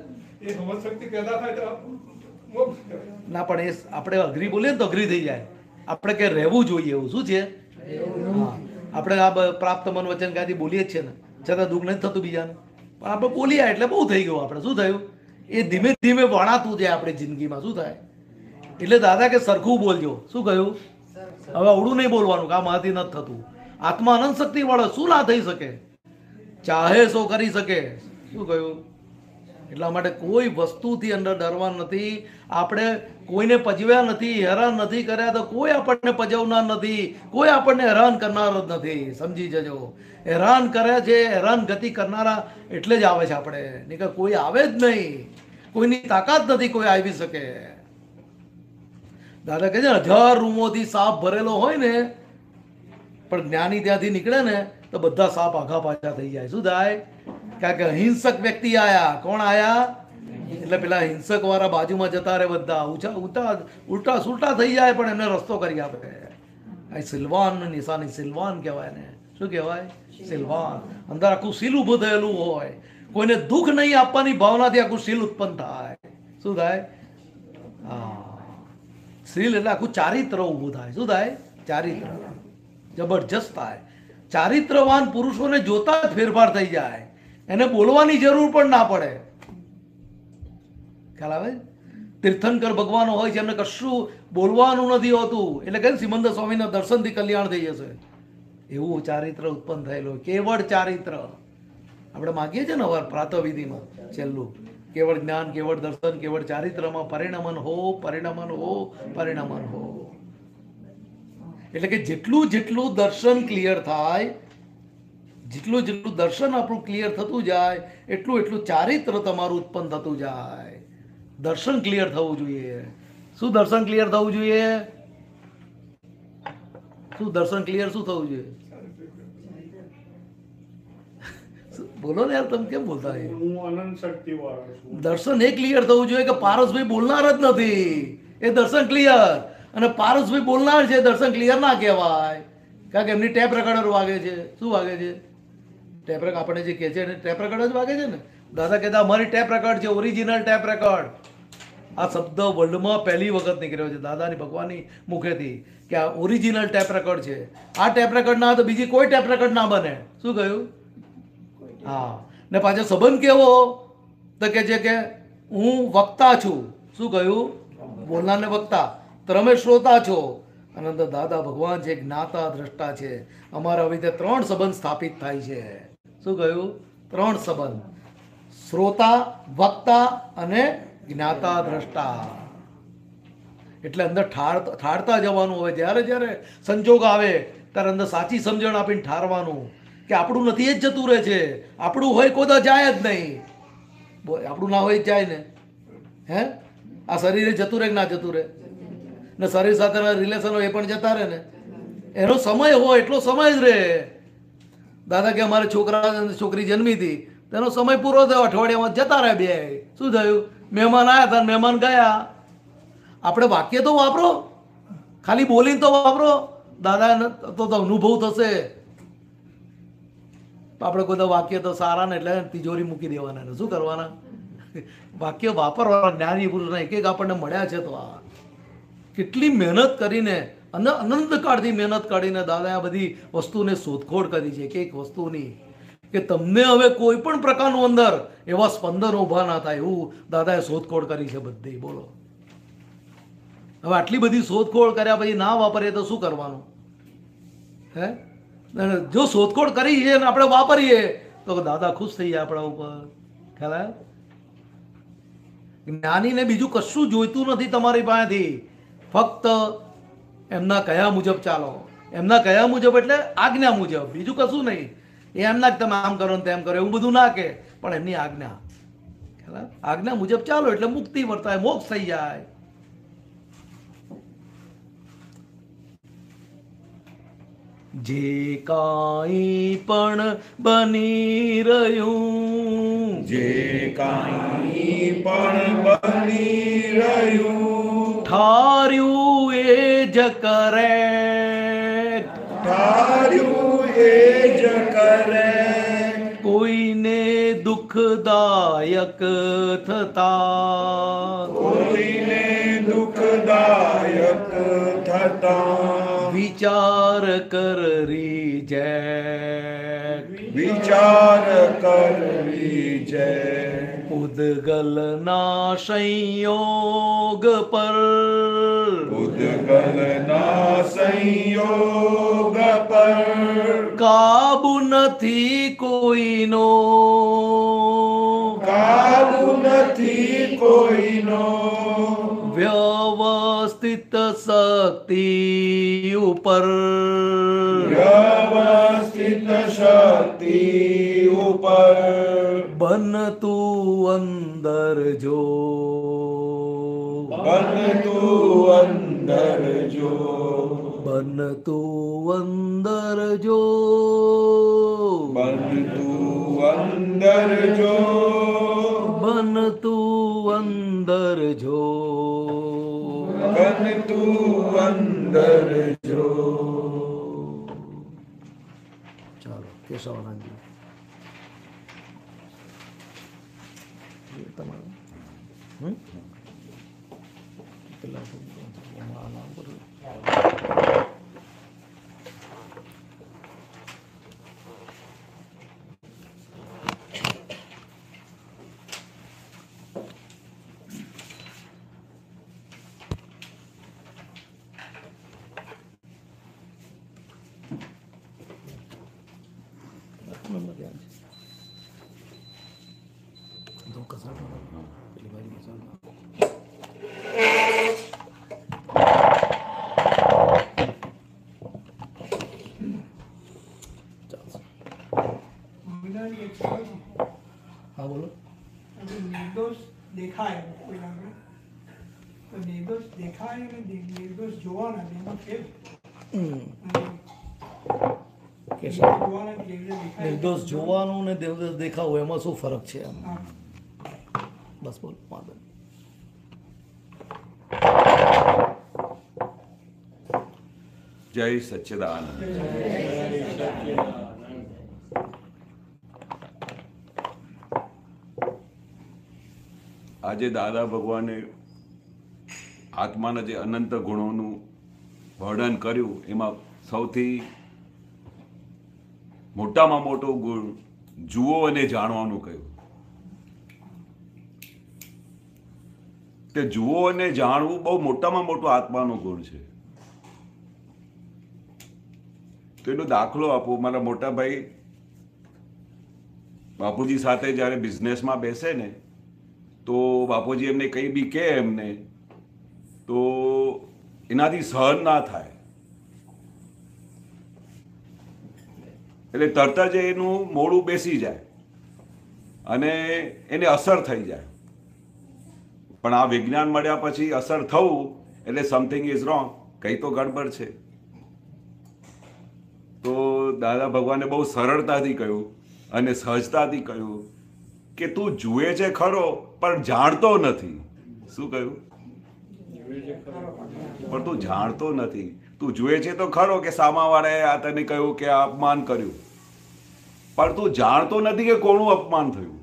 ના, પણ એ આપણે અઘરી બોલીએ ને તો અઘરી થઈ જાય. આપણે કે રહેવું જોઈએ એવું. શું છે? હા, આપણે આ પ્રાપ્ત મન વચન ગાદી બોલીએ જ છે ને, છતાં દુઃખ નથી થતું બીજાને. પણ આપણે બોલ્યા એટલે બહુ થઈ ગયું. આપણે શું થયું? એ ધીમે ધીમે વણાતું જાય આપણી જિંદગીમાં. શું થાય? એટલે દાદા કે સરખું બોલજો. શું કહ્યું? હવે અવળું નહીં બોલવાનું કે આ મારાથી નથી થતું. આત્મા અનંત શક્તિ વાળો, શું ના થઈ શકે? ચાહે સો કરી શકે. શું કહ્યું? એટલા માટે કોઈ વસ્તુથી અંદર ડરવા નથી. આપણે કોઈને પજવ્યા નથી, હેરાન નથી કર્યા તો કોઈ આપણને પજવનાર નથી, કોઈ આપણને હેરાન કરનાર જ નથી. સમજી જજો. હેરાન કરે છે, હેરાન ગતિ કરનારા એટલે જ આવે છે આપણે, નહીં કે કોઈ આવે જ નહીં. કોઈની તાકાત નથી કોઈ આવી શકે. દાદા કહે છે 1000 રૂમોથી સાપ ભરેલો હોય ને પણ જ્ઞાની ત્યાંથી નીકળે ને તો બધા સાપ આઘા પાછા થઈ જાય. શું થાય? કારણ કે હિંસક વ્યક્તિ આયા. કોણ આયા? એટલે પેલા હિંસક વાળા બાજુમાં જતા રહે. બધા ઉલટા સુલટા થઈ જાય પણ એને રસ્તો કરી આપે. આ સિલવાન નિશાની. સિલવાન કહેવાય ને. શું કહેવાય? સિલવાન. અંદર આખું સીલ ઊભું થયેલું હોય. કોઈને દુઃખ નહીં આપવાની ભાવનાથી આખું સીલ ઉત્પન્ન થાય. શું થાય? હા, સીલ એટલે આખું ચારિત્ર ઊભું થાય. શું થાય? ચારિત્ર જબરજસ્ત થાય. ચારિત્રવાન પુરુષોને જોતા જ ફેરફાર થઈ જાય. એને બોલવાની જરૂર પણ ના પડે. ખ્યાલ આવે? તીર્થંકર ભગવાનો હોય છે એમને કશું બોલવાનું નથી હોતું. એટલે કે સિમંદર સ્વામીના દર્શનથી કલ્યાણ થઈ જશે. એવું ચારિત્ર ઉત્પન્ન થયેલું. કેવળ ચારિત્ર આપણે માગીએ છીએ ને અવાર પ્રાતઃવિધિમાં છેલ્લું. કેવળ જ્ઞાન, કેવળ દર્શન, કેવળ ચારિત્રમાં પરિણમન હો, પરિણમન હો, પરિણમન હો. એટલે કે જેટલું દર્શન ક્લિયર થાય, જેટલું દર્શન આપણું ક્લિયર થતું જાય એટલું ચારિત્ર તમારું ઉત્પન્ન થતું જાય. દર્શન ક્લિયર થવું જોઈએ. શું દર્શન ક્લિયર થવું જોઈએ? શું દર્શન ક્લિયર શું થવું જોઈએ? બોલો ને યાર, તમે કેમ બોલતા? હું અનંત શક્તિ વાળો છું. દર્શન એ ક્લિયર થવું જોઈએ કે પારસભાઈ બોલનાર જ નથી, એ દર્શન ક્લિયર. અને પારસભાઈ બોલનાર છે, દર્શન ક્લિયર ના કહેવાય. કારણ કે એમની ટેપ રેકોર્ડર વાગે છે. શું વાગે છે? ટેપ રેકોર્ડ આપણે જે કહે છે એને ટેપ રેકોર્ડ જ વાગે છે ને. દાદા કહેતા અમારી ટેપ રેકોર્ડ છે, ઓરિજિનલ ટેપ રેકોર્ડ. આ શબ્દ વર્લ્ડમાં પહેલી વખત નીકળ્યો છે દાદાની ભગવાનની મુખેથી કે આ ઓરિજિનલ ટેપ રેકોર્ડ છે. આ ટેપ રેકોર્ડ ના તો બીજી કોઈ ટેપ રેકોર્ડ ના બને. શું કહ્યું? હા. ને પાછો સંબંધ કેવો? તો કે છે કે હું વક્તા છું. શું કહ્યું? બોલનારને વક્તા, તમે શ્રોતા છો. અને અંદર દાદા ભગવાન છે, જ્ઞાતા દ્રષ્ટા છે. અમારા આવી રીતે 3 સંબંધ સ્થાપિત થાય છે. શું કહ્યું? 3 સંબંધ: શ્રોતા, વક્તા અને જ્ઞાતા દ્રષ્ટા. એટલે અંદર ઠારતા જવાનું હોય. જ્યારે સંજોગ આવે ત્યારે અંદર સાચી સમજણ આપીને ઠારવાનું કે આપણું નથી એ જ જતું રહે છે. આપણું હોય કોઈ તો જાય જ નહીં. આપણું ના હોય જાય ને. હે, આ શરીરે જતું રહે કે ના જતું રહે, ને શરીર સાથેના રિલેશન હોય એ પણ જતા રહે ને. એનો સમય હોય એટલો સમય જ રહે. દાદા કે અમારે છોકરી જન્મી હતી, તેનો સમય પૂરો થયો, અઠવાડિયામાં જતા રહે બે. શું થયું? મહેમાન આવ્યા હતા, મહેમાન ગયા. આપણે વાક્ય તો વાપરો, ખાલી બોલીને તો વાપરો. દાદા તો અનુભવ થશે. આપણે કોઈ વાક્ય તો સારા ને એટલે તિજોરી મૂકી દેવાના ને શું કરવાના? વાક્ય વાપરવાના. જ્ઞાની પુરુષના એક એક આપણને મળ્યા છે. તો આ કેટલી મહેનત કરીને અને અનંતકાળથી મહેનત કાઢીને દાદાએ આ બધી વસ્તુને શોધખોળ કરી છે. એક એક વસ્તુની, કે તમને હવે કોઈ પણ પ્રકારનું અંદર એવા સ્પંદનો ઊભા ના થાય એવું દાદાએ શોધખોળ કરી છે બધી. બોલો, હવે આટલી બધી શોધખોળ કર્યા પછી ના વાપરીએ તો શું કરવાનું? હે, જો શોધખોળ કરી છે ને આપણે વાપરીએ તો દાદા ખુશ થઈ જાય આપણા ઉપર. ખ્યાલ આવ્યો? જ્ઞાનીને બીજું કશું જોઈતું નથી તમારી પાસેથી, ફક્ત એમના કયા મુજબ ચાલો. એમના કયા મુજબ એટલે આજ્ઞા મુજબ, બીજું કશું નહીં. એ એમના જ તમે આમ કરો ને તેમ કરો એવું બધું ના કે, પણ એમની આજ્ઞા. ખ્યાલ આવ્યો? આજ્ઞા મુજબ ચાલો એટલે મુક્તિ વર્તાય, મોક્ષ થઈ જાય. જે કાંઈ પણ બની રહ્યું, જે કાંઈ પણ બની રહ્યું, ઠાર્યું એ જ કરે, ઠાર્યું એ જ કરે, કોઈને દુઃખદાયક થતા, કોઈને દુઃખદાયક થતા, વિચાર કરી જય, વિચાર કરવી છે, ઉદગલના સંયોગ પર, ઉદગલના સંયોગ પર, કાબુ નથી કોઈનો, કાબુ નથી કોઈનો, વ્યવસ્થિત શક્તિ ઉપર, વ્યવસ્થિત શક્તિ ઉપર, બનતું અંદર જો, બનતું અંદર જો, બનતું અંદર જો, બનતું અંદર જો, બનતું અંદર જો, બનતું અંદર જો. ચાલો કેશવાનંદજી તમારું પેલા હા બોલો. નિર્દોષ દેખાય કોઈ આગળ, તો નિર્દોષ દેખાય અને નિર્દોષ જોવાના એમાં ફેર. જોવાના દેખાય, નિર્દોષ જોવાનું ને દેવદોષ દેખાવું એમાં શું ફરક છે? આમ હા. બસ બોલ વાંધો નહીં. જય સચ્ચિદાનંદ. આજે દાદા ભગવાને આત્માના જે અનંત ગુણોનું વર્ણન કર્યું, એમાં સૌથી મોટામાં મોટો ગુણ જુઓ અને જાણવાનું કહ્યું. કે જુઓ અને જાણવું બહુ મોટામાં મોટો આત્માનો ગુણ છે. તો એનો દાખલો આપું. મારા મોટા ભાઈ બાપુજી સાથે જ્યારે બિઝનેસમાં બેસે ને, તો બાપુજી એમને કંઈ બી કહે એમને, તો એનાથી સહન ના થાય, એટલે તરત જ એનું મોડું બેસી જાય. અને એને અસર થઈ જાય. પણ આ વિજ્ઞાન મળ્યા પછી અસર થવું એટલે સમથિંગ ઇઝ રોંગ, કંઈ તો ગડબડ છે. તો દાદા ભગવાને બહુ સરળતાથી કહ્યું અને સહજતાથી કહ્યું કે તું જુએ છે ખરો પણ જાણતો નથી. શું કહ્યું? પણ તું જાણતો નથી. તું જુએ છે તો ખરો કે સામાવાળાએ આ તને કહ્યું કે આ અપમાન કર્યું, પણ તું જાણતો નથી કે કોનું અપમાન થયું.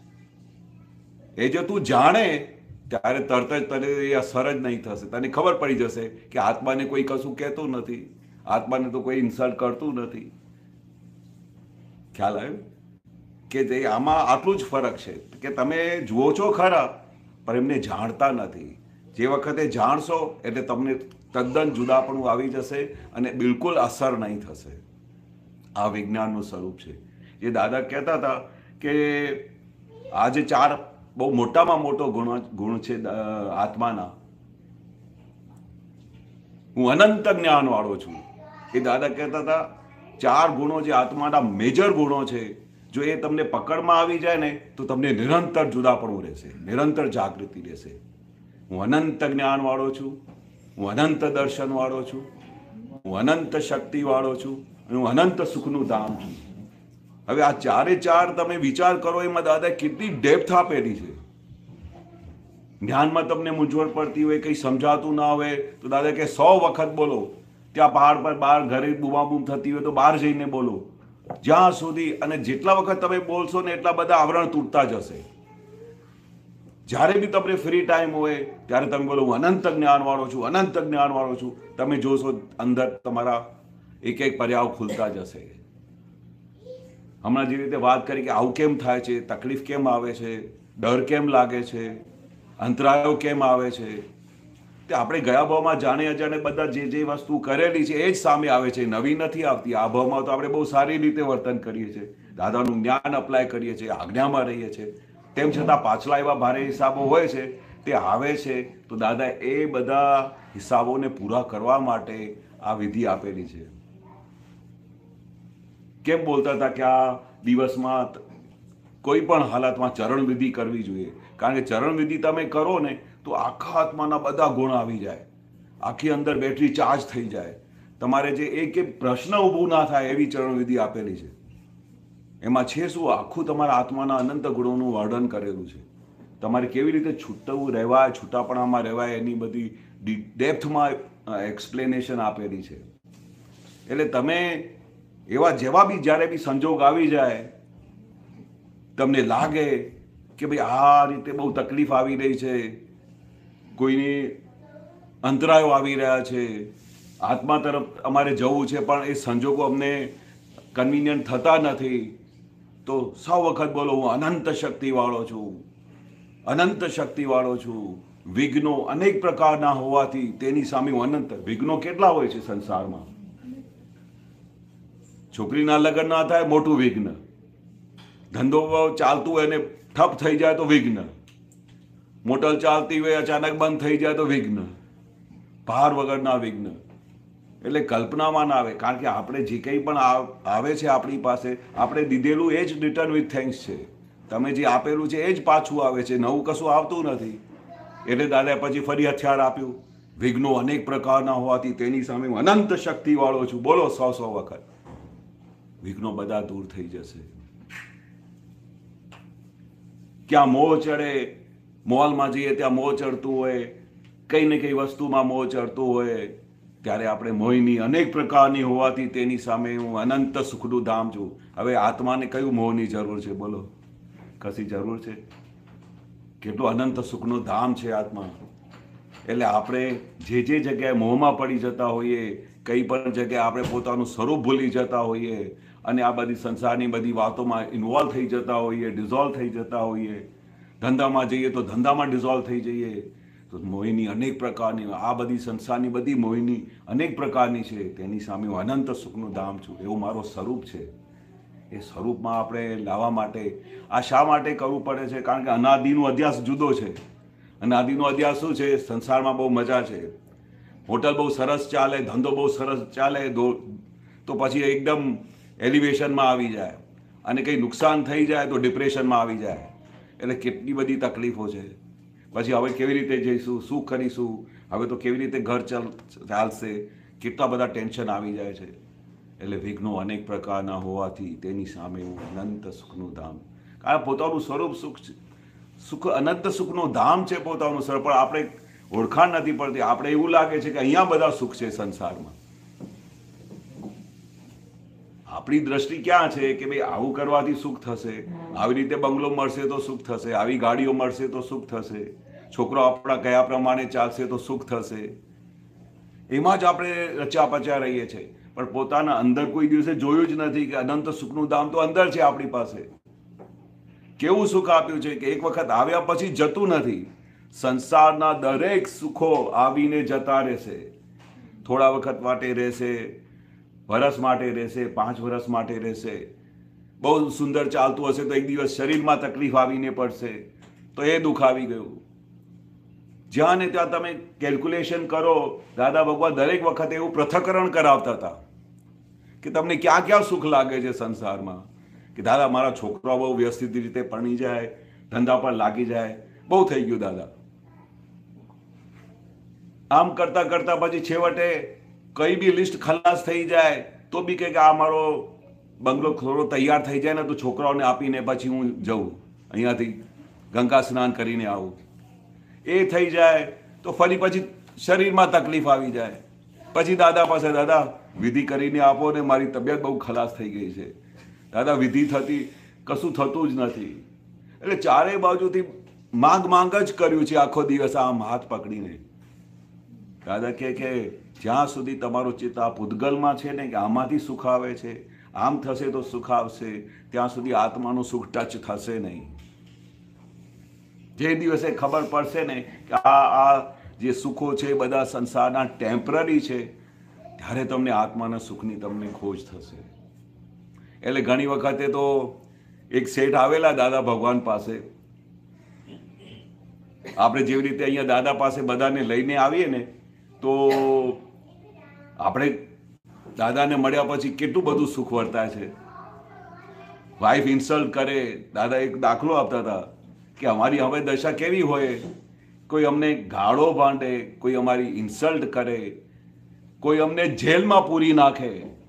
એ જો તું જાણે ત્યારે તરત જ તને એ અસર જ નહીં થશે. તને ખબર પડી જશે કે આત્માને કોઈ કશું કહેતું નથી, આત્માને તો કોઈ ઇન્સલ્ટ કરતું નથી. ખ્યાલ આવ્યો કે તે આમાં આટલું જ ફરક છે કે તમે જુઓ છો ખરા પણ એમને જાણતા નથી. જે વખતે જાણશો એટલે તમને તદ્દન જુદાપણું આવી જશે અને બિલકુલ અસર નહીં થશે. આ વિજ્ઞાનનું સ્વરૂપ છે. જે દાદા કહેતા હતા કે આ જે 4 બહુ મોટામાં મોટો ગુણ છે આત્માના, હું અનંત જ્ઞાન વાળો છું. એ દાદા કહેતા હતા 4 ગુણો જે આત્માના મેજર ગુણો છે, જો એ તમને પકડમાં આવી જાય ને તો તમને નિરંતર જુદાપણું રહેશે, નિરંતર જાગૃતિ રહેશે. હું અનંત જ્ઞાન વાળો છું, હું અનંત દર્શન વાળો છું, હું અનંત શક્તિ વાળો છું, અને હું અનંત સુખનું ધામ છું. હવે આ 4 તમે વિચાર કરો, એમાં દાદા કેટલી ડેપ્થ આપેલી છે. જ્ઞાનમાં તમને મૂંઝવણ પડતી હોય, કંઈ સમજાતું ના હોય તો દાદા કે 100 વખત બોલો. ત્યાં પહાડ પર બહાર ઘરે બૂમાબૂમ થતી હોય તો બહાર જઈને બોલો. જ્યાં સુધી, અને જેટલા વખત તમે બોલશો ને એટલા બધા આવરણ તૂટતા જશે. જ્યારે બી તમને ફ્રી ટાઈમ હોય ત્યારે તમે બોલો હું અનંત જ્ઞાન વાળો છું, અનંત જ્ઞાન વાળો છું. તમે જોશો અંદર તમારા એક એક પર્યાવ ખુલતા જશે. હમણાં જે રીતે વાત કરી કે આવું કેમ થાય છે, તકલીફ કેમ આવે છે, ડર કેમ લાગે છે, અંતરાયો કેમ આવે છે, તે આપણે ગયા ભાવમાં જાણે અજાણે બધા જે વસ્તુ કરેલી છે એ જ સામે આવે છે, નવી નથી આવતી. આ ભાવમાં તો આપણે બહુ સારી રીતે વર્તન કરીએ છીએ, દાદાનું જ્ઞાન અપ્લાય કરીએ છીએ, આજ્ઞામાં રહીએ છીએ. તેમ છતાં પાછલા એવા ભારે હિસાબો હોય છે તે આવે છે. તો દાદા એ બધા હિસાબોને પૂરા કરવા માટે આ વિધિ આપેલી છે. કેમ બોલતા હતા કે આ દિવસમાં કોઈ પણ હાલતમાં ચરણ વિધિ કરવી જોઈએ? કારણ કે ચરણ વિધિ તમે કરો ને તો આખા આત્માના બધા ગુણ આવી જાય, આખી અંદર બેટરી ચાર્જ થઈ જાય. તમારે જે એક પ્રશ્ન ઊભું ના થાય એવી ચરણ વિધિ આપેલી છે. એમાં છે શું? આખું તમારા આત્માના અનંત ગુણોનું વર્ણન કરેલું છે. તમારે કેવી રીતે છૂટવું રહેવાય, છૂટાપણામાં રહેવાય, એની બધી ડેપ્થમાં એક્સપ્લેનેશન આપેલી છે. એટલે તમે એવા જેવા બી જ્યારે બી સંજોગ આવી જાય, તમને લાગે કે ભાઈ આ રીતે બહુ તકલીફ આવી રહી છે, કોઈની અંતરાયો આવી રહ્યા છે, આત્મા તરફ અમારે જવું છે પણ એ સંજોગો અમને કન્વિનિયન્ટ થતા નથી, તો 100 વખત બોલો હું અનંત શક્તિવાળો છું, અનંત શક્તિવાળો છું. વિઘ્નો અનેક પ્રકારના હોવાથી તેની સામે હું અનંત. વિઘ્નો કેટલા હોય છે સંસારમાં? છોકરીના લગ્ન ના થાય મોટું વિઘ્ન, ધંધો ચાલતું હોય ને ઠપ થઈ જાય તો વિઘ્ન, મોટર ચાલતી હોય અચાનક બંધ થઈ જાય તો વિઘ્ન, ભાર વગરના વિઘ્ન. એટલે કલ્પનામાં ના આવે, કારણ કે આપણે જે કંઈ પણ આવે છે આપણી પાસે, આપણે દીધેલું એ જ રિટર્ન વિથ થેન્ક્સ છે. તમે જે આપેલું છે એ જ પાછું આવે છે, નવું કશું આવતું નથી. એટલે દાદા પછી ફરી હથિયાર આપ્યું, વિઘ્નો અનેક પ્રકારના હોવાથી તેની સામે હું અનંત શક્તિ વાળો છું. બોલો 100 વખત, વિઘ્નો બધા દૂર થઈ જશે. ક્યાં મોહ ચડે, મોલમાં જઈએ ત્યાં મોહ ચડતું હોય, કઈ ને કઈ વસ્તુમાં મોહ ચડતું હોય, ત્યારે આપણે મોહની અનેક પ્રકારની હોવાથી તેની સામે હું અનંત સુખનું ધામ છું. હવે આત્માને કયું મોહની જરૂર છે? બોલો, કશી જરૂર છે? કેટલું અનંત સુખનું ધામ છે આત્મા. એટલે આપણે જે જગ્યાએ મોહમાં પડી જતા હોઈએ, કઈ પણ જગ્યાએ આપણે પોતાનું સ્વરૂપ ભૂલી જતા હોઈએ અને આ બધી સંસારની બધી વાતોમાં ઇન્વોલ્વ થઈ જતા હોઈએ, ડિઝોલ્વ થઈ જતા હોઈએ, ધંધામાં જઈએ તો ધંધામાં ડિઝોલ્વ થઈ જઈએ, તો મોહિની અનેક પ્રકારની, આ બધી સંસારની બધી મોહિની અનેક પ્રકારની છે, તેની સામે હું અનંત સુખનું ધામ છું. એવું મારું સ્વરૂપ છે. એ સ્વરૂપમાં આપણે લાવવા માટે આ શા માટે કરવું પડે છે? કારણ કે અનાદિનો અધ્યાસ જુદો છે. અનાદિનો અધ્યાસ શું છે? સંસારમાં બહુ મજા છે, હોટલ બહુ સરસ ચાલે, ધંધો બહુ સરસ ચાલે, તો પછી એકદમ એલિવેશનમાં આવી જાય. અને કંઈ નુકસાન થઈ જાય તો ડિપ્રેશનમાં આવી જાય. એટલે કેટલી બધી તકલીફો છે. પછી હવે કેવી રીતે જઈશું, શું કરીશું, હવે તો કેવી રીતે ઘર ચાલશે, કેટલા બધા ટેન્શન આવી જાય છે. એટલે વિઘ્નો અનેક પ્રકારના હોવાથી તેની સામે એવું અનંત સુખનું ધામ, કારણ પોતાનું સ્વરૂપ સુખ છે, સુખ અનંત સુખનું ધામ છે પોતાનું સ્વરૂપ, પણ આપણે ઓળખાણ નથી પડતી. આપણે એવું લાગે છે કે અહીંયા બધા સુખ છે સંસારમાં. આપણી દ્રષ્ટિ ક્યાં છે કે ભાઈ આવું કરવાથી સુખ થશે, આવી રીતે બંગલો મળશે તો સુખ થશે, આવી ગાડીઓ મળશે તો સુખ થશે, છોકરો આપણા કયા પ્રમાણે ચાલશે તો સુખ થશે, એમાં જ આપણે રચ્યા પચ્યા રહીએ છીએ. પણ પોતાના અંદર કોઈ દિવસે જોયું જ નથી કે અનંત સુખનું ધામ તો અંદર છે આપણી પાસે. કેવું સુખ આપ્યું છે કે એક વખત આવ્યા પછી જતું નથી. સંસારના દરેક સુખો આવીને જતા રહેશે. થોડા વખત માટે રહેશે, વર્ષ માટે રહેશે, 5 વર્ષ માટે રહેશે. બહુ સુંદર ચાલતું હશે તો એક દિવસ શરીરમાં તકલીફ આવીને પડશે તો એ દુઃખ આવી ગયું. જ્યાં ને ત્યાં તમે કેલ્ક્યુલેશન કરો, દાદા ભગવાન દરેક વખતે એવું પૃથ્થકરણ કરાવતા હતા કે તમને ક્યાં ક્યાં સુખ લાગે છે સંસારમાં. કે દાદા મારા છોકરા બહુ વ્યવસ્થિત રીતે ભણી જાય, ધંધા પર લાગી જાય, બહુ થઈ ગયું દાદા. આમ કરતા કરતા પછી છેવટે કઈ બી લિસ્ટ ખલાસ થઈ જાય તો બી કે આ મારો બંગલો થોડો તૈયાર થઈ જાય ને તો છોકરાઓને આપીને પછી હું જઉં, અહીંયાથી ગંગા સ્નાન કરીને આવું. એ થઈ જાય તો ફરી પછી શરીરમાં તકલીફ આવી જાય. પછી દાદા પાસે, દાદા વિધિ કરીને આપો ને મારી તબિયત બહુ ખલાસ થઈ ગઈ છે. દાદા વિધિ થતી કશું થતું જ નથી. એટલે ચારે બાજુથી માંગ જ કર્યું છે આખો દિવસ આમ હાથ પકડીને. દાદા કે જ્યાં સુધી તમારો ચિત્ત આ પૂતગલમાં છે ને કે આમાંથી સુખ આવે છે, આમ થશે તો સુખ આવશે, ત્યાં સુધી આત્માનું સુખ ટચ થશે નહીં. જે દિવસે ખબર પડશે ને કે આ જે સુખો છે બધા સંસારના ટેમ્પરરી છે, ત્યારે તમને આત્માના સુખની તમને ખોજ થશે. એટલે ઘણી વખતે તો એક શેઠ આવેલા દાદા ભગવાન પાસે. આપણે જેવી રીતે અહીંયા દાદા પાસે બધાને લઈને આવીએ ને તો આપણે દાદાને મળ્યા પછી કેટલું બધું સુખ વર્તાય છે. વાઈફ ઇન્સલ્ટ કરે, દાદા એક દાખલો આપતા હતા કે અમારી હવે દશા કેવી હોય, કોઈ અમને ગાળો ભાંડે, કોઈ અમારી ઇન્સલ્ટ કરે, કોઈ અમને જેલમાં પૂરી નાખે,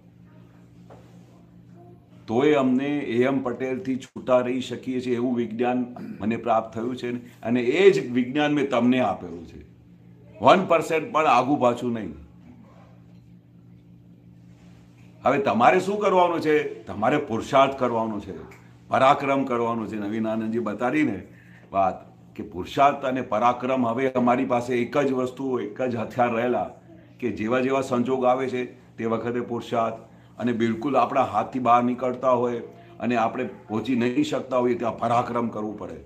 તોય અમને AM પટેલથી છૂટા રહી શકીએ છીએ એવું વિજ્ઞાન મને પ્રાપ્ત થયું છે. અને એ જ વિજ્ઞાન મેં તમને આપેલું છે. 1% પણ આગુ પાછું નહીં. હવે તમારે શું કરવાનું છે? તમારે પુરુષાર્થ કરવાનો છે, પરાક્રમ કરવાનું છે. નવીન આનંદજી બતાડીને વાત કે પુરુષાર્થ અને પરાક્રમ, હવે અમારી પાસે એક જ વસ્તુ, એક જ હથિયાર રહેલા કે જેવા જેવા સંજોગ આવે છે તે વખતે પુરુષાર્થ, અને બિલકુલ આપણા હાથથી બહાર નીકળતા હોય અને આપણે પહોંચી નહીં શકતા હોઈએ ત્યાં પરાક્રમ કરવું પડે.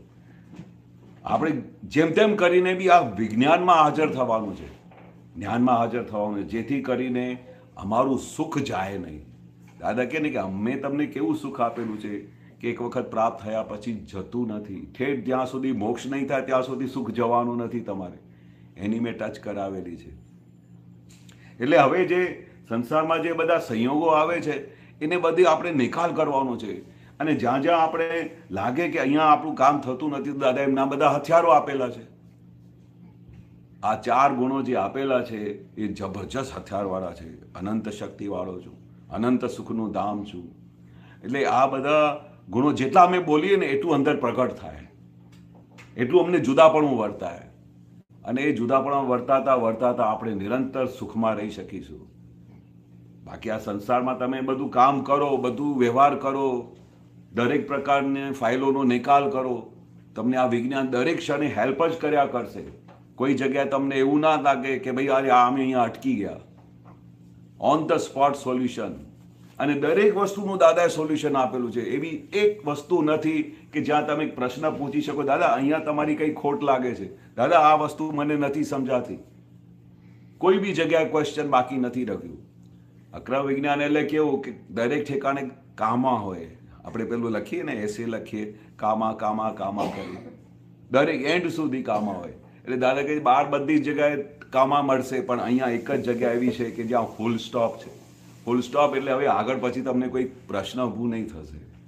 આપણે જેમ તેમ કરીને બી આ વિજ્ઞાનમાં હાજર થવાનું છે, જ્ઞાનમાં હાજર થવાનું છે, જેથી કરીને અમારું સુખ જાય નહીં. દાદા કહે ને કે અમે તમને કેવું સુખ આપેલું છે કે એક વખત પ્રાપ્ત થયા પછી જતું નથી. ઠેઠ જ્યાં સુધી મોક્ષ નહીં થાય ત્યાં સુધી સુખ જવાનું નથી તમારે. એની મેં ટચ કરાવેલી છે. એટલે હવે જે સંસારમાં જે બધા સંયોગો આવે છે એને બધી આપણે નિકાલ કરવાનો છે. અને જ્યાં જ્યાં આપણે લાગે કે અહીંયા આપણું કામ થતું નથી, તો દાદા એમના બધા હથિયારો આપેલા છે. આ 4 ગુણો જે આપેલા છે એ જબરજસ્ત હથિયારવાળા છે. અનંત શક્તિવાળો છું, અનંત સુખનું ધામ છું. એટલે આ બધા ગુણો જેટલા અમે બોલીએ ને એટલું અંદર પ્રગટ થાય, એટલું અમને જુદાપણું વર્તાય. અને એ જુદાપણું વર્તાતા વર્તાતા આપણે નિરંતર સુખમાં રહી શકીશું. બાકી આ સંસારમાં તમે બધું કામ કરો, બધું વ્યવહાર કરો, દરેક પ્રકારની ફાઇલોનો નિકાલ કરો, તમને આ વિજ્ઞાન દરેક ક્ષણે હેલ્પ જ કર્યા કરશે. કોઈ જગ્યાએ તમને એવું ના લાગે કે ભાઈ અરે આ અમે અહીંયા અટકી ગયા. On the spot solution. અને દરેક વસ્તુનું દાદાએ સોલ્યુશન આપેલું છે. એવી એક વસ્તુ નથી કે જ્યાં તમે પ્રશ્ન પૂછી શકો, દાદા અહીંયા તમારી કંઈ ખોટ લાગે છે, દાદા આ વસ્તુ મને નથી સમજાતી. કોઈ બી જગ્યાએ ક્વેશ્ચન બાકી નથી રાખ્યું. અક્રમ વિજ્ઞાન એટલે કેવું કે દરેક ઠેકાણે કામા હોય. આપણે પેલું લખીએ ને એસે લખીએ, કામા કામા કામા કરી, દરેક એન્ડ સુધી કામા હોય. એટલે દાદા કહે બહાર બધી જગ્યાએ કામા મળશે, પણ અહીંયા એક જ જગ્યા એવી છે કે જ્યાં ફૂલ સ્ટોપ છે. ફૂલ સ્ટોપ એટલે હવે આગળ પછી તમને કોઈ પ્રશ્ન ઊભું નહીં થશે.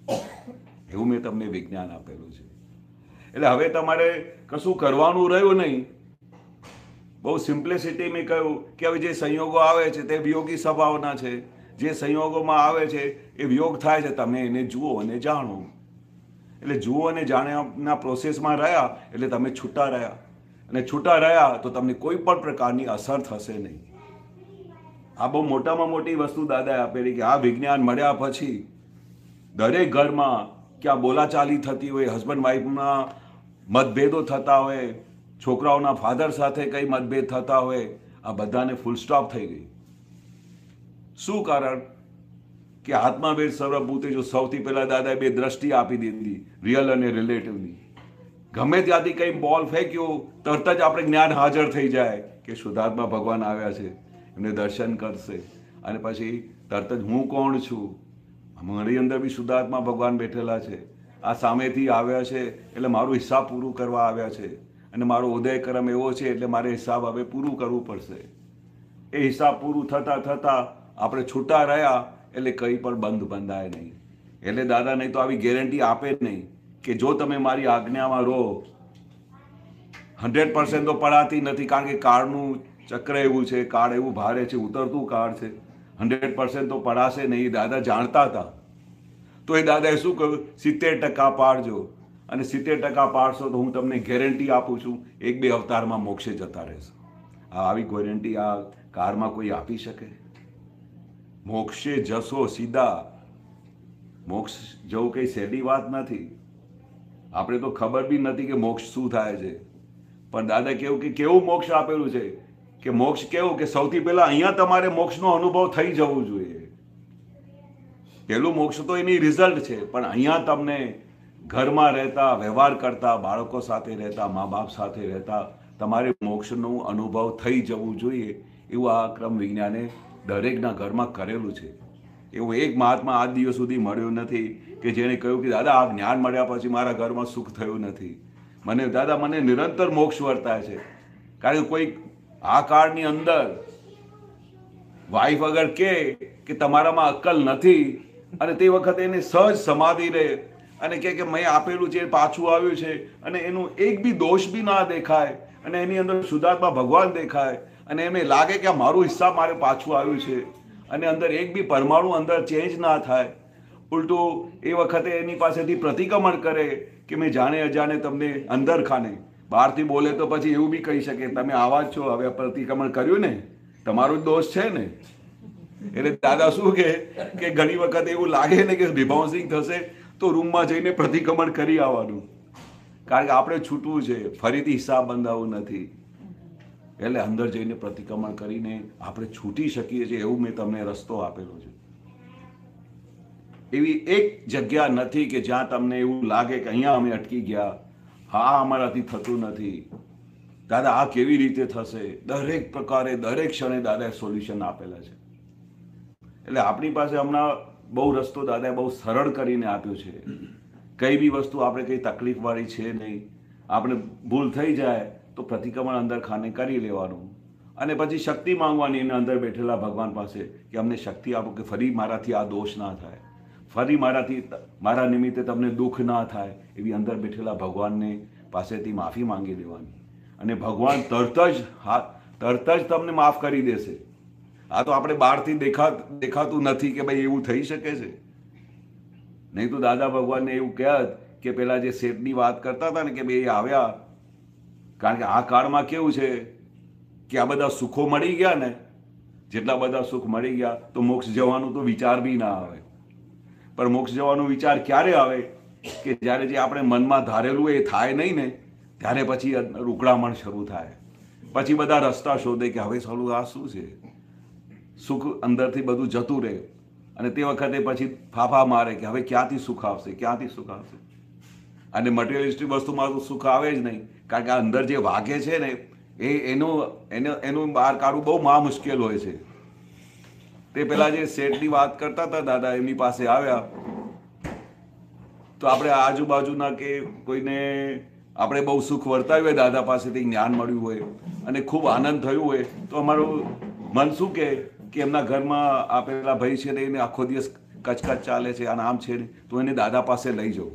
એવું મેં તમને વિજ્ઞાન આપેલું છે. એટલે હવે તમારે કશું કરવાનું રહ્યું નહીં. બહુ સિમ્પ્લિસિટી મેં કહ્યું કે હવે જે સંયોગો આવે છે તે વિયોગી સ્વભાવના છે. જે સંયોગોમાં આવે છે એ વિયોગ થાય છે, તમે એને જુઓ અને જાણો. એટલે જુઓ અને જાણ્યાના પ્રોસેસમાં રહ્યા એટલે તમે છૂટા રહ્યા, અને છૂટા રહ્યા તો તમને કોઈ પણ પ્રકારની અસર થશે નહીં. આ બહુ મોટામાં મોટી વસ્તુ દાદાએ આપેલી કે આ વિજ્ઞાન મળ્યા પછી દરેક ઘરમાં ક્યાં બોલાચાલી થતી હોય, હસબન્ડ વાઈફના મતભેદો થતા હોય, છોકરાઓના ફાધર સાથે કઈ મતભેદ થતા હોય, આ બધાને ફૂલ સ્ટોપ થઈ ગઈ. શું કારણ? કે આત્માભેદ સર્વભૂતે જો સૌથી પહેલા દાદાએ બે દ્રષ્ટિ આપી દીધી, રિયલ અને રિલેટિવની. ગમે ત્યાંથી કઈ બોલ ફેંક્યો તરત જ આપણે જ્ઞાન હાજર થઈ જાય કે શુદ્ધાત્મા ભગવાન આવ્યા છે, એમને દર્શન કરશે, અને પછી તરત જ હું કોણ છું, મારી અંદર બી શુદ્ધાત્મા ભગવાન બેઠેલા છે, આ સામેથી આવ્યા છે એટલે મારું હિસાબ પૂરું કરવા આવ્યા છે, અને મારો ઉદયક્રમ એવો છે એટલે મારે હિસાબ હવે પૂરું કરવું પડશે. એ હિસાબ પૂરું થતાં થતાં આપણે છૂટા રહ્યા એટલે કંઈ પણ બંધાય નહીં. એટલે દાદા નહીં તો આવી ગેરંટી આપે નહીં કે જો તમે મારી આજ્ઞામાં રહો. 100% તો પડાતી નથી, કારણ કે કાળનું ચક્ર એવું છે, કાળ એવું ભારે છે, ઉતરતું કાળ છે. 100% તો પડાશે નહીં, દાદા જાણતા હતા. તો એ દાદાએ શું કહ્યું, 70% પાડજો, અને 70% પાડશો તો હું તમને ગેરંટી આપું છું 1-2 અવતારમાં મોક્ષે જતા રહેશો. આવી ગેરંટી આ કાળમાં કોઈ આપી શકે? મોક્ષે જશો સીધા. મોક્ષ જવું કઈ સહેલી વાત નથી. આપણે તો ખબર બી નથી કે મોક્ષ શું થાય છે, પણ દાદા કેવું મોક્ષ આપેલું છે કે મોક્ષ કેવું કે સૌથી પહેલા અહીંયા તમારે મોક્ષનો અનુભવ થઈ જવું જોઈએ. પેલું મોક્ષ તો એની રિઝલ્ટ છે, પણ અહીંયા તમને ઘરમાં રહેતા, વ્યવહાર કરતા, બાળકો સાથે રહેતા, મા બાપ સાથે રહેતા તમારે મોક્ષનો અનુભવ થઈ જવું જોઈએ. એવું આ ક્રમ વિજ્ઞાને દરેકના ઘરમાં કરેલું છે. એવું એક મહાત્મા આજ દિવસ સુધી મળ્યું નથી કે જેણે કહ્યું કે દાદા આ જ્ઞાન મળ્યા પછી મારા ઘરમાં સુખ થયું નથી. મને નિરંતર મોક્ષ વર્તાય છે. કારણ કે કોઈ આ કાળની અંદર વાઈફ અગર કે તમારામાં અક્કલ નથી, અને તે વખતે એને સહજ સમાધિ રહે અને કે મેં આપેલું છે પાછું આવ્યું છે, અને એનું એક બી દોષ બી ના દેખાય, અને એની અંદર શુદ્ધાત્મા ભગવાન દેખાય, અને એમને લાગે કે આ મારું હિસાબ મારે પાછું આવ્યું છે, અને અંદર એક બી પરમાણુ અંદર ચેન્જ ના થાય. ઉલટું એ વખતે એની પાસેથી પ્રતિક્રમણ કરે કે મેં જાણે અજાણે તમને અંદર ખાને. બહારથી બોલે તો પછી એવું બી કહી શકે તમે આવા જ છો, હવે પ્રતિક્રમણ કર્યું ને, તમારો જ દોષ છે ને. એટલે દાદા શું કે ઘણી વખત એવું લાગે ને કે રિબાઉન્સિંગ થશે તો રૂમમાં જઈને પ્રતિક્રમણ કરી આવવાનું, કારણ કે આપણે છૂટવું છે, ફરીથી હિસાબ બંધાવવું નથી. એટલે અંદર જઈને પ્રતિક્રમણ કરીને આપણે છૂટી શકીએ છીએ. એવું મેં તમને રસ્તો આપેલો છે. એવી એક જગ્યા નથી કે જ્યાં તમને એવું લાગે કે અહીંયા અમે અટકી ગયા, હા અમારાથી થતું નથી. દાદા આ કેવી રીતે થશે? દરેક પ્રકારે દરેક ક્ષણે દાદાએ સોલ્યુશન આપેલા છે. એટલે આપણી પાસે હમણાં બહુ રસ્તો દાદાએ બહુ સરળ કરીને આપ્યો છે. કઈ બી વસ્તુ આપણે કઈ તકલીફવાળી છે નહીં. આપણે ભૂલ થઈ જાય તો પ્રતિક્રમણ અંદર ખાને કરી લેવાનું, અને પછી શક્તિ માંગવાની એને અંદર બેઠેલા ભગવાન પાસે કે અમને શક્તિ આપો કે ફરી મારાથી આ દોષ ના થાય, ફરી મારા નિમિત્તે તમને દુઃખ ના થાય. એવી અંદર બેઠેલા ભગવાનને પાસેથી માફી માંગી લેવાની, અને ભગવાન તરત જ તમને માફ કરી દેશે. આ તો આપણે બહારથી દેખાતું નથી કે ભાઈ એવું થઈ શકે છે. નહીં તો દાદા ભગવાનને એવું કહેત કે પેલા જે શેઠની વાત કરતા હતા ને કે ભાઈ આવ્યા, કારણ કે આ કાળમાં કેવું છે કે આ બધા સુખો મળી ગયા ને, જેટલા બધા સુખ મળી ગયા તો મોક્ષ જવાનું તો વિચાર બી ના આવે. પણ મોક્ષ જવાનો વિચાર ક્યારે આવે કે જ્યારે જે આપણે મનમાં ધારેલું એ થાય નહીં ને, ત્યારે પછી ઉકળામણ શરૂ થાય. પછી બધા રસ્તા શોધે કે હવે સાલું આ શું છે, સુખ અંદરથી બધું જતું રહે, અને તે વખતે પછી ફાફા મારે કે હવે ક્યાંથી સુખ આવશે, ક્યાંથી સુખ આવશે. અને મટીરિયલિસ્ટિક વસ્તુમાં તો સુખ આવે જ નહીં, કારણ કે અંદર જે વાગે છે ને એનું બહાર કાઢવું બહુ મહા મુશ્કેલ હોય છે. તે પેલા જે શેઠની વાત કરતા હતા દાદા, એમની પાસે આવ્યા તો આપણે આજુબાજુના કે કોઈને આપણે બહુ સુખ વર્તાવ્યું હોય, દાદા પાસેથી જ્ઞાન મળ્યું હોય અને ખૂબ આનંદ થયું હોય, તો અમારું મન શું કે એમના ઘરમાં આપેલા ભાઈ છે ને એને આખો દિવસ કચકચ ચાલે છે અને આમ છે ને, તો એને દાદા પાસે લઈ જાઓ.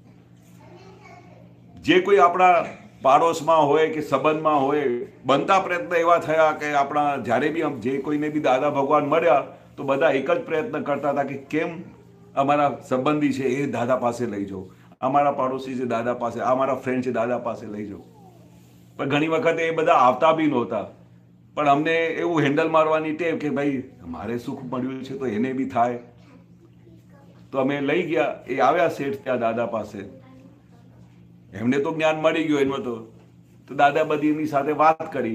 જે કોઈ આપણા પાડોશમાં હોય કે સંબંધમાં હોય, બનતા પ્રયત્ન એવા થયા કે આપણા જ્યારે બી જે કોઈને બી દાદા ભગવાન મળ્યા તો બધા એક જ પ્રયત્ન કરતા હતા કે કેમ અમારા સંબંધી છે એ દાદા પાસે લઈ જાઓ, અમારા પાડોશી છે દાદા પાસે, અમારા ફ્રેન્ડ છે દાદા પાસે લઈ જાઓ. પણ ઘણી વખત એ બધા આવતા બી નહોતા, પણ અમને એવું હેન્ડલ મારવાની ટેવ કે ભાઈ મારે સુખ મળ્યું છે તો એને બી થાય. તો અમે લઈ ગયા, એ આવ્યા શેઠ ત્યાં દાદા પાસે. એમને તો જ્ઞાન મળી ગયું એમાં તો દાદા બધી એમની સાથે વાત કરી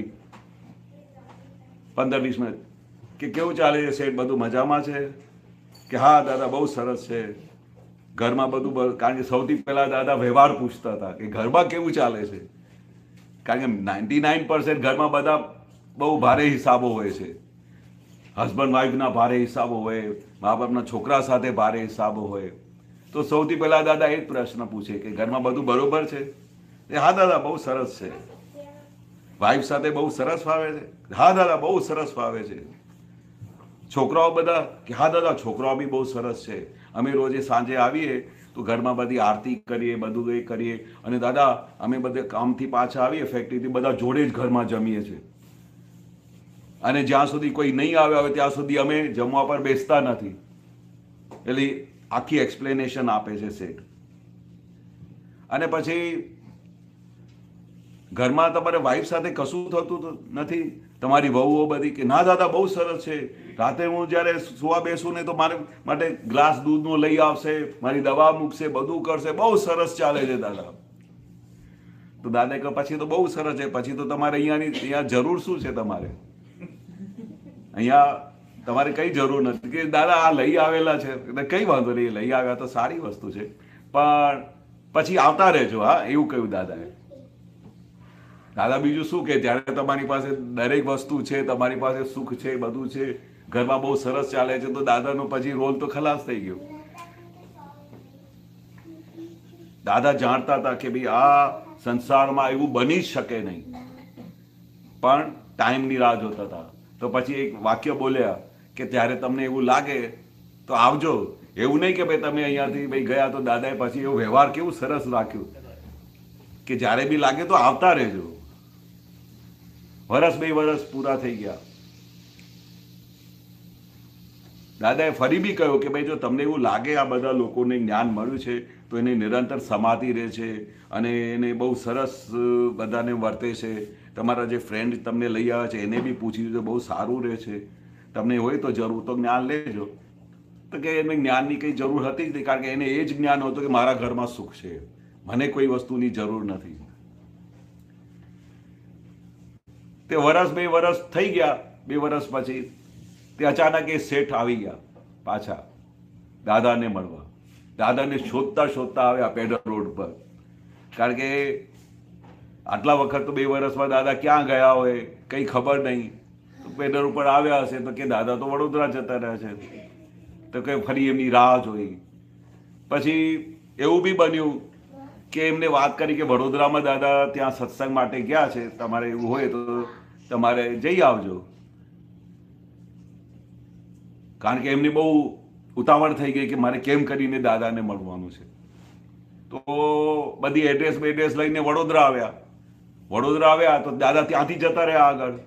15-20 મિનિટ કે કેવું ચાલે છે શેઠ, બધું મજામાં છે? કે હા દાદા બહુ સરસ છે, ઘરમાં બધું. કારણ કે સૌથી પહેલા દાદા વ્યવહાર પૂછતા હતા કે ઘરમાં કેવું ચાલે છે, કારણ કે 99% ઘરમાં બધા બહુ ભારે હિસાબો હોય છે. હસબન્ડ વાઈફના ભારે હિસાબો હોય, મા બાપના છોકરા સાથે ભારે હિસાબો હોય. તો સૌથી પહેલા દાદા એ જ પ્રશ્ન પૂછે કે ઘરમાં બધું બરોબર છે? હા દાદા બહુ સરસ છે. વાઈફ સાથે બહુ સરસ ફાવે છે? હા દાદા બહુ સરસ ફાવે છે. છોકરાઓ બધા? કે હા દાદા છોકરાઓ બી બહુ સરસ છે. અમે રોજે સાંજે આવીએ તો ઘરમાં બધી આરતી કરીએ, બધું એ કરીએ, અને દાદા અમે બધે કામથી પાછા આવીએ ફેક્ટરીથી, બધા જોડે જ ઘરમાં જમીએ છીએ. અને જ્યાં સુધી કોઈ નહીં આવ્યા હોય ત્યાં સુધી અમે જમવા પર બેસતા નથી. એટલે આખી એક્સપ્લેનેશન આપે છે શેઠ. અને પછી ઘરમાં તમારે વાઈફ સાથે કશું થતું નથી? તમારી વહુઓ બધી? કે ના દાદા બહુ સરસ છે, રાતે હું જ્યારે સુવા બેસું ને તો મારે માટે ગ્લાસ દૂધનો લઈ આવશે, મારી દવા મૂકશે, બધું કરશે, બહુ સરસ ચાલે છે દાદા. તો દાદા કે પછી તો બહુ સરસ છે, પછી તો તમારે અહીંયા જરૂર શું છે? તમારે અહીંયા તમારે કઈ જરૂર નથી. કે દાદા આ લઈ આવેલા છે, કઈ વાંધો નહીં, લઈ આવ્યા તો સારી વસ્તુ છે, પણ પછી આવતા રહેજો. હા એવું કહ્યું દાદાએ. દાદા બીજું શું કે જ્યારે તમારી પાસે દરેક વસ્તુ છે, તમારી પાસે સુખ છે, બધું છે, ઘરમાં બહુ સરસ ચાલે છે, તો દાદાનો પછી રોલ તો ખલાસ થઈ ગયો. દાદા જાણતા હતા કે ભાઈ આ સંસારમાં એવું બની જ શકે નહીં, પણ ટાઈમની રાહ જોતા હતા. તો પછી એક વાક્ય બોલ્યા કે ત્યારે તમને એવું લાગે તો આવજો. એવું નહીં કે ભાઈ તમે અહીંયાથી ભાઈ ગયા તો દાદાએ પછી એવો વ્યવહાર કેવું સરસ રાખ્યું કે જ્યારે બી લાગે તો આવતા રહેજો. વર્ષ 2 વર્ષ પૂરા થઈ ગયા. દાદાએ ફરી બી કહ્યું કે ભાઈ જો તમને એવું લાગે આ બધા લોકોને જ્ઞાન મળ્યું છે તો એને નિરંતર સમાધિ રહે છે અને એને બહુ સરસ બધાને વર્તે છે. તમારા જે ફ્રેન્ડ તમને લઈ આવ્યા છે એને બી પૂછી દીધું, બહુ સારું રહે છે, તમને હોય તો જરૂર તો જ્ઞાન લેજો. તો કે એને જ્ઞાનની કંઈ જરૂર હતી જ નહીં, કારણ કે એને એ જ જ્ઞાન હતું કે મારા ઘરમાં સુખ છે, મને કોઈ વસ્તુની જરૂર નથી. તે વર્ષ 2 વર્ષ થઈ ગયા. 2 વર્ષ પછી તે અચાનક એ શેઠ આવી ગયા પાછા દાદાને મળવા. દાદાને શોધતા શોધતા આવ્યા પેડર રોડ પર, કારણ કે આટલા વખત તો 2 વર્ષમાં દાદા ક્યાં ગયા હોય કંઈ ખબર નહીં. તો પેડર ઉપર આવ્યા હશે તો કે દાદા તો વડોદરા જતા રહ્યા છે, તો કે ફરી એમની રાહ જોઈ. પછી એવું બી બન્યું કે એમને વાત કરી કે વડોદરામાં દાદા ત્યાં સત્સંગ માટે ગયા છે, તમારે એવું હોય તો તમારે જઈ આવજો. કારણ કે એમની બહુ ઉતાવળ થઈ ગઈ કે મારે કેમ કરીને દાદાને મળવાનું છે. તો બધી એડ્રેસ લઈને વડોદરા આવ્યા. વડોદરા આવ્યા તો દાદા ત્યાંથી જતા રહ્યા આગળ.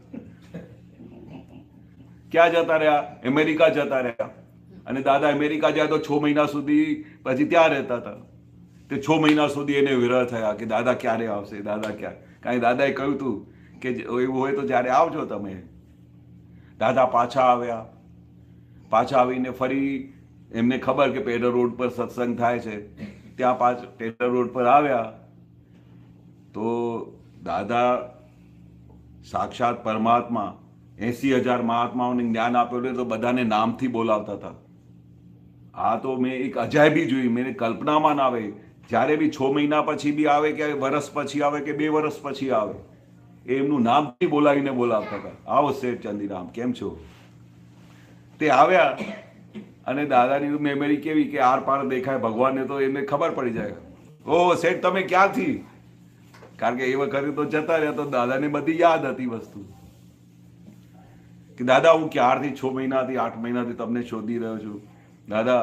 ક્યાં જતા રહ્યા? અમેરિકા જતા રહ્યા. અને દાદા અમેરિકા જાય તો 6 મહિના સુધી પછી ત્યાં રહેતા હતા. તે 6 મહિના સુધી એને વિરહ થયા કે દાદા ક્યારે આવશે, દાદા ક્યારે. કારણ કે દાદાએ કહ્યું હતું કે એવું હોય તો જ્યારે આવજો તમે. દાદા પાછા આવ્યા. પાછા આવીને ફરી એમને ખબર કે પેડર રોડ પર સત્સંગ થાય છે, ત્યાં પેડર રોડ પર આવ્યા તો દાદા સાક્ષાત પરમાત્મા 80,000 મહાત્માઓને જ્ઞાન આપેલું તો બધાને નામથી બોલાવતા હતા. આ તો મેં એક અજાયબી જોઈ, મેં કલ્પનામાં ના આવે. જ્યારે બી 6 મહિના પછી બી આવે કે વર્ષ પછી આવે કે 2 વર્ષ પછી આવે, એમનું નામથી બોલાવીને બોલાવતા હતા. આવો શેઠ ચંદીરામ, કેમ છો? તે આવ્યા અને દાદાની મેમરી કેવી કે આર પાર દેખાય ભગવાનને તો એમને ખબર પડી જાય, ઓ શેઠ તમે ક્યાંથી? કારણ કે એ વખતે તો જતા રહ્યા તો દાદાને બધી યાદ હતી વસ્તુ કે દાદા હું ક્યારથી 6 મહિનાથી 8 મહિનાથી તમને શોધી રહ્યો છું. દાદા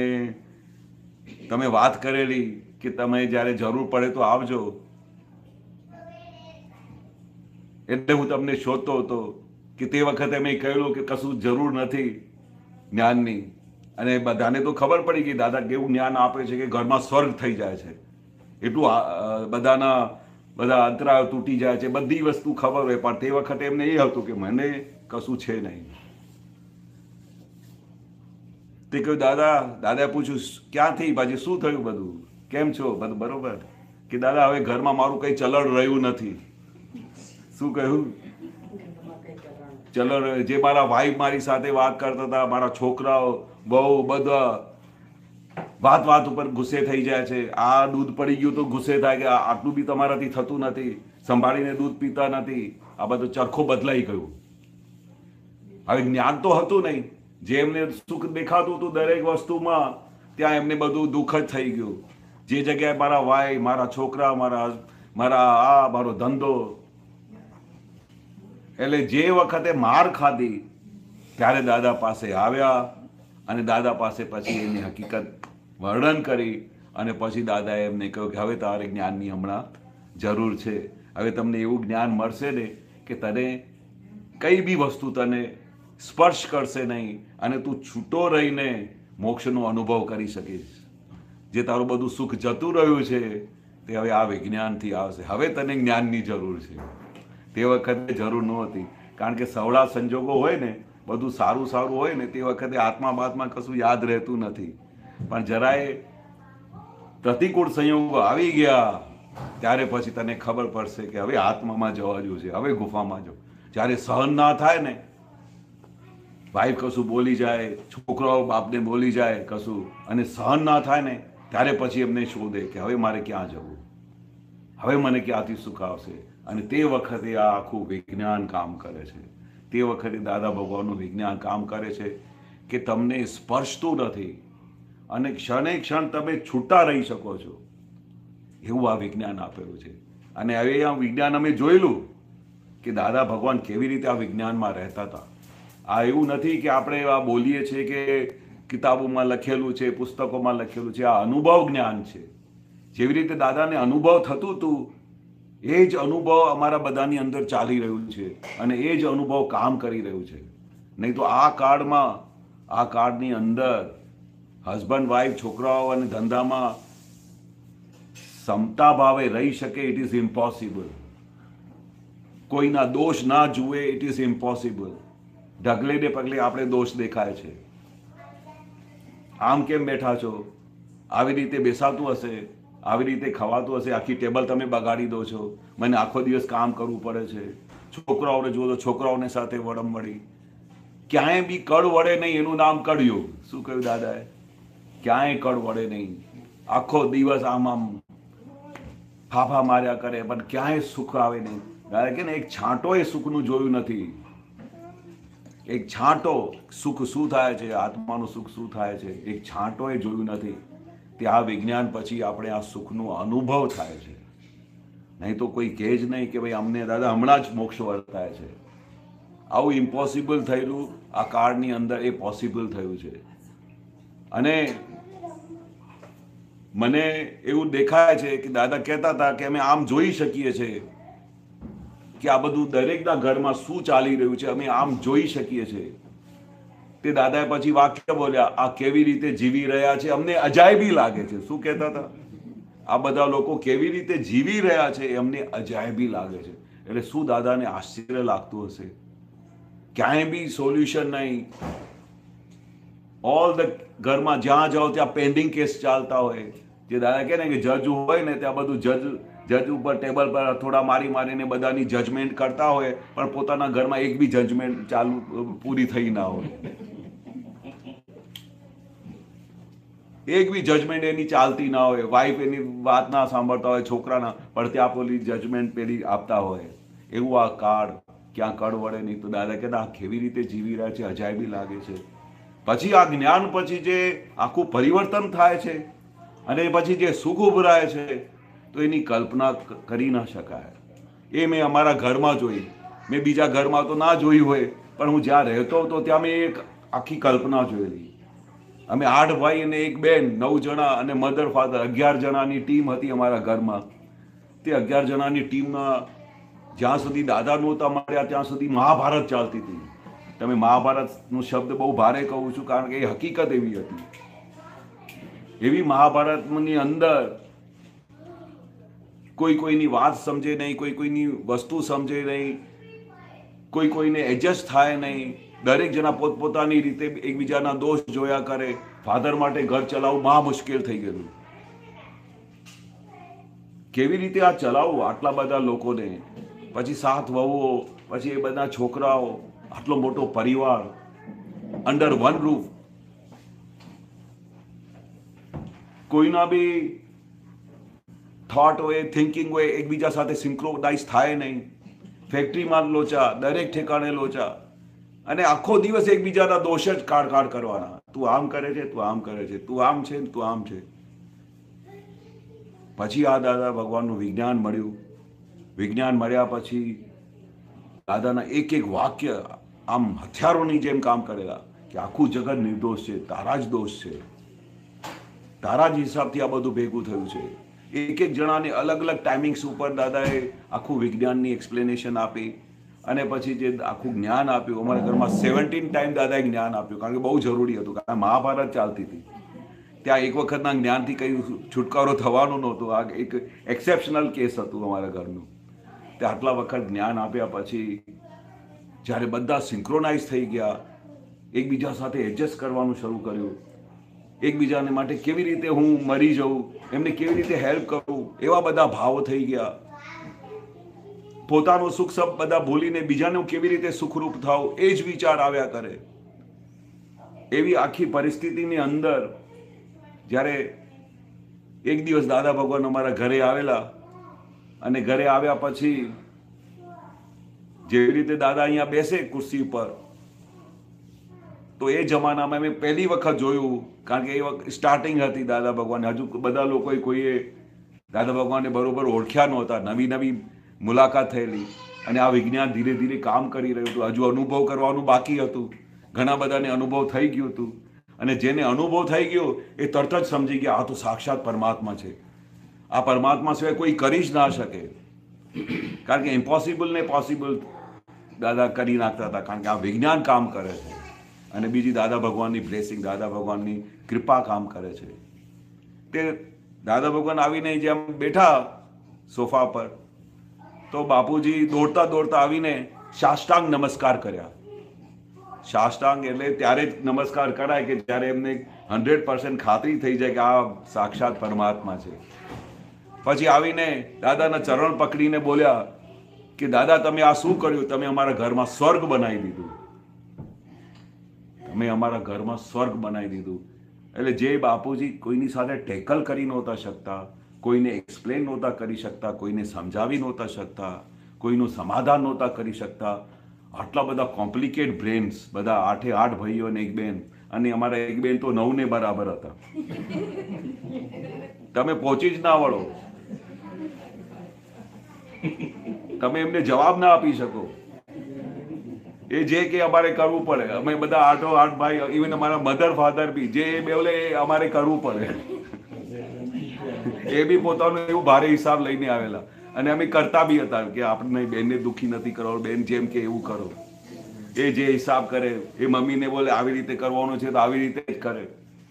તમે વાત કરેલી કે તમે જ્યારે જરૂર પડે તો આવજો, એટલે હું તમને શોધતો હતો કે તે વખતે મેં કહેલું કે કશું જરૂર નથી જ્ઞાનની, અને બધાને તો ખબર પડી ગઈ દાદા કેવું જ્ઞાન આપે છે કે ઘરમાં સ્વર્ગ થઈ જાય છે, એટલું બધા અંતરાયો તૂટી જાય છે, બધી વસ્તુ ખબર હોય, પણ તે વખતે એમને એ હતું કે મને કશું છે નહીં. તે કહ્યું દાદાએ પૂછ્યું ક્યાંથી, પછી શું થયું, બધું કેમ છો, બધું બરોબર? કે દાદા હવે ઘરમાં મારું કઈ ચલણ રહ્યું નથી. શું કહ્યું? ચલણ જે મારા વાઈફ મારી સાથે વાત કરતા હતા, મારા છોકરાઓ બહુ બધા વાત ઉપર ગુસ્સે થઈ જાય છે. આ દૂધ પડી ગયું તો ગુસ્સે થાય કે આટલું બી તમારાથી થતું નથી, સંભાળીને દૂધ પીતા નથી. આ બધું ચરખો બદલાઈ ગયું. હવે જ્ઞાન તો હતું નહીં, જે એમને સુખ દેખાતું હતું દરેક વસ્તુમાં, ત્યાં એમને બધું દુઃખ જ થઈ ગયું. જે જગ્યાએ મારા વાઈ, મારા છોકરા, મારો ધંધો, એટલે જે વખતે માર ખાધી ત્યારે દાદા પાસે આવ્યા, અને દાદા પાસે પછી એની હકીકત વર્ણન કરી, અને પછી દાદાએ એમને કહ્યું કે હવે તારે જ્ઞાનની હમણાં જરૂર છે. હવે તમને એવું જ્ઞાન મળશે ને કે તને કઈ બી વસ્તુ તને સ્પર્શ કરશે નહીં, અને તું છૂટો રહીને મોક્ષનો અનુભવ કરી શકીશ. જે તારું બધું સુખ જતું રહ્યું છે તે હવે આ વિજ્ઞાનથી આવશે. હવે તને જ્ઞાનની જરૂર છે, તે વખતે જરૂર નહોતી, કારણ કે સવળા સંજોગો હોય ને, બધું સારું હોય ને, તે વખતે આત્મા કશું યાદ રહેતું નથી. પણ જરાય પ્રતિકૂળ સંયોગો આવી ગયા ત્યારે પછી તને ખબર પડશે કે હવે આત્મામાં જવા જેવું છે, હવે ગુફામાં જો. જ્યારે સહન ના થાય ને, વાઈફ કશું બોલી જાય, છોકરાઓ બાપને બોલી જાય કશું, અને સહન ના થાય ને, ત્યારે પછી એમને શોધે કે હવે મારે ક્યાં જવું, હવે મને ક્યાંથી સુખ આવશે. અને તે વખતે આ આખું વિજ્ઞાન કામ કરે છે. તે વખતે દાદા ભગવાનનું વિજ્ઞાન કામ કરે છે કે તમને સ્પર્શતું નથી, અને ક્ષણે ક્ષણ તમે છૂટા રહી શકો છો, એવું આ વિજ્ઞાન આપેલું છે. અને હવે આ વિજ્ઞાન અમે જોયેલું કે દાદા ભગવાન કેવી રીતે આ વિજ્ઞાનમાં રહેતા હતા. આ એવું નથી કે આપણે આ બોલીએ છીએ કે કિતાબોમાં લખેલું છે, પુસ્તકોમાં લખેલું છે. આ અનુભવ જ્ઞાન છે. જેવી રીતે દાદાને અનુભવ થતું હતું, એ જ અનુભવ અમારા બધાની અંદર ચાલી રહ્યું છે, અને એ જ અનુભવ કામ કરી રહ્યું છે. નહીં તો આ કાળની અંદર હસબન્ડ વાઈફ, છોકરાઓ અને ધંધામાં સમતા ભાવે રહી શકે, ઇટ ઇઝ ઇમ્પોસિબલ. કોઈના દોષ ના જુએ, ઇટ ઇઝ ઇમ્પોસિબલ. ઢગલે ને પગલે આપણે દોષ દેખાય છે. આમ કેમ બેઠા છો, આવી રીતે બેસાતું હશે, આવી રીતે ખવાતું હશે, આખી ટેબલ તમે બગાડી દો છો, મને આખો દિવસ કામ કરવું પડે છે. છોકરાઓને જુઓ તો છોકરાઓને સાથે વળમવળી, ક્યાંય બી કળ વળે નહીં, એનું નામ કળિયુગ. શું કહ્યું દાદાએ? ક્યાંય કળ વળે નહીં, આખો દિવસ આમ ફાફા માર્યા કરે, પણ ક્યાંય સુખ આવે નહીં. દાદા કે ને એક છાંટો એ સુખનું જોયું નથી. એક છાંટો સુખ શું થાય છે, આત્માનું સુખ શું થાય છે, એક છાંટો એ જોયું નથી. તે આ વિજ્ઞાન પછી આપણે આ સુખનો અનુભવ થાય છે. નહીં તો કોઈ કહે જ નહીં કે ભાઈ અમને દાદા હમણાં જ મોક્ષ વર્તાય છે. આવું ઇમ્પોસિબલ થયેલું આ કાળની અંદર એ પોસિબલ થયું છે. અને મને એવું દેખાય છે કે દાદા કહેતા હતા કે અમે આમ જોઈ શકીએ છીએ કે આ બધું દરેકના ઘરમાં શું ચાલી રહ્યું છે, અમે આમ જોઈ શકીએ છીએ. તે દાદાએ પછી વાક્ય બોલ્યા, આ કેવી રીતે જીવી રહ્યા છે, અમને અજાયબી લાગે છે. શું કહેતા હતા? આ બધા લોકો કેવી રીતે જીવી રહ્યા છે, અમને અજાયબી લાગે છે. એટલે શું દાદાને આશ્ચર્ય લાગતું હશે? ક્યાંય બી સોલ્યુશન નહીં. ઓલ ધ ઘરમાં જ્યાં જાઓ ત્યાં પેન્ડિંગ કેસ ચાલતા હોય. જે દાદા કહે ને કે જજ હોય ને ત્યાં બધું જજ ઉપર ટેબલ પર થોડા મારીને બધાની જજમેન્ટ કરતા હોય, પણ પોતાના ઘરમાં એક બી જજમેન્ટ પૂરી થઈ ના હોય. એક બી જજમેન્ટ એની ચાલતી ના હોય, વાઈફ એની વાત ના સાંભળતા હોય, છોકરાના, પણ ત્યાં પેલી જજમેન્ટ પેલી આપતા હોય. એવું આ કાળ, ક્યાં કળ વળે નહીં. તો દાદા કહેતા આ કેવી રીતે જીવી રહ્યા છે, અજાયબી લાગે છે. પછી આ જ્ઞાન પછી જે આખું પરિવર્તન થાય છે, અને પછી જે સુખ ઉભરાય છે, તો એની કલ્પના કરી ના શકાય. એ મેં અમારા ઘરમાં જોઈ. મેં બીજા ઘરમાં તો ના જોઈ હોય, પણ હું જ્યાં રહેતો હતો ત્યાં મેં એક આખી કલ્પના જોયેલી અમે 8 ભાઈ અને 1 બેન, 9 જણા અને મધર ફાધર 11 જણાની ટીમ હતી અમારા ઘરમાં. તે 11 જણાની ટીમમાં જ્યાં સુધી દાદા નહોતા મળ્યા ત્યાં સુધી મહાભારત ચાલતી હતી. તમે મહાભારતનો શબ્દ બહુ ભારે કહું છું કારણ કે એ હકીકત એવી હતી. એવી મહાભારતની અંદર કોઈની વાત સમજે નહીં, કોઈની વસ્તુ સમજે નહીં, કોઈને એડજસ્ટ થાય નહીં. દરેક જણા પોતપોતાની રીતે એકબીજાના દોષ જોયા કરે. ફાધર માટે ઘર ચલાવવું મહા મુશ્કેલ થઈ ગયેલું. કેવી રીતે આ ચલાવવું આટલા બધા લોકોને, પછી 7 વહુઓ, પછી એ બધા છોકરાઓ, આટલો મોટો પરિવાર અંડર વન રૂફ. કોઈના બી થોટ હોય, થિંકિંગ હોય, એકબીજા સાથે સિન્ક્રોનાઇઝ થાય નહીં. ફેક્ટરીમાં લોચા, દરેક ઠેકાણે લોચા, અને આખો દિવસ એકબીજાના દોષ જ કાઢ કરવાના. તું આમ કરે છે, તું આમ કરે છે, તું આમ છે, તું આમ છે. પછી આ દાદા ભગવાનનું વિજ્ઞાન મળ્યું. વિજ્ઞાન મળ્યા પછી દાદાના એક વાક્ય આમ હથિયારોની જેમ કામ કરેલા કે આખું જગત નિર્દોષ છે, તારા જ દોષ છે, તારા જ હિસાબથી આ બધું ભેગું થયું છે. એક જણાને અલગ અલગ ટાઈમિંગ્સ ઉપર દાદાએ આખું વિજ્ઞાનની એક્સપ્લેનેશન આપી અને પછી જે આખું જ્ઞાન આપ્યું. અમારા ઘરમાં 17 ટાઈમ દાદાએ જ્ઞાન આપ્યું કારણ કે બહુ જરૂરી હતું, કારણ કે મહાભારત ચાલતી હતી. ત્યાં એક વખતના જ્ઞાનથી કંઈ છુટકારો થવાનો નહોતો. આ એક એક્સેપ્શનલ કેસ હતું અમારા ઘરનું. તે આટલા વખત જ્ઞાન આપ્યા પછી જ્યારે બધા સિન્ક્રોનાઇઝ થઈ ગયા, એકબીજા સાથે એડજસ્ટ કરવાનું શરૂ કર્યું, એકબીજાને માટે કેવી રીતે હું મરી જાઉં, એમને કેવી રીતે હેલ્પ કરું, એવા બધા ભાવો થઈ ગયા. પોતાનું સુખ સબ બધા ભૂલીને બીજાનું કેવી રીતે સુખરૂપ થાવ એ જ વિચાર આવ્યા કરે. એવી આખી પરિસ્થિતિની અંદર જ્યારે એક દિવસ દાદા ભગવાન અમારા ઘરે આવેલા, અને ઘરે આવ્યા પછી જેવી રીતે દાદા અહીંયા બેસે ખુરશી પર, તો એ જમાનામાં મેં પહેલી વખત જોયું, કારણ કે એ વખત સ્ટાર્ટિંગ હતી દાદા ભગવાન. હજુ બધા લોકોએ કોઈએ દાદા ભગવાનને બરોબર ઓળખ્યા નહોતા, નવી મુલાકાત થયેલી, અને આ વિજ્ઞાન ધીરે ધીરે કામ કરી રહ્યું હતું. હજુ અનુભવ કરવાનું બાકી હતું. ઘણા બધાને અનુભવ થઈ ગયું હતું, અને જેને અનુભવ થઈ ગયો એ તરત જ સમજી ગયા આ તો સાક્ષાત પરમાત્મા છે. આ પરમાત્મા સિવાય કોઈ કરી જ ના શકે, કારણ કે ઇમ્પોસિબલ ને પોસિબલ દાદા કરી નાખતા હતા, કારણ કે આ વિજ્ઞાન કામ કરે છે. અને બીજી દાદા ભગવાનની બ્લેસિંગ, દાદા ભગવાનની કૃપા કામ કરે છે. તે દાદા ભગવાન આવીને જેમ બેઠા સોફા પર, તો બાપુજી દોડતા દોડતા આવીને સાષ્ટાંગ નમસ્કાર કર્યા. સાષ્ટાંગ એટલે ત્યારે જ નમસ્કાર કરાય કે જ્યારે એમને 100% ખાતરી થઈ જાય કે આ સાક્ષાત પરમાત્મા છે. પછી આવીને દાદાના ચરણ પકડીને બોલ્યા કે દાદા તમે આ શું કર્યું, તમે અમારા ઘરમાં સ્વર્ગ બનાવી દીધું, તમે અમારા ઘરમાં સ્વર્ગ બનાવી દીધું. એટલે જે બાપુજી કોઈની સાથે ટેકલ કરી નહોતા શકતા, કોઈને એક્સપ્લેન નહોતા કરી શકતા, કોઈને સમજાવી નહોતા શકતા, કોઈનું સમાધાન નહોતા કરી શકતા, આટલા બધા કોમ્પ્લિકેટ બ્રેન્સ, બધા 8 ભાઈઓ અને 1 બેન, અને અમારા 1 બેન તો 9 ને બરાબર હતા. તમે પહોંચી જ ના વળો, તમે એમને જવાબ ના આપી શકો. એ જે કે અમારે કરવું પડે, અમે બધા 8 ભાઈ, ઇવન અમારા મધર ફાધર બી જે બોલે એ અમારે કરવું પડે. એ બી પોતાનું એવું ભારે હિસાબ લઈને આવેલા, અને અમે કરતા બી હતા કે આપણે બેનને દુઃખી નથી કરવાનું, બેન જેમ કે એવું કરો. એ જે હિસાબ કરે, એ મમ્મીને બોલે આવી રીતે કરવાનું છે તો આવી રીતે જ કરે.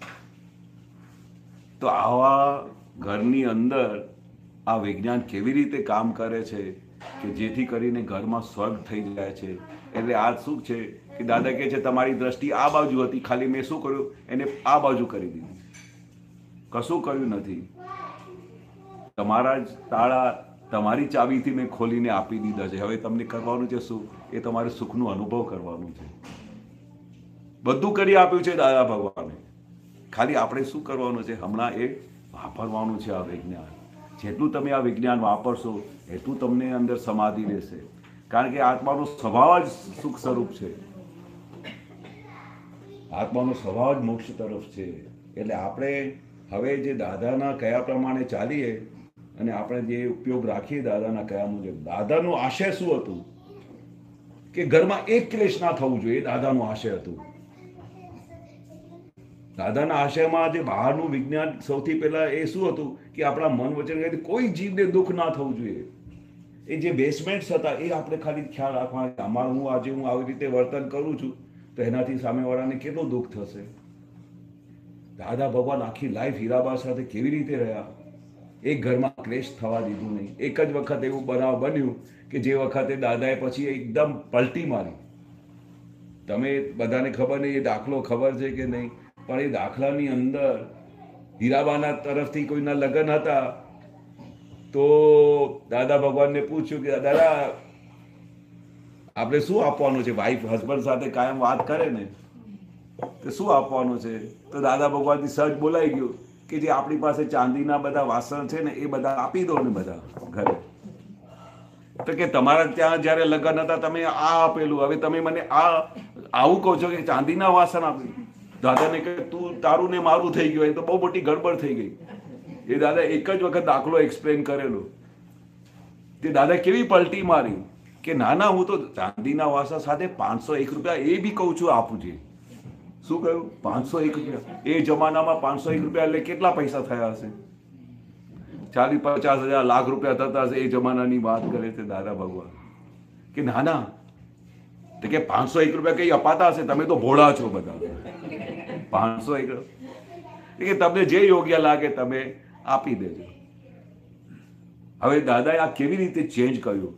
તો આવા ઘરની અંદર આ વિજ્ઞાન કેવી રીતે કામ કરે છે કે જેથી કરીને ઘરમાં સ્વર્ગ થઈ જાય છે. એટલે આ શું છે કે દાદા કહે છે તમારી દ્રષ્ટિ આ બાજુ હતી, ખાલી મેં શું કર્યું, એને આ બાજુ કરી દીધી, કશું કર્યું નથી. તમારા જ તાળા તમારી ચાવીથી મેં ખોલીને આપી દીધા છે. હવે તમને કરવાનું છે શું, એ તમારે સુખનું અનુભવ કરવાનું છે. બધું કરી આપ્યું છે દાદા ભગવાને, ખાલી આપણે શું કરવાનું છે, હમણાં એ વાપરવાનું છે આ વિજ્ઞાન. જેટલું તમે આ વિજ્ઞાન વાપરશો એટલું તમને અંદર સમાધિ રહેશે, કારણ કે આત્માનો સ્વભાવ જ સુખ સ્વરૂપ છે, આત્માનો સ્વભાવ જ મોક્ષ તરફ છે. એટલે આપણે હવે જે દાદાના કયા પ્રમાણે ચાલીએ અને આપણે જે ઉપયોગ રાખીએ દાદાના કયા મુજબ, દાદાનો આશય શું હતું કે ઘરમાં એક ક્લેશ ના થવું જોઈએ, દાદાનો આશય હતું. દાદાના આશયમાં જે બહારનું વિજ્ઞાન સૌથી પહેલા એ શું હતું કે આપણા મન વચન કોઈ જીવને દુઃખ ના થવું જોઈએ. એ જે બેસમેન્ટ્સ હતા એ આપણે ખાલી ખ્યાલ રાખવા, અમારું હું આવી રીતે વર્તન કરું છું તો એનાથી સામેવાળાને કેટલું દુઃખ થશે. દાદા ભગવાન આખી લાઈફ હીરાબા સાથે કેવી રીતે રહ્યા, એક ઘરમાં ક્લેશ થવા દીધું નહીં. એક જ વખત એવું બનાવ બન્યું કે જે વખતે દાદાએ પછી એકદમ પલટી મારી. તમે બધાને ખબર નહીં, એ દાખલો ખબર છે કે નહીં, પણ એ દાખલાની અંદર હીરાબાના તરફથી કોઈના લગ્ન હતા તો દાદા ભગવાનને પૂછ્યું કે દાદા આપણે શું આપવાનું છે. વાઈફ હસબન્ડ સાથે કાયમ વાત કરે ને કે શું આપવાનું છે, તો દાદા ભગવાનથી સહજ બોલાઈ ગયું કે જે આપણી પાસે ચાંદીના બધા વાસણ છે ને એ બધા આપી દો ને બધા ઘરે. તો કે તમારા ત્યાં જ્યારે લગ્ન હતા તમે આ આપેલું, હવે તમે મને આવું કહો છો કે ચાંદીના વાસણ આપ્યું. દાદાને કહે તું તારું ને મારું થઈ ગયું, એ તો બહુ મોટી ગડબડ થઈ ગઈ. એ દાદા એક જ વખત દાખલો એક્સપ્લેન કરેલો. તે દાદા કેવી પલટી મારી કે ના ના, હું તો ચાંદીના વાસણ સાથે 501 રૂપિયા એ બી કહું છું આપું છે. શું કહ્યું? 501 રૂપિયા. એ જમાનામાં 501 રૂપિયા એટલે કેટલા પૈસા થયા હશે? 40-50 હજાર લાખ રૂપિયા થતા હશે. એ જમાનાની વાત કરે છે દાદા ભગવાન કે ના ના, તો કે 501 રૂપિયા કઈ અપાતા હશે, તમે તો ભોળા છો બધા. 501 કે તમને જે યોગ્ય લાગે તમે આપી દેજો. હવે દાદાએ આ કેવી રીતે ચેન્જ કર્યું.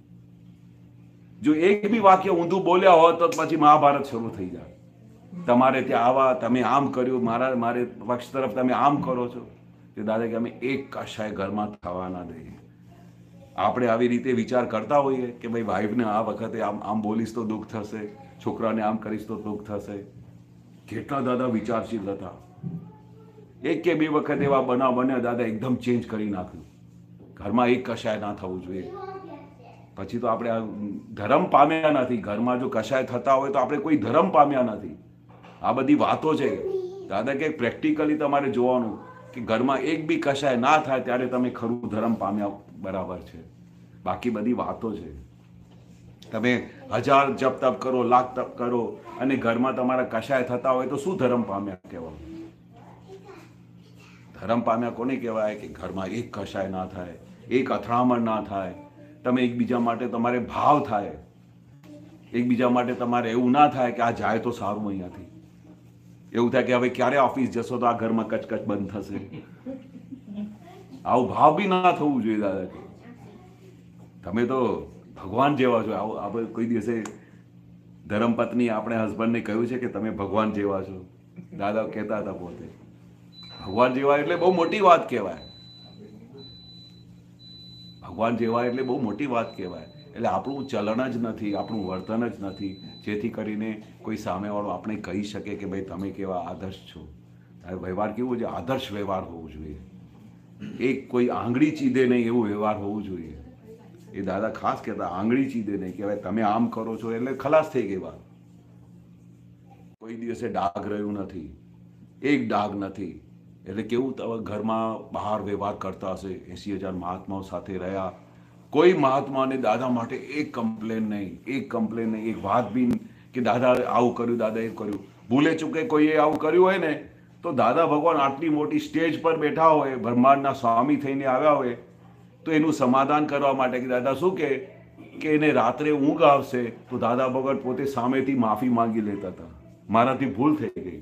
જો એક બી વાક્ય ઊંધું બોલ્યા હોત તો પછી મહાભારત શરૂ થઈ જાય. તમારે ત્યાં આવા, તમે આમ કર્યું, મારે પક્ષ તરફ તમે આમ કરો છો. તે દાદા કે અમે એક કશાય ઘરમાં થવા ના દઈએ. આપણે આવી રીતે વિચાર કરતા હોઈએ કે ભાઈ વાઈફને આ વખતે આમ બોલીશ તો દુઃખ થશે, છોકરાને આમ કરીશ તો દુઃખ થશે. કેટલા દાદા વિચારશીલ હતા. એક કે બે વખત એવા બનાવ બન્યા, દાદા એકદમ ચેન્જ કરી નાખ્યું. ઘરમાં એક કશાય ના થવું જોઈએ. પછી તો આપણે ધર્મ પામ્યા નથી. ઘરમાં જો કશાય થતા હોય તો આપણે કોઈ ધર્મ પામ્યા નથી. આ બધી વાતો છે. દાદા કે પ્રેક્ટિકલી તમારે જોવાનું કે ઘરમાં એક બી કશાય ના થાય ત્યારે તમે ખરું ધર્મ પામ્યા બરાબર છે. બાકી બધી વાતો છે. તમે 1000 જપ તપ કરો, લાખ તપ કરો અને ઘરમાં તમારા કશાય થતા હોય તો શું ધર્મ પામ્યા કહેવાય? ધર્મ પામ્યા કોને કહેવાય? કે ઘરમાં એક કશાય ના થાય, એક અથડામણ ના થાય, તમે એકબીજા માટે તમારે ભાવ થાય, એકબીજા માટે તમારે એવું ના થાય કે આ જાય તો સારું અહીંયાથી. એવું થાય કે હવે ક્યારે ઓફિસ જશો તો આ ઘરમાં કચકચ બંધ થશે. આવું ભાવ બી ના થવું જોઈએ. દાદા કે તમે તો ભગવાન જેવા છો. આવું આપણે કોઈ દિવસે ધર્મપત્ની આપણે હસબન્ડને કહ્યું છે કે તમે ભગવાન જેવા છો? દાદા કહેતા હતા પોતે ભગવાન જેવા એટલે બહુ મોટી વાત કહેવાય. ભગવાન જેવા એટલે બહુ મોટી વાત કહેવાય. એટલે આપણું ચલણ જ નથી, આપણું વર્તન જ નથી, જેથી કરીને કોઈ સામેવાળો આપણે કહી શકે કે ભાઈ તમે કેવા આદર્શ છો. વ્યવહાર કેવો છે? આદર્શ વ્યવહાર હોવો જોઈએ. એક કોઈ આંગળી ચીધે નહીં એવું વ્યવહાર હોવું જોઈએ. એ દાદા ખાસ કહેતા આંગળી ચીધે નહીં, કે તમે આમ કરો છો એટલે ખલાસ થઈ ગઈ વાત. કોઈ દિવસે ડાઘ રહ્યું નથી, એક ડાઘ નથી. એટલે કેવું ઘરમાં બહાર વ્યવહાર કરતા હશે. 80,000 મહાત્માઓ સાથે રહ્યા, કોઈ મહાત્માને દાદા માટે એક કમ્પ્લેન નહીં, એક કમ્પ્લેન નહીં, એક વાત બી કે દાદા આવું કર્યું, દાદા એ કર્યું. ભૂલે ચૂકે કોઈએ આવું કર્યું હોય ને તો દાદા ભગવાન આટલી મોટી સ્ટેજ પર બેઠા હોય, બ્રહ્માંડના સ્વામી થઈને આવ્યા હોય, તો એનું સમાધાન કરવા માટે કે દાદા શું કે એને રાત્રે ઊંઘ આવશે તો દાદા ભગવાન પોતે સામેથી માફી માંગી લેતા હતા, મારાથી ભૂલ થઈ ગઈ.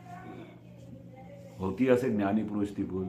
હોતી હશે જ્ઞાની પુરુષની ભૂલ,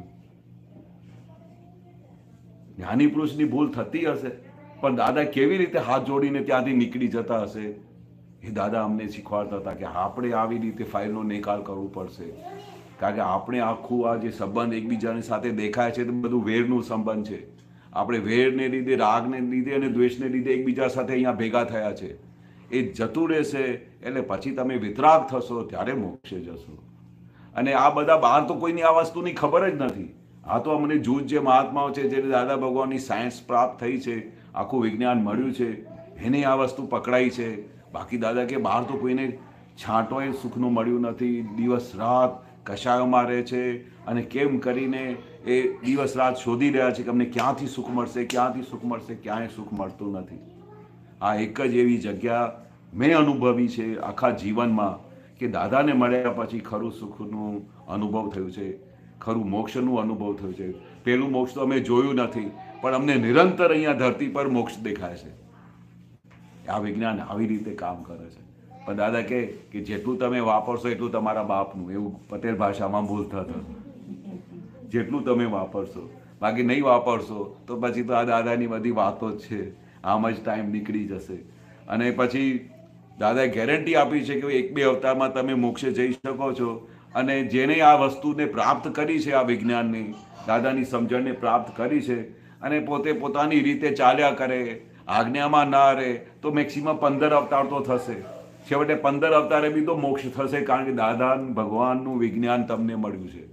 જ્ઞાની પુરુષની ભૂલ થતી હશે, પણ દાદા કેવી રીતે હાથ જોડીને ત્યાંથી નીકળી જતા હશે એ દાદા અમને શીખવાડતા હતા કે આપણે આવી રીતે ફાઇલનો નિકાલ કરવો પડશે. કારણ કે આપણે આખું આ જે સંબંધ એકબીજાની સાથે દેખાય છે તે બધું વેરનું સંબંધ છે. આપણે વેરને લીધે, રાગને લીધે અને દ્વેષને લીધે એકબીજા સાથે અહીંયા ભેગા થયા છે. એ જતું રહેશે એટલે પછી તમે વિતરાગ થશો ત્યારે મોક્ષે જશો. અને આ બધા બહાર તો કોઈની આ વસ્તુની ખબર જ નથી. આ તો અમને જૂથ જે મહાત્માઓ છે, જેને દાદા ભગવાનની સાયન્સ પ્રાપ્ત થઈ છે, આખું વિજ્ઞાન મળ્યું છે, એને આ વસ્તુ પકડાઈ છે. બાકી દાદા કે બહાર તો કોઈને છાંટોય સુખનું મળ્યું નથી. દિવસ રાત કશાયોમાં રહે છે અને કેમ કરીને એ દિવસ રાત શોધી રહ્યા છે કે અમને ક્યાંથી સુખ મળશે, ક્યાંથી સુખ મળશે, ક્યાંય સુખ મળતું નથી. આ એક જ એવી જગ્યા મેં અનુભવી છે આખા જીવનમાં કે દાદાને મળ્યા પછી ખરું સુખનું અનુભવ થયું છે, ખરું મોક્ષનું અનુભવ થયું છે. પેલું મોક્ષ તો અમે જોયું નથી, પણ અમને નિરંતર અહીંયા ધરતી પર મોક્ષ દેખાય છે. આ વિજ્ઞાન આવી રીતે કામ કરે છે. પણ દાદા કે જેટલું તમે વાપરશો એટલું તમારા બાપનું, એવું પટેલ ભાષામાં બોલતા હતા. જેટલું તમે વાપરશો, બાકી નહીં વાપરશો તો પછી તો આ દાદાની બધી વાતો જ છે, આમ જ ટાઈમ નીકળી જશે. અને પછી દાદાએ ગેરંટી આપી છે કે 1-2 અવતારમાં તમે મોક્ષે જઈ શકો છો. અને જેને આ વસ્તુને પ્રાપ્ત કરી છે, આ વિજ્ઞાનની દાદાની સમજણને પ્રાપ્ત કરી છે, અને પોતે પોતાની રીતે ચાલ્યા કરે, આજ્ઞામાં ના રહે, તો મેક્સિમમ 15 અવતાર તો થશે. છેવટે 15 અવતારે બી તો મોક્ષ થશે, કારણ કે દાદા ભગવાનનું વિજ્ઞાન તમને મળ્યું છે.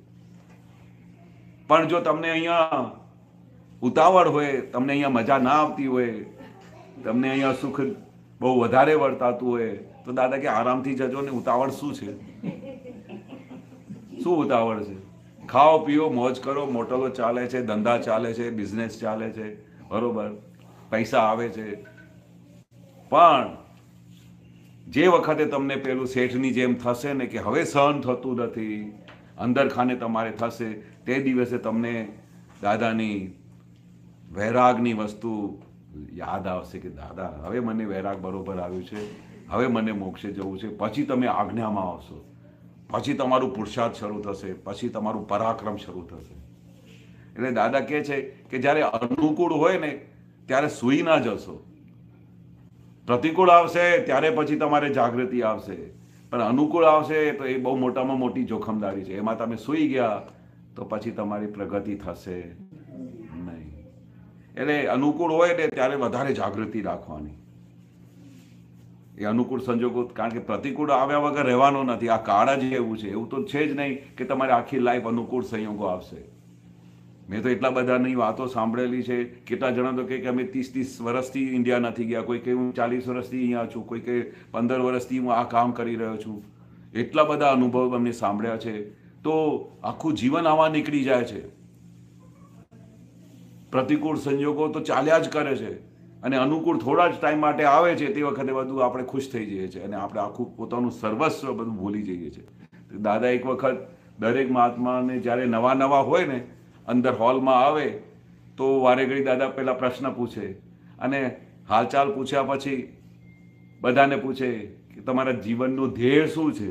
પણ જો તમને અહીંયા ઉતાવળ હોય, તમને અહીંયા મજા ના આવતી હોય, તમને અહીંયા સુખ બહુ વધારે વર્તાતું હોય, તો દાદા કે આરામથી જજો ને. ઉતાવળ શું છે? શું ઉતાવળ છે? ખાઓ પીઓ મોજ કરો, મોટલો ચાલે છે, ધંધા ચાલે છે, બિઝનેસ ચાલે છે, બરોબર, પૈસા આવે છે. પણ જે વખતે તમને પેલું શેઠની જેમ થશે ને કે હવે સહન થતું નથી, અંદર ખાને તમારે થશે, તે દિવસે તમને દાદાની વૈરાગની વસ્તુ યાદ આવશે કે દાદા હવે મને વૈરાગ બરોબર આવ્યું છે, હવે મને મોક્ષે જવું છે. પછી તમે આજ્ઞામાં આવશો, પછી તમારું પુરુષાર્થ શરૂ થશે, પછી તમારું પરાક્રમ શરૂ થશે. એટલે દાદા કહે છે કે જ્યારે અનુકૂળ હોય ને ત્યારે સૂઈ ના જશો, પ્રતિકૂળ આવશે ત્યારે પછી તમારે જાગૃતિ આવશે, પણ અનુકૂળ આવશે તો એ બહુ મોટામાં મોટી જોખમદારી છે. એમાં તમે સૂઈ ગયા તો પછી તમારી પ્રગતિ થશે નહીં. એટલે અનુકૂળ હોય ને ત્યારે વધારે જાગૃતિ રાખવાની. એ અનુકૂળ સંજોગો, કારણ કે પ્રતિકૂળ આવ્યા વગર રહેવાનો નથી. આ કાળ જ એવું છે, એવું તો છે જ નહીં કે તમારે આખી લાઈફ અનુકૂળ સંયોગો આવશે. મેં તો એટલા બધાની વાતો સાંભળેલી છે. કેટલા જણા તો કે અમે 30 વર્ષથી ઇન્ડિયા નથી ગયા, કોઈ કે હું 40 વર્ષથી અહીંયા છું, કોઈ કે 15 વર્ષથી હું આ કામ કરી રહ્યો છું. એટલા બધા અનુભવ અમને સાંભળ્યા છે. તો આખું જીવન આમાં નીકળી જાય છે. પ્રતિકૂળ સંજોગો તો ચાલ્યા જ કરે છે, અને અનુકૂળ થોડા જ ટાઈમ માટે આવે છે, તે વખતે બધું આપણે ખુશ થઈ જઈએ છીએ અને આપણે આખું પોતાનું સર્વસ્વ બધું ભૂલી જઈએ છીએ. દાદા એક વખત દરેક મહાત્માને જ્યારે નવા હોય ને અંદર હોલમાં આવે તો વારે ઘડી દાદા પહેલા પ્રશ્ન પૂછે, અને હાલચાલ પૂછ્યા પછી બધાને પૂછે કે તમારા જીવનનું ધ્યેય શું છે.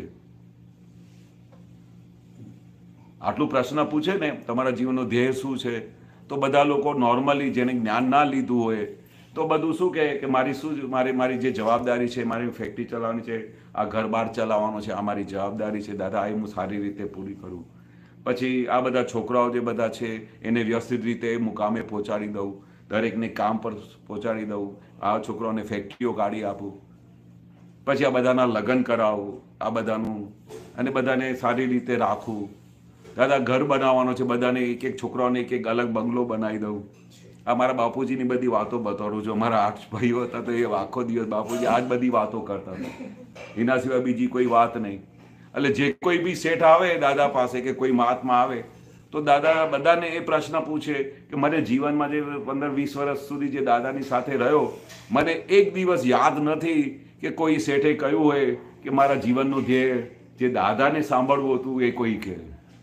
આટલું પ્રશ્ન પૂછે ને તમારા જીવનનું ધ્યેય શું છે, તો બધા લોકો નોર્મલી જેને જ્ઞાન ના લીધું હોય તો બધું શું કહે કે મારી જે જવાબદારી છે, મારી ફેક્ટરી ચલાવવાની છે, આ ઘર બાર ચલાવવાનો છે, આ મારી જવાબદારી છે દાદા, આ હું સારી રીતે પૂરી કરું. પછી આ બધા છોકરાઓ જે બધા છે એને વ્યવસ્થિત રીતે મુકામે પહોંચાડી દઉં, દરેકને કામ પર પહોંચાડી દઉં, આ છોકરાઓને ફેક્ટરીઓ કાઢી આપું, પછી આ બધાના લગ્ન કરાવું, આ બધાનું, અને બધાને સારી રીતે રાખવું. દાદા ઘર બનાવવાનો છે, બધાને એક છોકરાઓને એક અલગ બંગલો બનાવી દઉં. આ મારા બાપુજીની બધી વાતો બતાવું છું. અમારા 8 ભાઈઓ હતા તો એ આખો દિવસ બાપુજી આ જ બધી વાતો કરતા હતા, એના સિવાય બીજી કોઈ વાત નહીં. એટલે જે કોઈ બી શેઠ આવે દાદા પાસે કે કોઈ મહાત્મા આવે તો દાદા બધાને એ પ્રશ્ન પૂછે કે મને જીવનમાં જે 15-20 વર્ષ સુધી જે દાદાની સાથે રહ્યો, મને એક દિવસ યાદ નથી કે કોઈ શેઠે કહ્યું હોય કે મારા જીવનનું ધ્યેય જે દાદાને સાંભળવું હતું એ કોઈ કહે.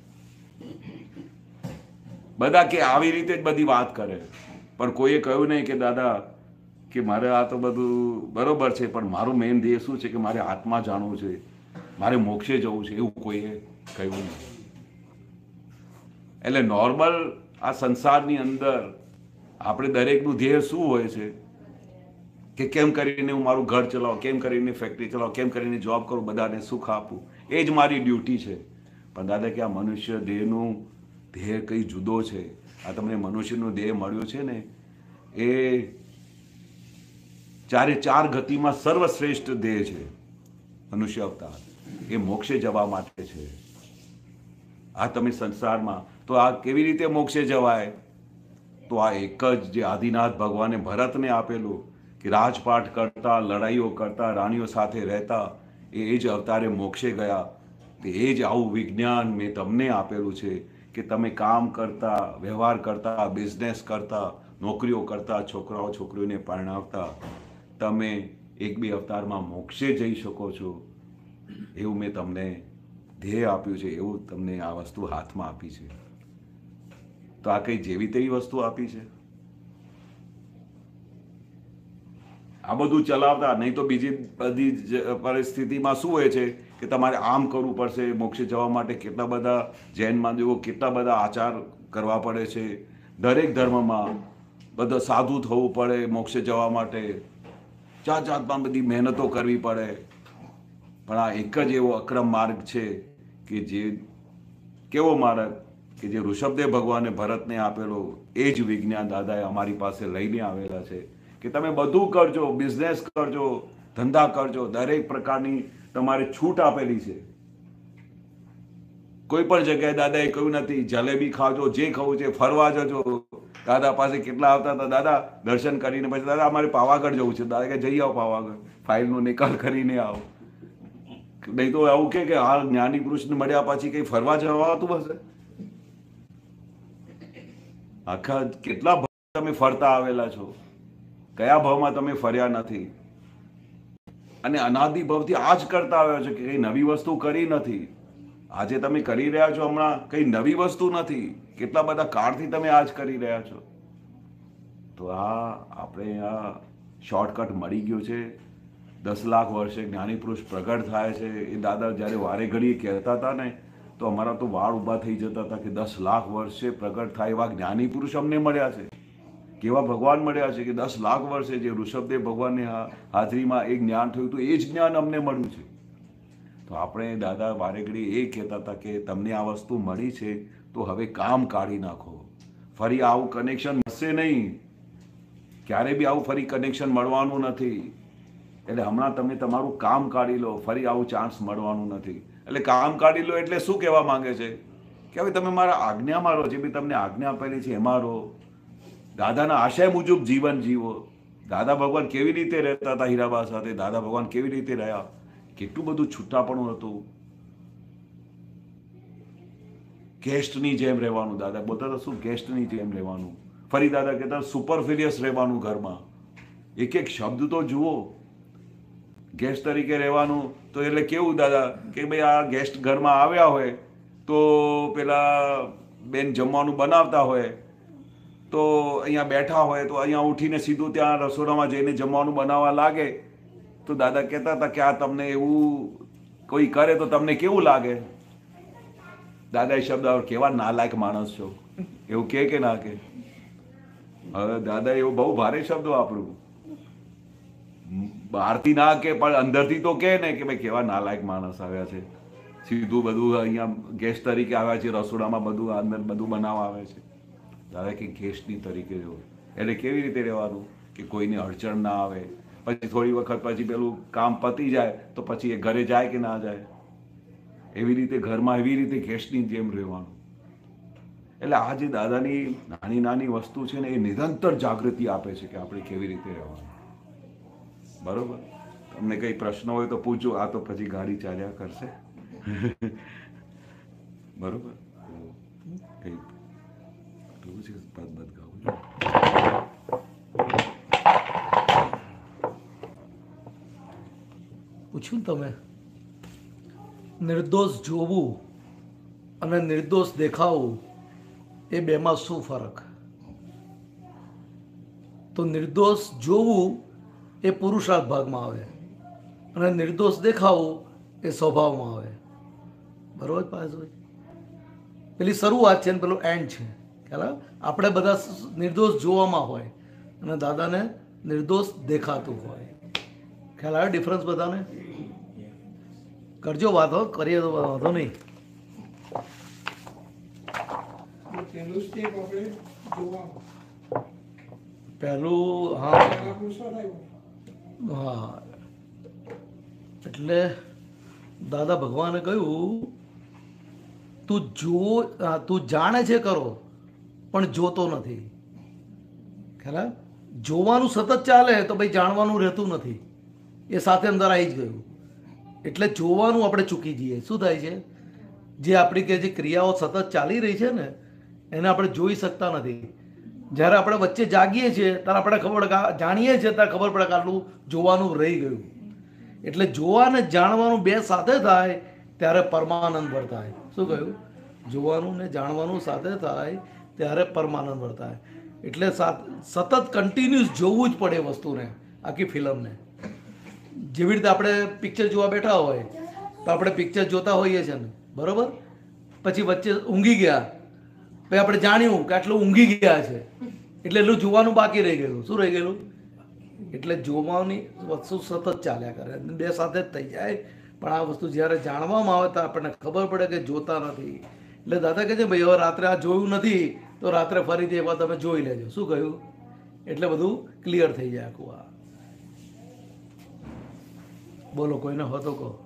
બધા કે આવી રીતે જ બધી વાત કરે, પણ કોઈએ કહ્યું નહીં કે દાદા કે મારે આ તો બધું બરોબર છે, પણ મારું મેઇન ધ્યેય શું છે કે મારે આત્મા જાણવું છે, મારે મોક્ષે જવું છે, એવું કોઈએ કહ્યું નહીં. એટલે નોર્મલ આ સંસારની અંદર આપણે દરેકનું ધ્યેય શું હોય છે કે કેમ કરીને હું મારું ઘર ચલાવું, કેમ કરીને ફેક્ટરી ચલાવું, કેમ કરીને જોબ કરું, બધાને સુખ આપું, એ જ મારી ડ્યુટી છે. પણ દાદા કે આ મનુષ્ય દેહનું ધ્યેય કંઈ જુદો છે. આ તમને મનુષ્યનું દેહ મળ્યું છે ને, એ 4 ગતિમાં સર્વશ્રેષ્ઠ દેહ છે મનુષ્ય અવતાર. એ મોક્ષે જવા માટે છે. આ તમે સંસારમાં તો આ કેવી રીતે મોક્ષે જવાય? તો આ એક જ જે આદિનાથ ભગવાને ભરતને આપેલું કે રાજપાટ કરતા, લડાઈઓ કરતા, રાણીઓ સાથે રહેતા, એ જ અવતારે મોક્ષે ગયા. એ જ આવું વિજ્ઞાન મેં તમને આપેલું છે કે તમે કામ કરતા, વ્યવહાર કરતા, બિઝનેસ કરતા, નોકરીઓ કરતા, છોકરાઓ છોકરીઓને પરણાવતા તમે 1-2 અવતારમાં મોક્ષે જઈ શકો છો. એવું મેં તમને ધ્યેય આપ્યું છે, એવું તમને આ વસ્તુ હાથમાં આપી છે. તો આ કઈ જેવી તેવી વસ્તુ આપી છે? આ બધું ચલાવતા નહીં તો બીજી બધી પરિસ્થિતિમાં શું હોય છે કે તમારે આમ કરવું પડશે. મોક્ષે જવા માટે કેટલા બધા જૈનમાં જુઓ, કેટલા બધા આચાર કરવા પડે છે. દરેક ધર્મમાં બધા સાધુ થવું પડે મોક્ષે જવા માટે, જાત જાતમાં બધી મહેનતો કરવી પડે. પણ આ એક જ એવો અક્રમ માર્ગ છે કે જે કેવો માર્ગ કે જે ઋષભદેવ ભગવાને ભરતને આપેલો, એ જ વિજ્ઞાન દાદાએ અમારી પાસે લઈને આવેલા છે કે તમે બધું કરજો, બિઝનેસ કરજો, ધંધા કરજો, દરેક પ્રકારની તમારે છૂટ આપેલી છે. કોઈ પણ જગ્યાએ દાદાએ કહ્યું નથી જલેબી ખાજો, જે ખાવું છે, ફરવા જજો. દાદા પાસે કેટલા આવતા હતા, દાદા દર્શન કરીને પછી દાદા અમારે પાવાગઢ જવું છે. દાદા કે જઈ આવો પાવાગઢ, ફાઇલનો નિકાલ કરીને આવો. નહીં તો આવું કે આ જ્ઞાની પુરુષને મળ્યા પછી કઈ ફરવા જવાતું હશે? આખા કેટલા ભાવ તમે ફરતા આવેલા છો, કયા ભાવમાં તમે ફર્યા નથી? અને અનાદિ ભાવથી આ જ કરતા આવ્યા છો કે કઈ નવી વસ્તુ કરી નથી. આજે તમે કરી રહ્યા છો હમણાં કઈ નવી વસ્તુ નથી. કેટલા બધા કાળથી તમે આજ કરી રહ્યા છો. તો આ આપણે આ શોર્ટકટ મળી ગયો છે. 10 લાખ વર્ષે જ્ઞાની પુરુષ પ્રગટ થાય છે. એ દાદા જ્યારે વારે ઘડીએ કહેતા હતા ને તો અમારા તો વાળ ઊભા થઈ જતા હતા કે 10 લાખ વર્ષે પ્રગટ થાય એવા જ્ઞાની પુરુષ અમને મળ્યા છે. કેવા ભગવાન મળ્યા છે કે 10 લાખ વર્ષે જે ઋષભદેવ ભગવાનની હાજરીમાં એ જ્ઞાન થયું હતું, એ જ જ્ઞાન અમને મળ્યું છે. તો આપણે દાદા વારે ઘડી એ કહેતા હતા કે તમને આ વસ્તુ મળી છે તો હવે કામ કાઢી નાખો. ફરી આવું કનેક્શન મળશે નહીં, ક્યારે બી આવું ફરી કનેક્શન મળવાનું નથી. એટલે હમણાં તમે તમારું કામ કાઢી લો, ફરી આવું ચાન્સ મળવાનું નથી. એટલે કામ કાઢી લો એટલે શું કહેવા માંગે છે કે હવે તમે મારા આજ્ઞામાં રહો, જે બી તમને આજ્ઞા આપેલી છે એમાં રહો. દાદાના આશય મુજબ જીવન જીવો. દાદા ભગવાન કેવી રીતે રહેતા હતા હીરાબા સાથે, દાદા ભગવાન કેવી રીતે રહ્યા, કેટલું બધું છૂટાપણું હતું. ગેસ્ટની જેમ રહેવાનું. દાદા બોલતા હતા શું ગેસ્ટની જેમ રહેવાનું. ફરી દાદા કહેતા સુપરફિલિયસ રહેવાનું ઘરમાં. એક એક શબ્દ તો જુઓ. ગેસ્ટ તરીકે રહેવાનું તો એટલે કેવું દાદા કે ભાઈ આ ગેસ્ટ ઘરમાં આવ્યા હોય તો પેલા બેન જમવાનું બનાવતા હોય તો અહીંયા બેઠા હોય તો અહીંયા ઉઠીને સીધું ત્યાં રસોડામાં જઈને જમવાનું બનાવવા લાગે તો દાદા કહેતા હતા કે આ તમને એવું કોઈ કરે તો તમને કેવું લાગે? દાદા એ શબ્દ કેવા નાલાયક માણસ છો એવું કે ના કે? હવે દાદા એવું બહુ ભારે શબ્દો વાપરું. બહારથી ના કે પણ અંદરથી તો કે ને કે ભાઈ કેવા નાલાયક માણસ આવ્યા છે. સીધું બધું અહીંયા ગેસ્ટ તરીકે આવ્યા છે, રસોડામાં બધું અંદર બધું બનાવવા આવે છે. દાદા કે ગેસ્ટની તરીકે જો એટલે કેવી રીતે રહેવાનું કે કોઈને અડચણ ના આવે. પછી થોડી વખત પછી પેલું કામ પતી જાય તો પછી એ ઘરે જાય કે ના જાય, એવી રીતે ઘરમાં એવી રીતે ગેસ્ટની જેમ રહેવાનું. એટલે આ જે દાદાની નાની નાની વસ્તુ છે ને એ નિરંતર જાગૃતિ આપે છે કે આપણે કેવી રીતે રહેવાનું. બરોબર? તમને કઈ પ્રશ્ન હોય તો પૂછો, આ તો પછી ગાડી ચાલ્યા કરશે. બરોબર? કઈ પદ ગાવું પૂછ્યું તમે નિર્દોષ જોવું અને નિર્દોષ દેખાવું એ બેમાં શું ફરક? તો નિર્દોષ જોવું એ પુરુષાર્થ ભાગમાં આવે અને નિર્દોષ દેખાવું એ સ્વભાવમાં આવે. બરોબર પાછું પેલી શરૂઆત છે ને પેલું એન્ડ છે. ખ્યાલ? આપણે બધા નિર્દોષ જોવામાં હોય અને દાદાને નિર્દોષ દેખાતું હોય. ખ્યાલ આવે ડિફરન્સ બધાને? કરજો વાતો, કરીએ તો વાંધો નહીં. પહેલું સ્ટેપ આપણે જોવામાં. પહેલું હા આપણું શું થાય? હા એટલે દાદા ભગવાને કહ્યું તું જાણે છે કરો પણ જોતો નથી. ખરા? જોવાનું સતત ચાલે તો ભાઈ જાણવાનું રહેતું નથી, એ સાથે અંદર આવી જ ગયું. એટલે જોવાનું આપણે ચૂકી જઈએ. શું થાય છે? જે આપણી કે જે ક્રિયાઓ સતત ચાલી રહી છે ને એને આપણે જોઈ શકતા નથી. જ્યારે આપણે વચ્ચે જાગીએ છીએ ત્યારે આપણે ખબર જાણીએ છીએ ત્યારે ખબર પડે કે આટલું જોવાનું રહી ગયું. એટલે જોવાને જાણવાનું બે સાથે થાય ત્યારે પરમાનંદ વર્તાય. શું કહ્યું? જોવાનું ને જાણવાનું સાથે થાય ત્યારે પરમાનંદ વર્તાય. એટલે સતત કન્ટિન્યુઅસ જોવું જ પડે વસ્તુને, આખી ફિલ્મને. જેવી રીતે આપણે પિક્ચર જોવા બેઠા હોય તો આપણે પિક્ચર જોતા હોઈએ છીએ ને, બરોબર? પછી વચ્ચે ઊંઘી ગયા, પછી આપણે જાણ્યું કે આટલું ઊંઘી ગયા છે, એટલે એટલું જોવાનું બાકી રહી ગયેલું. શું રહી ગયેલું? એટલે જોવાની વસ્તુ સતત ચાલ્યા કરે, બે સાથે જ થઈ જાય. પણ આ વસ્તુ જ્યારે જાણવામાં આવે તો આપણને ખબર પડે કે જોતા નથી. એટલે દાદા કહે છે ભાઈ હવે રાત્રે આ જોયું નથી તો રાત્રે ફરીથી એકવાર તમે જોઈ લેજો. શું કહ્યું? એટલે બધું ક્લિયર થઈ જાય આખું. આ બોલો, કોઈને હો તો કહો.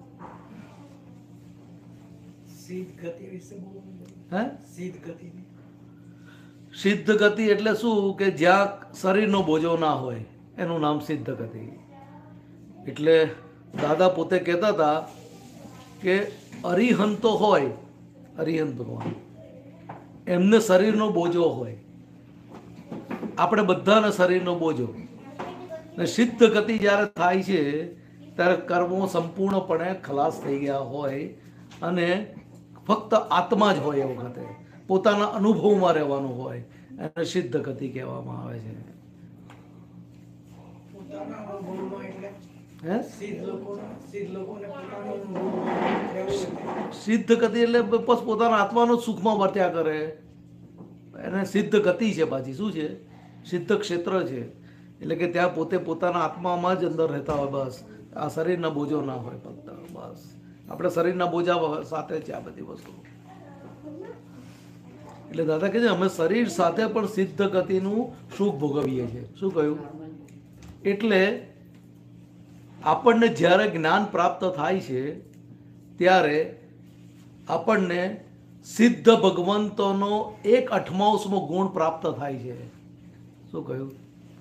સિદ્ધ ગતિ વિશે બોલો. હે? સિદ્ધ ગતિની સિદ્ધ ગતિ એટલે શું? કે જ્યાં શરીરનો બોજો ના હોય એનું નામ સિદ્ધ ગતિ. એટલે દાદા પોતે કહેતા હતા કે અરિહંતો હોય, અરિહંત ભગવાન, એમને શરીરનો બોજો હોય. આપણે બધાને શરીરનો બોજો. ને સિદ્ધ ગતિ જ્યારે થાય છે ત્યારે કર્મો સંપૂર્ણપણે ખલાસ થઈ ગયા હોય અને ફક્ત આત્મા જ હોય એ વખતે પોતાના અનુભવમાં રહેવાનું હોય, એને સિદ્ધ ગતિ કહેવામાં આવે છે. પોતાના અનુભવમાં એટલે હે? સિદ્ધ લોકોને પોતાના અનુભવમાં રહેવું એટલે સિદ્ધ ગતિ એટલે બસ પોતાના આત્માનો જ સુખમાં વર્ત્યા કરે, એને સિદ્ધ ગતિ છે. પાછી શું છે? સિદ્ધ ક્ષેત્ર છે. એટલે કે ત્યાં પોતે પોતાના આત્મામાં જ અંદર રહેતા હોય. બસ આ શરીરના બોજો ના હોય ફક્ત. બસ આપણે શરીરના બોજા સાથે છે આ બધી વસ્તુ. એટલે દાદા કહે છે અમે શરીર સાથે પણ સિદ્ધ ગતિનું સુખ ભોગવીએ છીએ. શું કહ્યું? એટલે આપણને જ્યારે જ્ઞાન પ્રાપ્ત થાય છે ત્યારે આપણને સિદ્ધ ભગવંતોનો 1/8મો ગુણ પ્રાપ્ત થાય છે. શું કહ્યું?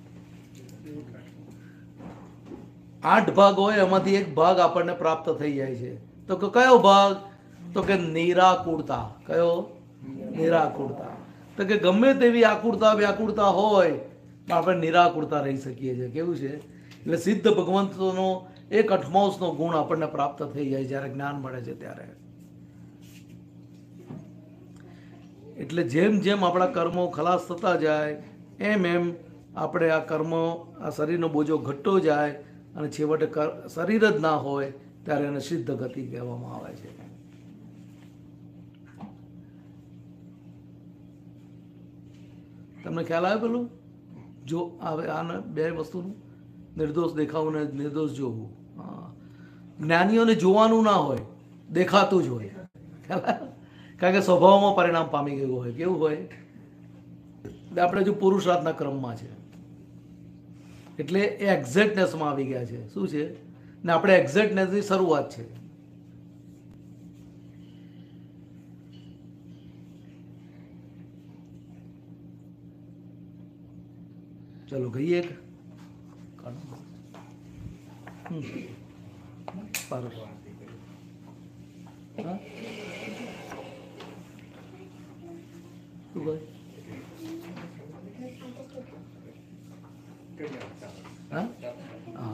8 ભાગ હોય એમાંથી એક ભાગ આપણને પ્રાપ્ત થઈ જાય છે. તો કયો ભાગ? તો કે નિરાકુરતા. કયો? નિરાકુરતા. તો કે ગમે તેવી આકુરતા વ્યાકુરતા હોય પણ આપણે નિરાકુરતા રહી શકીએ છીએ. કેવું છે? એટલે સિદ્ધ ભગવંતનો 1/8મો ગુણ આપણને પ્રાપ્ત થઈ જાય જ્યારે જ્ઞાન મળે છે ત્યારે. એટલે જેમ જેમ આપણા કર્મો ખલાસ થતા જાય એમ એમ આપણે આ કર્મો, આ શરીરનો બોજો ઘટતો જાય અને છેવટે શરીર જ ના હોય ત્યારે એને સિદ્ધ ગતિ કહેવામાં આવે છે. તમને ખ્યાલ આવે પેલું? જો આવે આને બે વસ્તુનું, નિર્દોષ દેખાવું ને નિર્દોષ જોવું. હા, જ્ઞાનીઓને જોવાનું ના હોય, દેખાતું જ હોય. ખ્યાલ આવે? કારણ કે સ્વભાવમાં પરિણામ પામી ગયું હોય. કેવું હોય? આપણે જો પુરુષાર્થના ક્રમમાં છે એટલે એ એક્ઝેક્ટનેસમાં આવી ગયા છે. શું છે? ને આપણે એક્ઝેક્ટનેસની શરૂઆત છે. ચલો ગઈએ એક પારસ. હા? શું ભાઈ? હા? હા.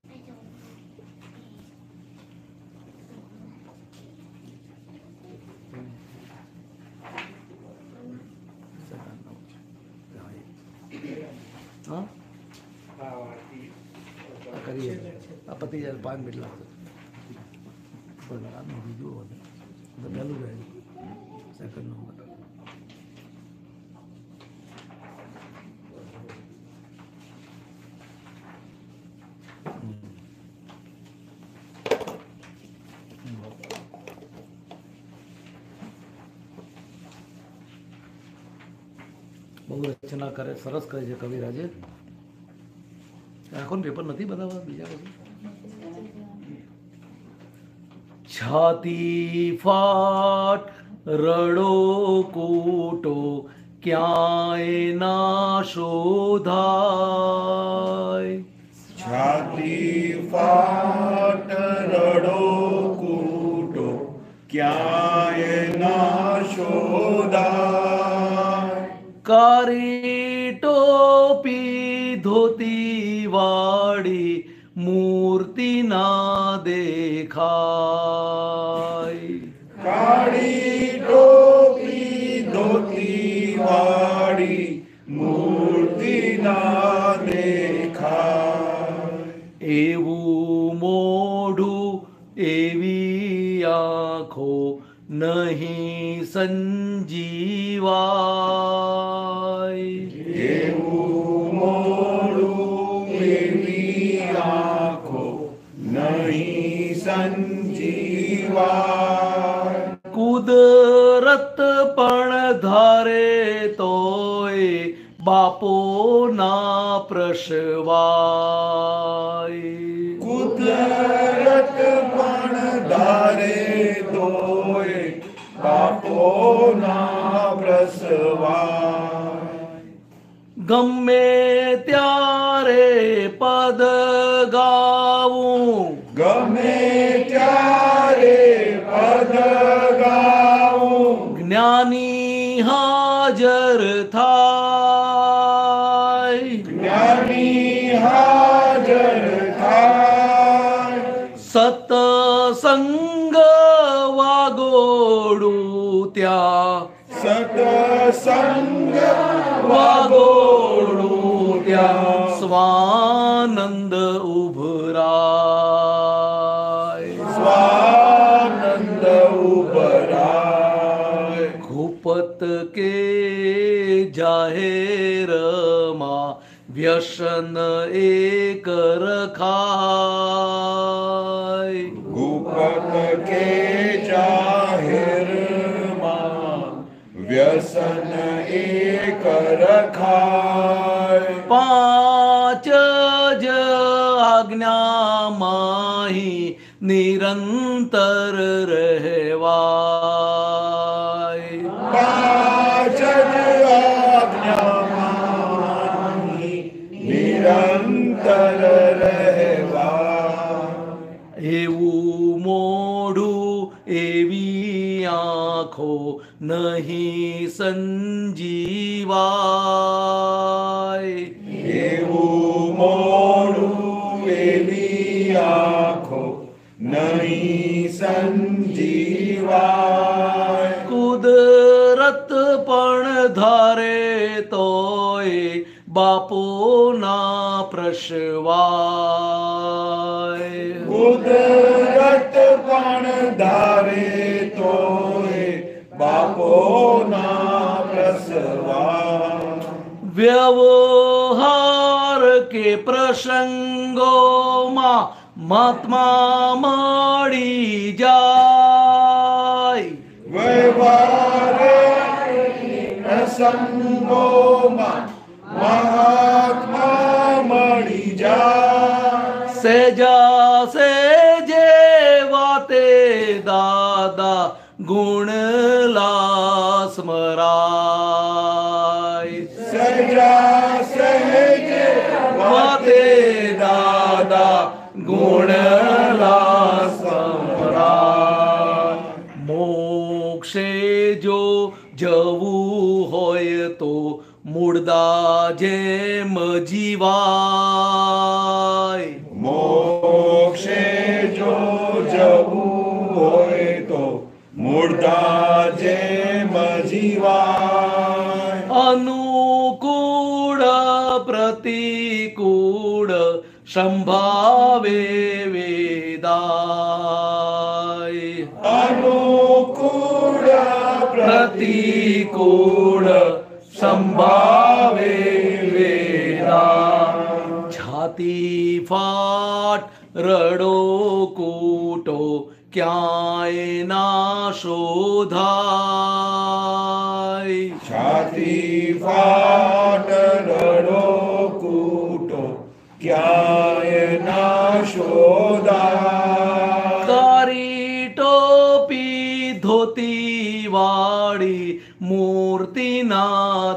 હા? કરીએ. આ પતિ જાય 5 મિનિટ લાગશે. બીજું હોય તો પહેલું જાય સેકન્ડ નંબર. બહુ રચના કરે, સરસ કરે છે કવિરાજે. આખો પેપર નથી બનાવવા બીજા પછી. છાતી ફાટ રડો કૂટો ક્યાંય ના શોધાય. છાતી ફાટ રડો કૂટો ક્યાંય ના શોધાય. કારી ટોપી ધોતી વાળી મૂર મૂર્તિ ના દેખાય. કાળી ટોપી ધોતી વાળી મૂર્તિ ના દેખાય. એવું મોઢું એવી આંખો નહીં સંજીવાય. એવું મોડું એવી આંખો નહીં સંજીવાય. કુદરત પણ ધારે તોય બાપો ના પ્રસવાય. કુદરત પણ ધારે તોય બાપોના પ્રસવાય. ગમે ત્યારે પદ ગાવું, ગમે ત્યારે પદ ગાવું, જ્ઞાની હાજર થાય. જ્ઞાની હાજર થાય. સતસંગ વાગોડું ત્યાં, સતસંગ વાગોડું ત્યાં સ્વાનંદ ઉભરાય. સ્વાનંદ ઉભરાય. ઘુપત કે જાહેરમાં વ્યસન એક રખાય. ગુપત કે જાહેરમાં વ્યસન એક રખાય. પાંચ જ આજ્ઞામાંહી નિરંતર રહેવાય. પાંચ જ આજ્ઞામાં નિરંતર રહેવા. એવું મોઢું એવી આંખો નહીં સંજીવાય. એવું મોડું એવી આંખો નહીં સંજીવાય. કુદરત પણ ધારે તોય બાપો ના પ્રસવાય. કુદરત પણ ધારે તોય બાપોના પ્રસવા. વ્યવહાર કે પ્રસંગોમાં મહાત્મા મળી જાય. વ્યવહારે પ્રસંગોમાં મહાત્મા મળી જાય. સેજા સેજે વાતે દાદા ગુણલા સ્મરાય. સજા સહેજે વાતે દાદા ગુણલા સ્મરાય. મોક્ષે જો જવું હોય તો મુર્દા જેમ જીવાય. મોક્ષે જો જવું હોય તો મુર્દા જેમ જીવાય. અનુકૂળ પ્રતિકૂળ સંભાવે વેદાય. અનુકૂળ પ્રતિકૂળ સંભાવે વેદા. છાતી ફાટ રડો કૂટો ક્યાંય ના શોધાય. છાતી ફાટ રડો કૂટો ક્યાંય ના શોધાય. કારી ટોપી ધોતી વાળી મૂર્તિ ના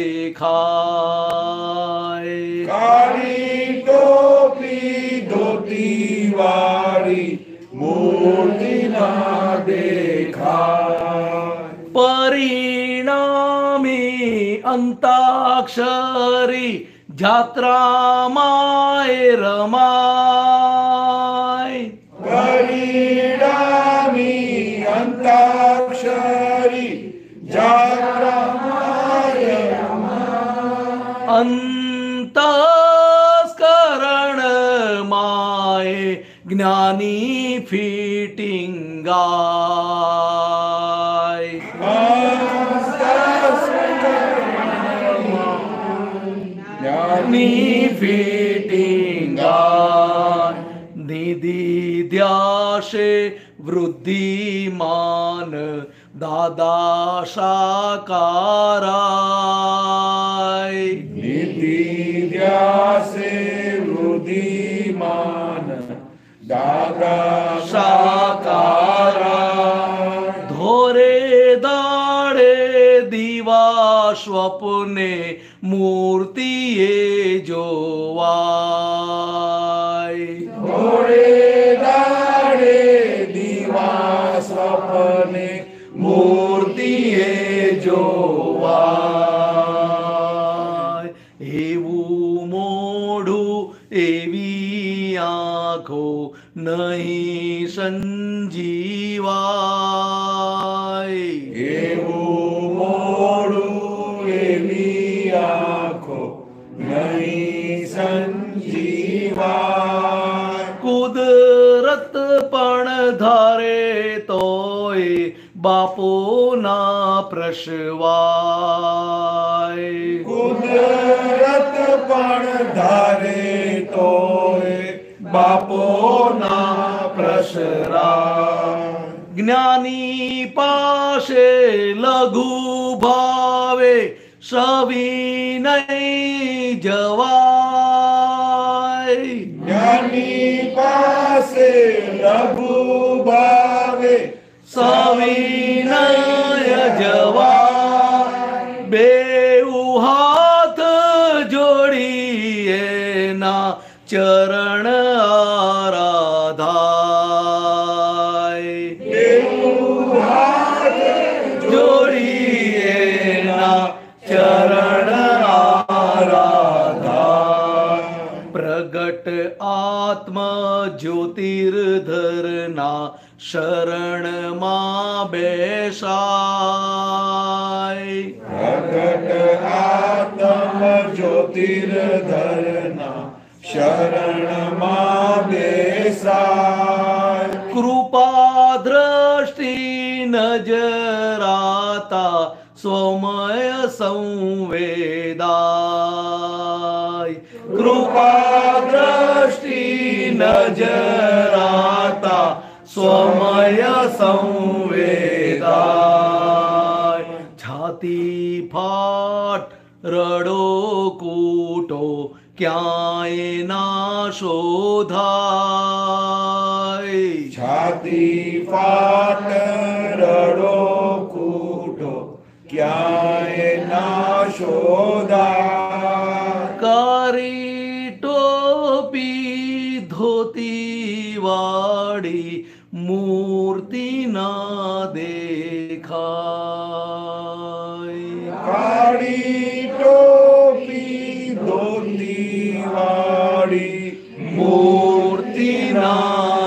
દેખાય. કાળી ટોપી ધોતી વાળી મૂર્તિ ના દેખાય. પરિણામી અંતાક્ષરી જાત્રામાં એ રમાય. અંતસ્કરણ માએ જ્ઞાની ફિટિંગ જ્ઞાની ફિટિંગ નિધિ ધ્યાશે વૃદ્ધિમાન દાદા સાકારાય નિધિ ધ્યાસે વૃદ્ધિમાન દાદા સાકારાય ધોરે દાડે દીવા સ્વપ્ને મૂર્તિએ જોવાય ધોળે દાડે દીવા સ્વપ્ને મૂર્તિએ જોવાય એવું મોઢું એવી આંખો નહીં સંજીવાય એવું મોડું એવી આંખો નહીં સંજીવાય કુદરત પણ ધારે તોય બાપોના પ્રસવાય કુદરત પણ ધારે તોય બાપોના પ્રસરા જ્ઞાની પાસે લઘુ ભાવે સવિનય જવાય જ્ઞાની પાસે લઘુ ભાવે સવિનય જવાય બેઉ હાથ જોડીએ ના ચરણ આરાધાય જોડીએ ના ચરણ આરાધાય પ્રગટ આત્મ જ્યોતિર્ધરના શરણમાં બેસાય પ્રગટ આત્મ જ્યોતિર્ધરના શરણમાં બેસાય કૃપા દ્રષ્ટિ નજરાતા સ્વમય સંવેદાય કૃપા દ્રષ્ટિ નજરાતા સ્વમય સંવેદાય છાતી ફાટ રડો કૂટો ક્યાંય ના શોધાય છાતી ફાટ રડો કૂટો ક્યાંય ના શોધા કારી ટોપી ધોતી વાળી મૂર્તિ ના દેખાય કાળી ટોપી ધોતી વાળી મૂર્તિ ના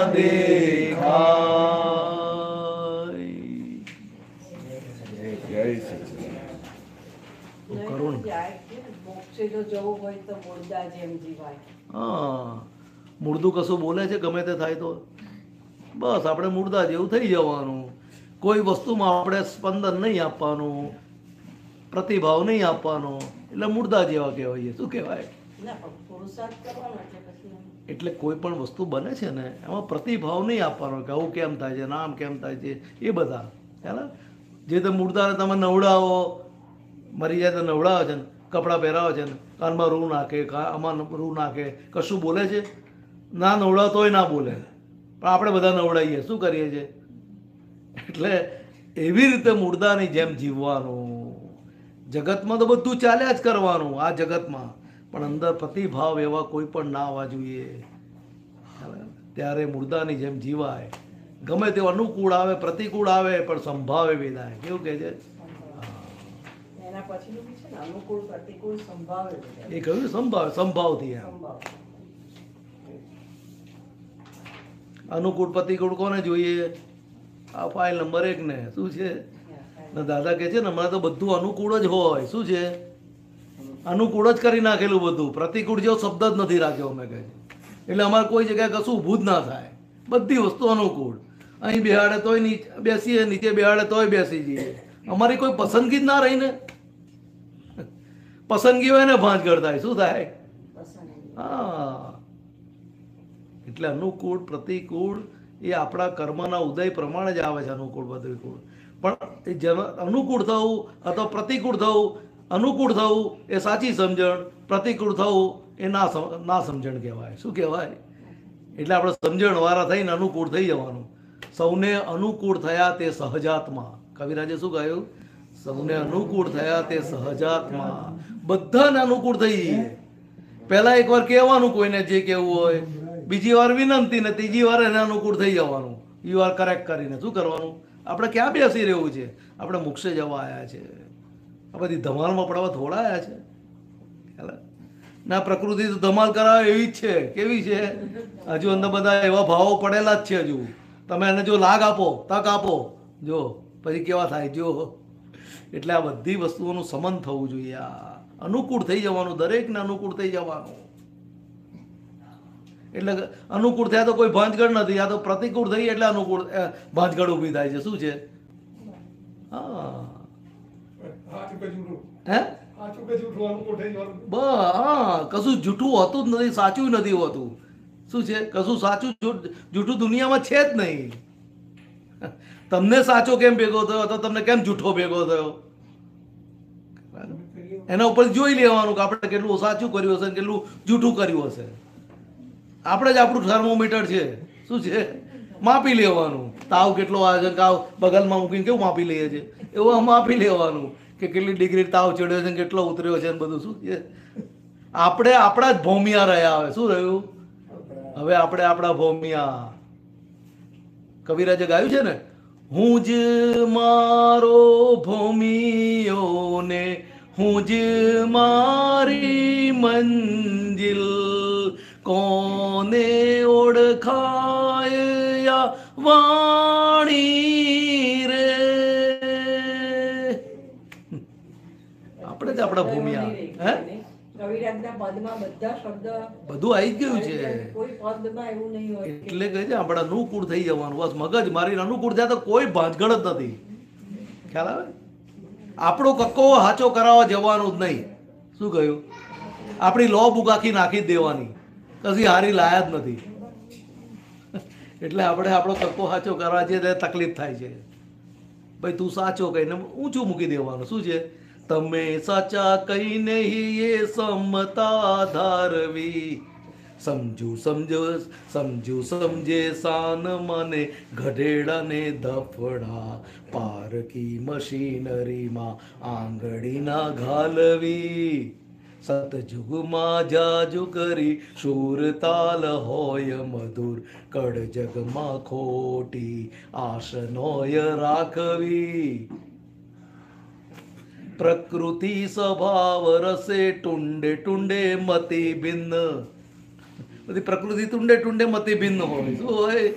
દેખાય જય સચિદાનંદ. કરુણ મોક્ષે જો જવું હોય તો મુર્દા જેમ જીવાય. હા મુર્દું કશું બોલે છે ગમે તે થાય તો બસ આપણે મુર્દા જેવું થઈ જવાનું કોઈ વસ્તુમાં આપણે સ્પંદન નહીં આપવાનું પ્રતિભાવ નહીં આપવાનો એટલે મુર્દા જેવા કહેવાય શું કહેવાય ના પણ પુરુષાર્થ કરવાનો એટલે પછી એમ. એટલે કોઈ પણ વસ્તુ બને છે ને એમાં પ્રતિભાવ નહીં આપવાનો કે આવું કેમ થાય છે નામ કેમ થાય છે એ બધા ખ્યાલ જે તે મુર્દાને તમે નવડાવો મરી જાય તો નવડાવો છે ને કપડાં પહેરાવો છે ને કાનમાં રૂ નાખે આમાં રૂ નાખે કશું બોલે છે ના નવડાવતો હોય ના બોલે પણ આપણે બધા નવડાવીએ શું કરીએ છીએ એટલે એવી રીતે મુર્દાની જેમ જીવવાનું જગતમાં તો બધું ચાલ્યા જ કરવાનું આ જગતમાં પણ અંદર પ્રતિભાવ એવા કોઈ પણ ના આવવા જોઈએ ત્યારે મુર્દાની જેમ જીવાય ગમે તે અનુકૂળ આવે પ્રતિકૂળ આવે પણ સંભાવે વેદાય કેવું કહે છે એના પછીનું બી છે ને અનુકૂળ પ્રતિકૂળ સંભાવે બધા. એ કહ્યું સંભાવ સંભાવથી એમ સંભાવ. અનુકૂળ પ્રતિકૂળ કોને જોઈએ આ ફાઇલ નંબર 1 ને શું છે ને દાદા કહે છે ને હમણાં તો બધું અનુકૂળ જ હોય શું છે અનુકૂળ જ કરી નાખેલું બધું, પ્રતિકૂળ જેવો શબ્દ જ નથી રાખ્યો અમે કહે છે. એટલે અમારે કોઈ જગ્યાએ કશું ઊભું જ ના થાય, બધી વસ્તુ અનુકૂળ. અહીં બેહાડે તોય નીચે બેસીએ, નીચે બેહાડે તોય બેસી જઈએ. અમારી કોઈ પસંદગી જ ના રહી ને. પસંદગી હોય ને ભાંજગડ થાય, શું થાય? હા. એટલે અનુકૂળ પ્રતિકૂળ એ આપણા કર્મના ઉદય પ્રમાણે જ આવે છે. અનુકૂળ પ્રતિકૂળ પણ એ અનુકૂળ થવું અથવા પ્રતિકૂળ થવું, અનુકૂળ થવું એ સાચી સમજણ, પ્રતિકૂળ થવું એ ના સમજણ કહેવાય. શું કહેવાય? એટલે આપણે સમજણ વાળા થઈને અનુકૂળ થઈ જવાનું. સૌને અનુકૂળ થયા તે સહજાત્મા. કવિરાજે શું કહ્યું? સૌને અનુકૂળ થયા તે સહજાત્મા. બધાને અનુકૂળ થઈ જઈએ. પહેલા એકવાર કહેવાનું કોઈને જે કહેવું હોય, બીજી વાર વિનંતી ને ત્રીજી વાર એને અનુકૂળ થઈ જવાનું. યુ આર કરેક્ટ કરીને શું કરવાનું? આપણે ક્યાં બેસી રહેવું છે? આપણે મોક્ષે જવા આવ્યા છે. આ બધી ધમાલમાં પડવા થોડા આવ્યા છે. ખ્યાલ? ના, પ્રકૃતિ તો ધમાલ કરાવે એવી જ છે. કેવી છે? હજુ અંદર બધા એવા ભાવો પડેલા જ છે. હજુ તમે એને જો લાગ આપો, તક આપો, જો પછી કેવા થાય જો. એટલે આ બધી વસ્તુઓનું સમન થવું જોઈએ. આ અનુકૂળ થઈ જવાનું, દરેકને અનુકૂળ થઈ જવાનું. એટલે અનુકૂળ થયા તો કોઈ ભાંજગડ નથી. આ તો પ્રતિકૂળ થઈ એટલે અનુકૂળ ભાંજગડ ઊભી થાય છે. શું છે? હા, હે હા, કશું જૂઠું હોતું જ નથી, સાચું નથી હોતું. શું છે? કશું સાચું જૂઠું દુનિયામાં છે જ નહીં. તમને સાચો કેમ ભેગો થયો અથવા તમને કેમ જૂઠો ભેગો થયો? એના ઉપર જોઈ લેવાનું કે આપણે કેટલું સાચું કર્યું હશે, કેટલું જૂઠું કર્યું હશે. આપણે જ આપણું થર્મોમીટર છે. શું છે? માપી લેવાનું. તાવ કેટલો આવે છે, તાવ બગલમાં મૂકીને કેવું માપી લઈએ છીએ, એવું માપી લેવાનું કે કેટલી ડિગ્રી તાવ ચડ્યો છે, કેટલો ઉતર્યો છે, બધું. શું છે? આપણે આપણા જ ભૌમિયા રહ્યા. હવે શું રહ્યું? હવે આપણે આપણા ભૌમિયા. કવિરાજે ગાયું છે ને, હું જ મારો ભૌમિયો ને હું જ મારી મંજિલ, કોને ઓળખાય વાણી રે. આપણે જ આપણા ભૂમિયા. હે, કવિરાજના પદમાં બધા શબ્દ બધું આવી જ ગયું છે. કોઈ પદમાં એવું નહીં હોય. એટલે કહે છે આપણે અનુકૂળ થઈ જવાનું. બસ મગજ મારી અનુકૂળ થયા તો કોઈ ભાંજગડ જ નથી. ખ્યાલ આવે? આપણો કક્કો હાચો કરાવવા જવાનું જ નહીં. શું કહ્યું? આપણી લો બુક આખી નાખી જ દેવાની, કશી હારી લાયા જ નથી. એટલે આપણે આપણો કક્કો સાચો કરવા છે ત્યારે તકલીફ થાય છે. ભાઈ તું સાચો કહીને ઊંચું મૂકી દેવાનું. શું છે? તમે સાચા કહીને એ સમતા ધારવી, સમજુ સમજે શાન મને ગઢેડાને દફડા, પારકી મશીનરીમાં આંગળીના ઘાલવી, સતજુગમાં જાજુ કરી શૂર તાલ હોય મધુર, કડ જગમાં ખોટી આશનોય રાખવી, પ્રકૃતિ સ્વભાવ રસે ટુંડે ટુંડે મતિ ભિન્ન. બધી પ્રકૃતિ ટુંડે ટુંડે મતિ ભિન્ન હોય. શું હોય?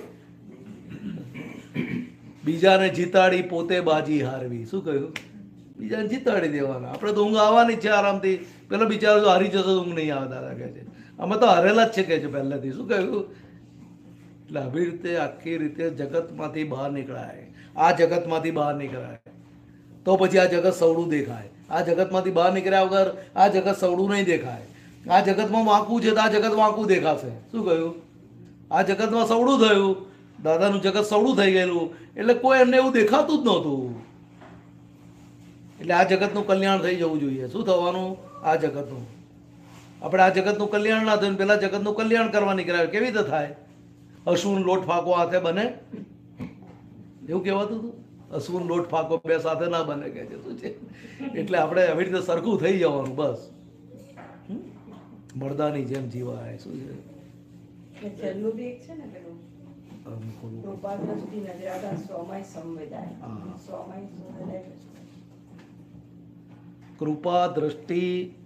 બીજાને જીતાડી પોતે બાજી હારવી. શું કહ્યું? બીજાને જીતાડી દેવાના. આપણે તો ઊંઘ આવવાની છે આરામથી. પેલો બિચારો તો હારી જતો ઊંઘ નહીં આવે દાદા કહે છે. અમે તો હારેલા જ છે કે છે પહેલેથી. શું કહ્યું? એટલે આવી રીતે આખી રીતે જગતમાંથી બહાર નીકળાય. આ જગતમાંથી બહાર નીકળાય તો પછી આ જગત સવડું દેખાય. આ જગતમાંથી બહાર નીકળ્યા વગર આ જગત સવડું નહીં દેખાય. આ જગતમાં વાંકું છે તો આ જગત વાંકું દેખાશે. શું કહ્યું? આ જગતમાં સવડું થયું, દાદાનું જગત સવડું થઈ ગયેલું એટલે કોઈ એમને એવું દેખાતું જ નહોતું. એટલે આ જગતનું કલ્યાણ થઈ જવું જોઈએ. શું થવાનું? આ જગતનું. આપણે આ જગતનું કલ્યાણ ના થયું, પેલા જગતનું કલ્યાણ કરવા નીકળ્યા. કેવી રીતે થાય? અસુન લોટ ફાકો હાથે બને, એવું કહેવાતું હતું. અસુન લોટ ફાકો બે સાથે ના બને કે છે. શું છે? એટલે આપણે આવી રીતે સરખું થઈ જવાનું. બસ મરદાની જેમ જીવાય. શું છે? છેલ્લું બી એક છે ને પેલું કૃપા દ્રષ્ટિ નજરાતા સ્વમય સંવેદાય. સ્વમય સંવેદાય. કૃપા દ્રષ્ટિ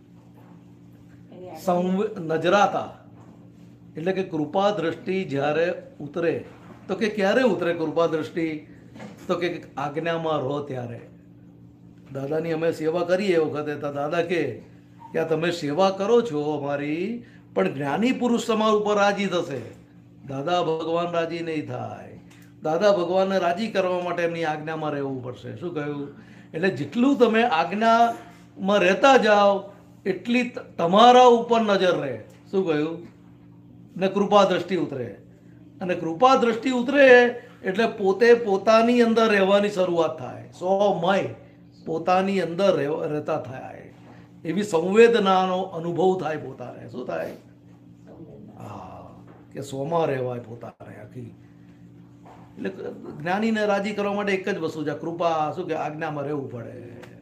નજરાતા એટલે કે કૃપા દ્રષ્ટિ જ્યારે ઉતરે તો કે ક્યારે ઉતરે કૃપા દ્રષ્ટિ? તો કે આજ્ઞામાં રહો ત્યારે. દાદાની અમે સેવા કરીએ એ વખતે તો દાદા કે કે આ તમે સેવા કરો છો અમારી, પણ જ્ઞાની પુરુષ તમારા ઉપર રાજી થશે, દાદા ભગવાન રાજી નહીં થાય. દાદા ભગવાનને રાજી કરવા માટે એમની આજ્ઞામાં રહેવું પડશે. શું કહ્યું? એટલે જેટલું તમે આજ્ઞામાં રહેતા જાઓ એટલી તમારા ઉપર નજર રહે. શું કહ્યું? ને કૃપા દ્રષ્ટિ ઉતરે, અને કૃપા દ્રષ્ટિ ઉતરે એટલે પોતે પોતાની અંદર રહેવાની શરૂઆત થાય. સ્વમય પોતાની અંદર રહેતા થાય, એવી સંવેદનાનો અનુભવ થાય પોતાને. શું થાય? હા, કે સ્વમાં રહેવાય પોતાને આખી. એટલે જ્ઞાનીને રાજી કરવા માટે એક જ વસ્તુ છે, કૃપા. શું કે? આજ્ઞામાં રહેવું પડે.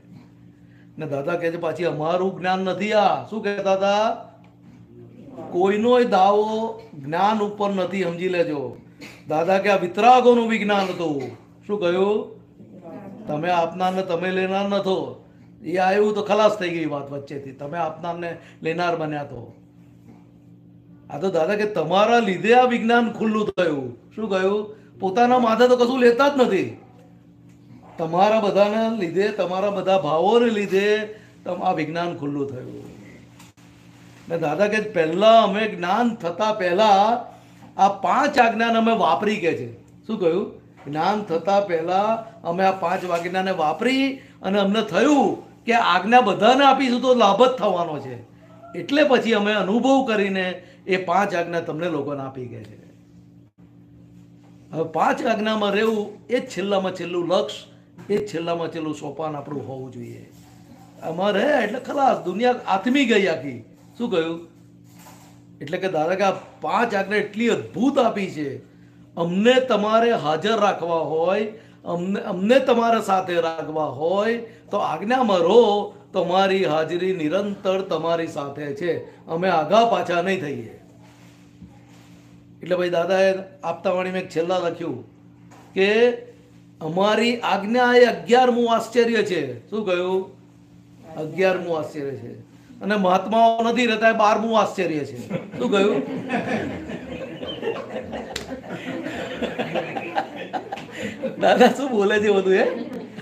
ને દાદા કહે છે પાછી અમારું જ્ઞાન નથી આ. શું કહેતા હતા? કોઈનો દાવો જ્ઞાન ઉપર નથી, સમજી લેજો. દાદા કે આ વિતરાગોનું વિજ્ઞાન હતું. શું કહ્યું? તમે આપનાર ને તમે લેનાર નથો. એ આવ્યું તો ખલાસ થઈ ગઈ વાત વચ્ચેથી. તમે આપનાર ને લેનાર બન્યા તો. આ તો દાદા કે તમારા લીધે આ વિજ્ઞાન ખુલ્લું થયું. શું કહ્યું? પોતાના માથે તો કશું લેતા જ નથી. તમારા બધાના લીધે, તમારા બધા ભાવોને લીધે આ વિજ્ઞાન ખુલ્લું થયું. ને દાદા કે પહેલા અમે જ્ઞાન થતા પહેલા આ 5 આજ્ઞાને અમે વાપરી કે છે. શું કહ્યું? જ્ઞાન થતા પહેલા અમે આ 5 આજ્ઞાને વાપરી, અને અમને થયું કે આજ્ઞા બધાને આપીશું તો લાભ જ થવાનો છે. એટલે પછી અમે અનુભવ કરીને એ 5 આજ્ઞા તમને લોકોને આપી કે છે. હવે 5 આજ્ઞામાં રહેવું એ જ છેલ્લામાં છેલ્લું લક્ષ્ય, એ જ છેલ્લામાં છેલ્લું સોપાન આપણું હોવું જોઈએ. અમારે એટલે ખલાસ, દુનિયા આથમી ગઈ આખી. શું કહ્યું? એટલે કે દાદા કે આ 5 આજ્ઞા એટલી અદ્ભુત આપી છે. અમને તમારે હાજર રાખવા હોય, અમને તમારા સાથે રાખવા હોય તો આજ્ઞામાં રહો. તમારી હાજરી નિરંતર તમારી સાથે છે. અમે આગા પાછા નહીં થઈએ. એટલે ભાઈ દાદાએ આપતા વાણીમાં એક છેલ્લા લખ્યું કે અમારી આજ્ઞા એ 11મું આશ્ચર્ય છે. શું કહ્યું? 11મું આશ્ચર્ય છે. અને મહાત્માઓ નથી રહેતા, 12મું આશ્ચર્ય છે. શું કહ્યું? દાદા શું બોલે છે બધું એ?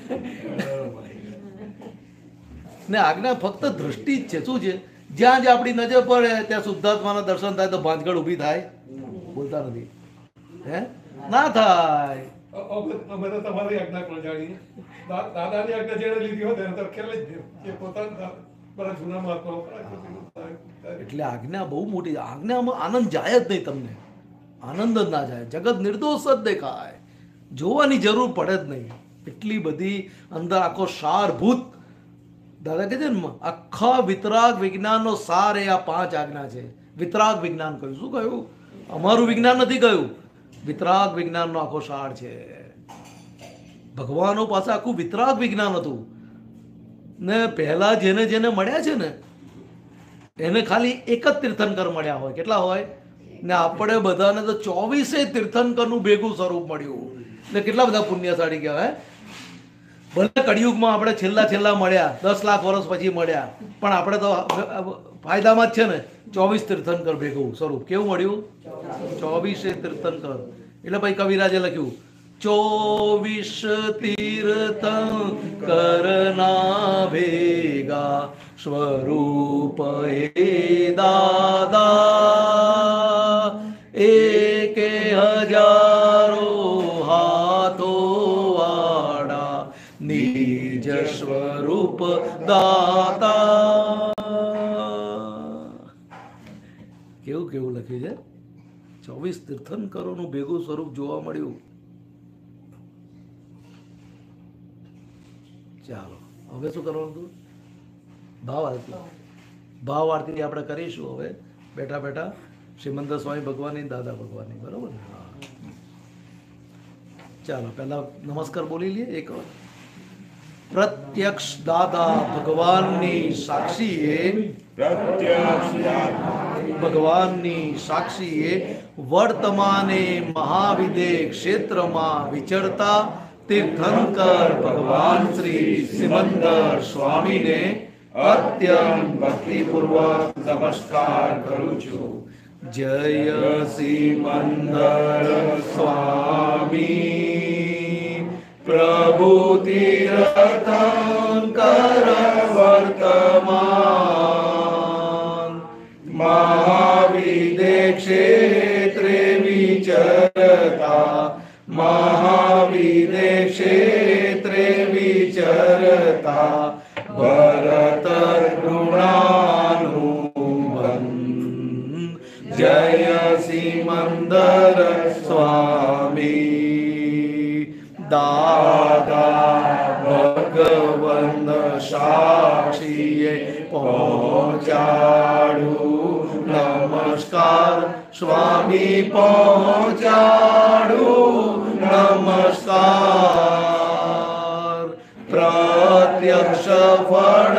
ને આજ્ઞા ફક્ત દ્રષ્ટિ જ છે. શું છે? જ્યાં જ આપણી નજર પડે ત્યાં શુદ્ધાત્માના દર્શન થાય તો ભાંજગળ ઊભી થાય. બોલતા નથી. હે? ના થાય. અમે તો તમારી આજ્ઞા પણ જાણીએ. દાદાની આજ્ઞા જેને લીધી હોય તેને તો ખ્યાલ જ નહીં કે પોતાના મારા જૂના મહાત્માઓ એટલે આજ્ઞા બહુ મોટી. આજ્ઞામાં આનંદ જાય જ નહીં તમને. આનંદ જ ના જાય. જગત નિર્દોષ જ દેખાય. જોવાની જરૂર પડે જ નહીં. એટલી બધી અંદર આખો સારભૂત. દાદા કહે છે ને આખા વિતરાગ વિજ્ઞાનનો સાર એ આ 5 આજ્ઞા છે. વિતરાગ વિજ્ઞાન કહ્યું. શું કહ્યું? અમારું વિજ્ઞાન નથી કહ્યું, વિતરાગ વિજ્ઞાનનો આખો સાર છે. ભગવાનો પાસે આખું વિતરાગ વિજ્ઞાન હતું. ને પહેલા જેને જેને મળ્યા છે ને એને ખાલી એક જ તીર્થંકર મળ્યા હોય. કેટલા હોય? ને આપણે બધાને તો 24 તીર્થંકરનું ભેગું સ્વરૂપ મળ્યું. ને કેટલા બધા પુણ્યશાળી કહેવાય. ભલે કળિયુગમાં આપણે છેલ્લા મળ્યા, 10 લાખ વર્ષ પછી મળ્યા, પણ આપણે તો ફાયદામાં જ છે ને. 24 તીર્થંકર ભેગું સ્વરૂપ કેવું મળ્યું? 24 તીર્થંકર. એટલે ભાઈ કવિરાજે લખ્યું 24 તીર્થંકર ના ભેગા સ્વરૂપ હે દાદા, એકે હજારો હાથો વાળા નિજ સ્વરૂપ દાતા. કેવું કેવું લખ્યું છે? 24 તીર્થંકરોનું ભેગું સ્વરૂપ જોવા મળ્યું. ચાલો હવે શું કરવાનું હતું? ભાવ આરતી. ભાવ આરતી આપણે કરીશું હવે બેઠા બેઠા. શ્રીમંદર સ્વામી ભગવાનની, દાદા ભગવાનની. બરોબર ને? હા, ચાલો પહેલા નમસ્કાર બોલી લઈએ એક વાર. પ્રત્યક્ષ દાદા ભગવાનની સાક્ષીએ, ભગવાનની સાક્ષીએ વર્તમાને મહાવિદે ક્ષેત્રમાં વિચરતા તીર્થંકર ભગવાન શ્રી સિમંદર સ્વામીને અત્યંત ભક્તિપૂર્વક નમસ્કાર કરું છું. જય સિમંદર સ્વામી પ્રભુ તીર્થંકર વર્તમાન વિચરતા મહાવીરે ક્ષેત્રે વિચરતા ભરત ઋણાનુબંધ જય સિમંદર સ્વામી દાદા ભગવન સાક્ષીએ પહોંચાડું નમસ્કાર સ્વામી પહોંચાડું નમસ્કાર પ્રત્યક્ષ ફળ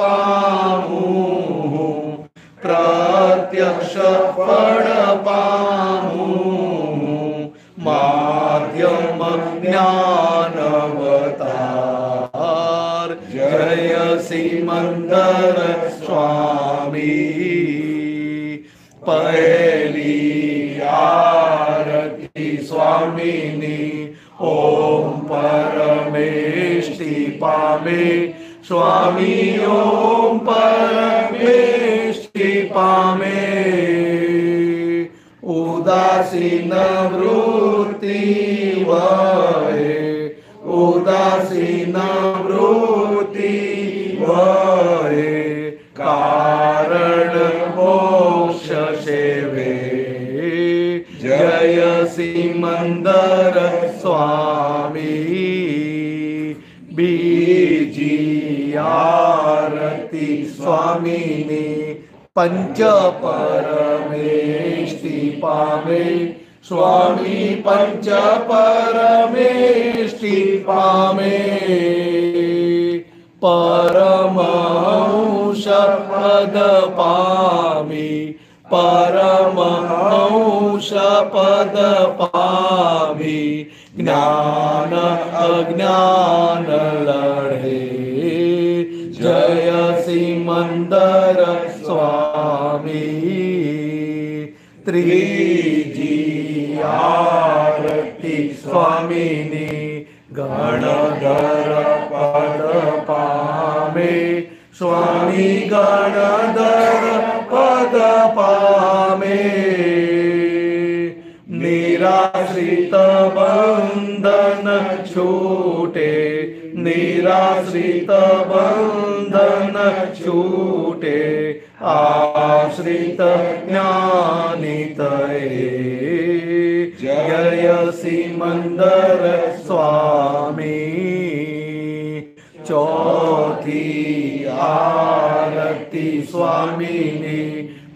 પામું પ્રત્યક્ષ ફળ પામું માધ્યમ જ્ઞાનવતાર જય સિમંદર સ્વામી પહેલી આરતી સ્વામીની ઓમ પરમેષ્ટિ પામે સ્વામી ઓમ પરમેષ્ટિ પામે ઉદાસીન વૃત્તિ વહે ઉદાસીન વૃત્તિ વહે કારણ મોક્ષ સેવે જય સિમંદર સ્વામી બીજી આરતી સ્વામીની પંચ પરમેષ્ટિ પામે સ્વામી પંચ પરમેષ્ટિ પામે પરમહંસ પદ પામી પરમહંસ પદ પામી જ્ઞાન અજ્ઞાન લડે જય સિમંદર સ્વામી ત્રીજી આરતી સ્વામીની ગણધર પદ પામે સ્વામી ગણધર પદ પામે નિરાશ્રિત બંધન છૂટે નિરાશ્રિત બંધન છૂટે આશ્રિત જ્ઞાનિતએ જય સિમંદર સ્વામી ચોથી આરતી સ્વામીની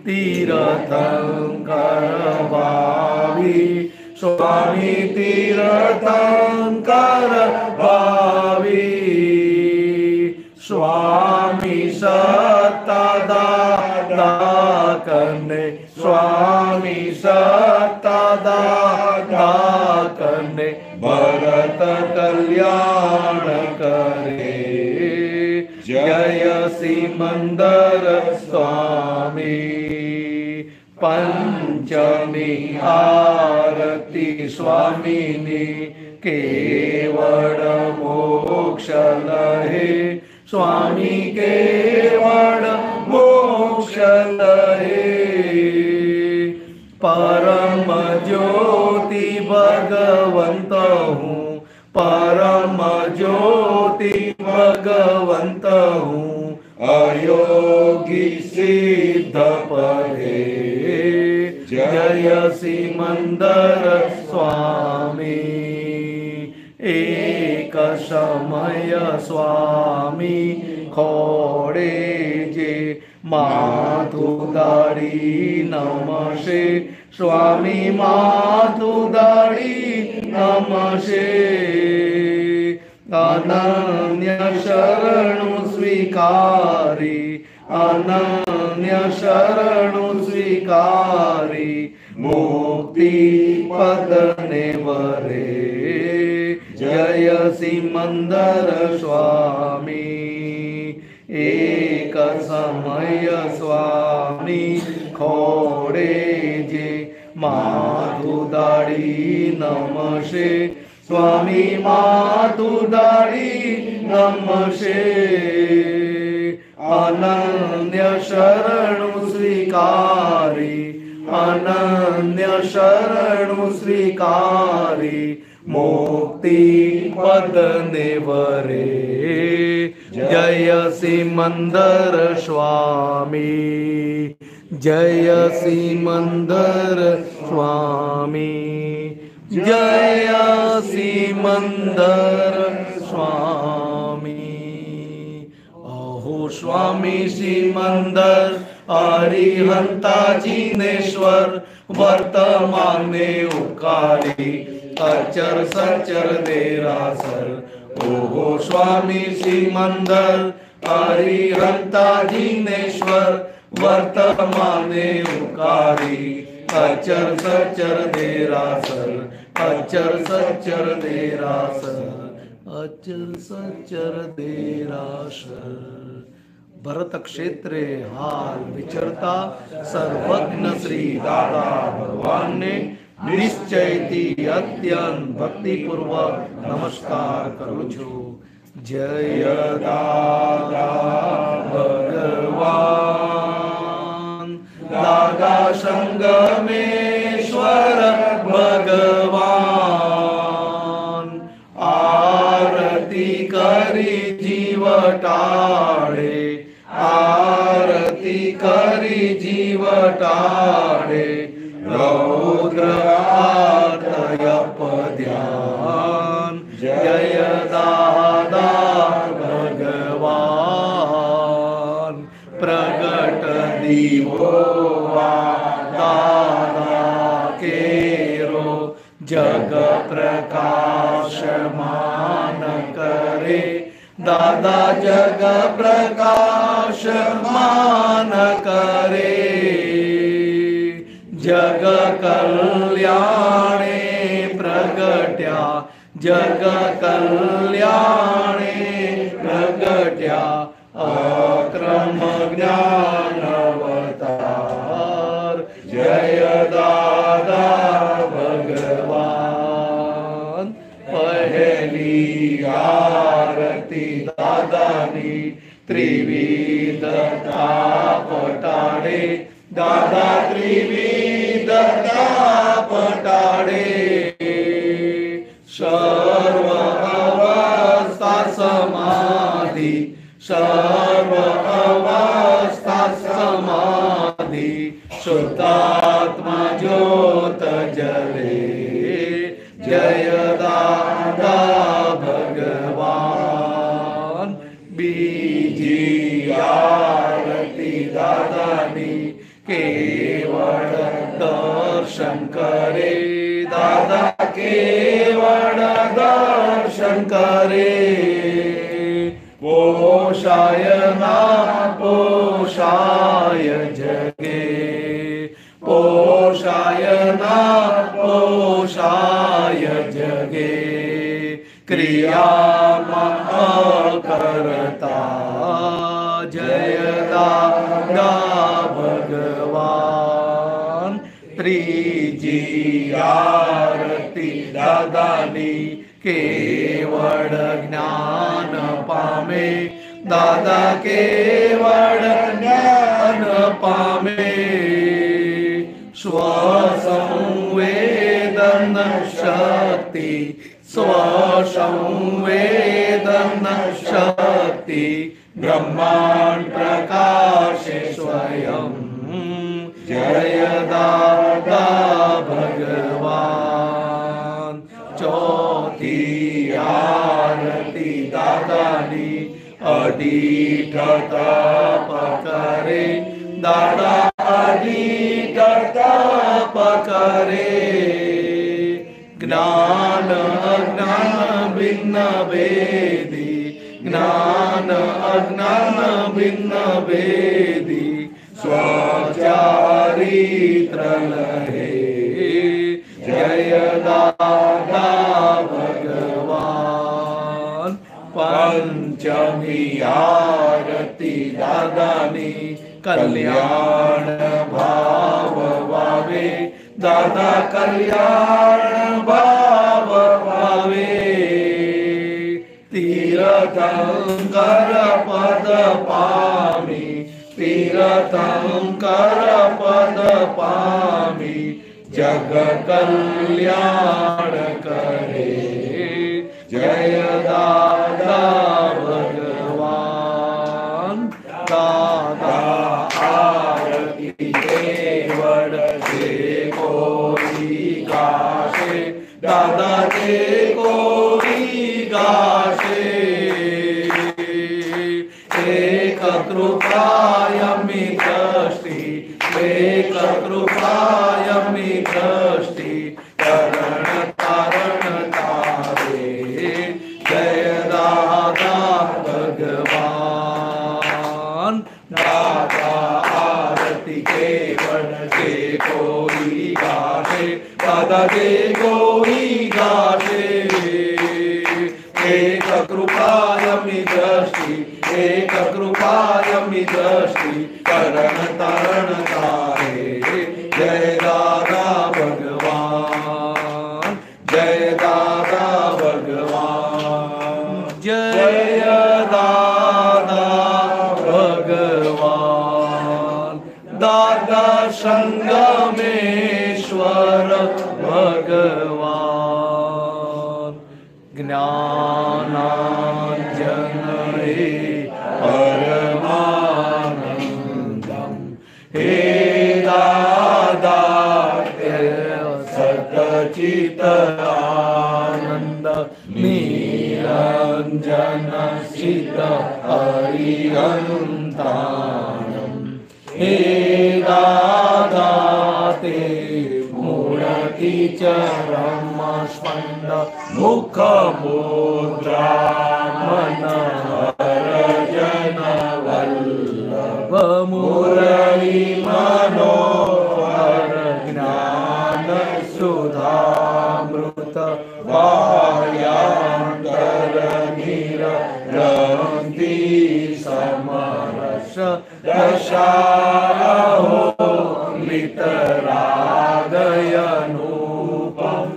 તીર્થંકર ભાવી સ્વામી તીર્થંકર ભાવી સ્વામી સત્તા દાદા કરને સ્વામી સત્તા દાદા કરને ભરત કલ્યાણ કરે જય સિમંદર સ્વામી પંચમી આરતી સ્વામીની કેવળ મોક્ષ લહે સ્વામી કેવળ મોક્ષ લહે પરમ જ્યોતિ ભગવંત હું પરમ જ્યોતિ ભગવંત હું અયોગી સિદ્ધ પદે જય સિમંદર સ્વામી એક સમય સ્વામી ખોડે જે માથું દાડી નમશે સ્વામી માથું દાડી નમશે અનન્ય શરણું સ્વીકારી અનન્ય શરણું સ્વીકારી મુક્તિ પદને વરે જય સિમંદર સ્વામી એક સમય સ્વામી ખોડે જે માથું દાડી નમશે સ્વામી માથું દાડી નમશે અનન્ય શરણું સ્વીકારી અનન્ય શરણું સ્વીકારી મુક્તિ પદને વરે. જય સિમંદર સ્વામી, જય સિમંદર સ્વામી, જય સિમંદર સ્વામી. અહો સ્વામી સિમંદર હરિહંતાજીનેશ્વર વર્તમાને ઉકારી અચર સચર દેરાસર. ઓહો સ્વામી સિમંદર હરિહંતાજીનેશ્વર વર્તમાને ઉકારી અચર સચર દેરાસર. અચર સચર દેરાસર, અચર સચર દેરાસર. ભરત ક્ષેત્રે હાલ વિચરતા સર્વજ્ઞ શ્રી દાદા ભગવાનને નિશ્ચયથી અત્યંત ભક્તિપૂર્વક નમસ્કાર કરું છું. જય દાદા ભગવાન, દાદા સંગમેશ્વર ભગવાન. આરતી કરી જીવ ટાળે, આરતી કરી જીવ ટાળે. રૌદ્ર આતયપ ધ્યાન. જય દાદા ભગવાન. પ્રગટ દીવો દાદા કેરો જગ પ્રકાશમાન કરે. દાદા જગ પ્રકાશમાન કરે. જગ કલ્યાણે પ્રગટ્યા, જગ કલ્યાણે પ્રગટ્યા. અક્રમ જ્ઞાન અવતાર. જય દાદા ભગવાન. પહેલી આરતી દાદાની ત્રિવિધતા પટાડે. દાદા ત્રિવિધતા પટાડે. સર્વ અવસ્થા સમાધિ, સર્વ અવસ્થા સમાધિ. શુદ્ધાત્મા જ્યોત જલે. જય દાદા ભગવાન. બીજી આરતી દાદાની કેવળ દર્શન કરે. દાદા કેવળ દર્શન કરે. પોષાય ના પોષાય જગે, પોષાય ના પોષાય જગે. ક્રિયામાં અકર્તા. જય દાદા ભગવાન. ત્રીજી આરતી દાદાની કેવળ જ્ઞાન પામે. દાદા કેવળ જ્ઞાન પામે. સ્વસંવેદન શક્તિ, સ્વસંવેદન શક્તિ. બ્રહ્માંડ પ્રકાશે સ્વયં. જય દાદા ભગવાન. ચોથી આરતી દાદાની અડીઠ તપ કરે. દાદા અડીઠ તપ કરે. જ્ઞાન અજ્ઞાન ભિન્ન ભેદી, જ્ઞાન અજ્ઞાન ભિન્ન ભેદી. સ્વચારિત્ર લહે. જય દાદા ભગવાન. પંચમી આરતી દાદાની કલ્યાણ ભાવ વાવે. દાદા કલ્યાણ ભાવ વાવે. તીર્થંકર પદ પામી, તીર્થંકર પદ પામી. જગ કલ્યાણ કરે. જય દાદા ભગવાન. દાદા આરતી કેવળ જે કોઈ ગાશે, દાદા તે કોઈ ગાશે. એક કૃપાયમી દ્રષ્ટિ, એક કૃપાયમી દ્રષ્ટિ, કરણ તારણ તારે. જય દાદા ભગવાન. દાદા આરતી કેવળ જે કોઈ ગાશે, દાદા તે કોઈ ગાશે. એક કૃપાયમી દ્રષ્ટિ, એક કૃપાયમી દ્રષ્ટિ, કરણ તારણ તારે. જય દાદા ભગવાન. જય દાદા ભગવાન. જય દાદા ભગવાન. દાદા સંગમેશ્વર ભગવાન. જ્ઞાનાંજન હે પરમાનંદમ. હે દાદા સતચિત આનંદ, નિરંજન સિદ્ધ હરિહંતાનમ. હે દાદા તે મૂર્તિ ચરમ સ્પંદ, મુખ મુદ્રા મન હરજન વલ્લભ. મુરલી મનોહર જ્ઞાન સુધામૃત, બાહ્યાંતર નિરંતિ સમરસ. દશારહો મિતરાગયનુપમ,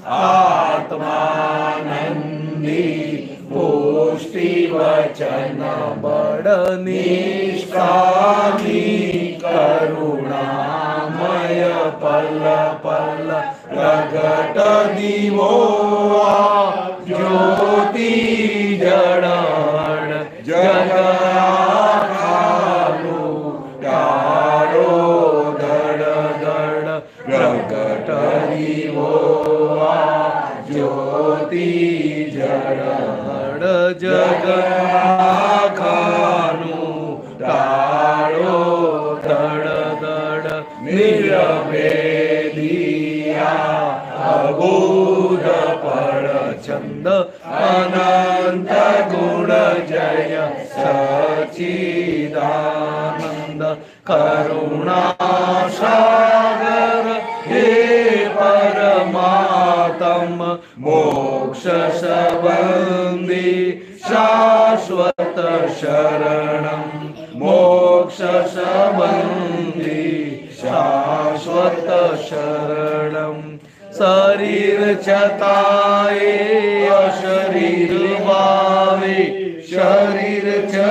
આત્માનંદી પુષ્ટિ વચન બળ. નિષ્કામી કરુણામય પલ પલ પ્રગટ દીવો. જ્યોતિ જડણ જગઆખાનું તારો દડ દડ પ્રગટ દીવો. જ્યોતિ જડણ જગઆખાનું તારો દડ દડ નિરભેદિયા અબોધ પળ છંદ. અનંત ગુણ જય સચિદાનંદ. કરુણા સાગર હે પરમાત્મ. મોક્ષ સંબંધી શાશ્વત શરણમ. મોક્ષ સંબંધી શાશ્વત શરણમ. શરીર છતાંય અશરીર ભાવે, શરીર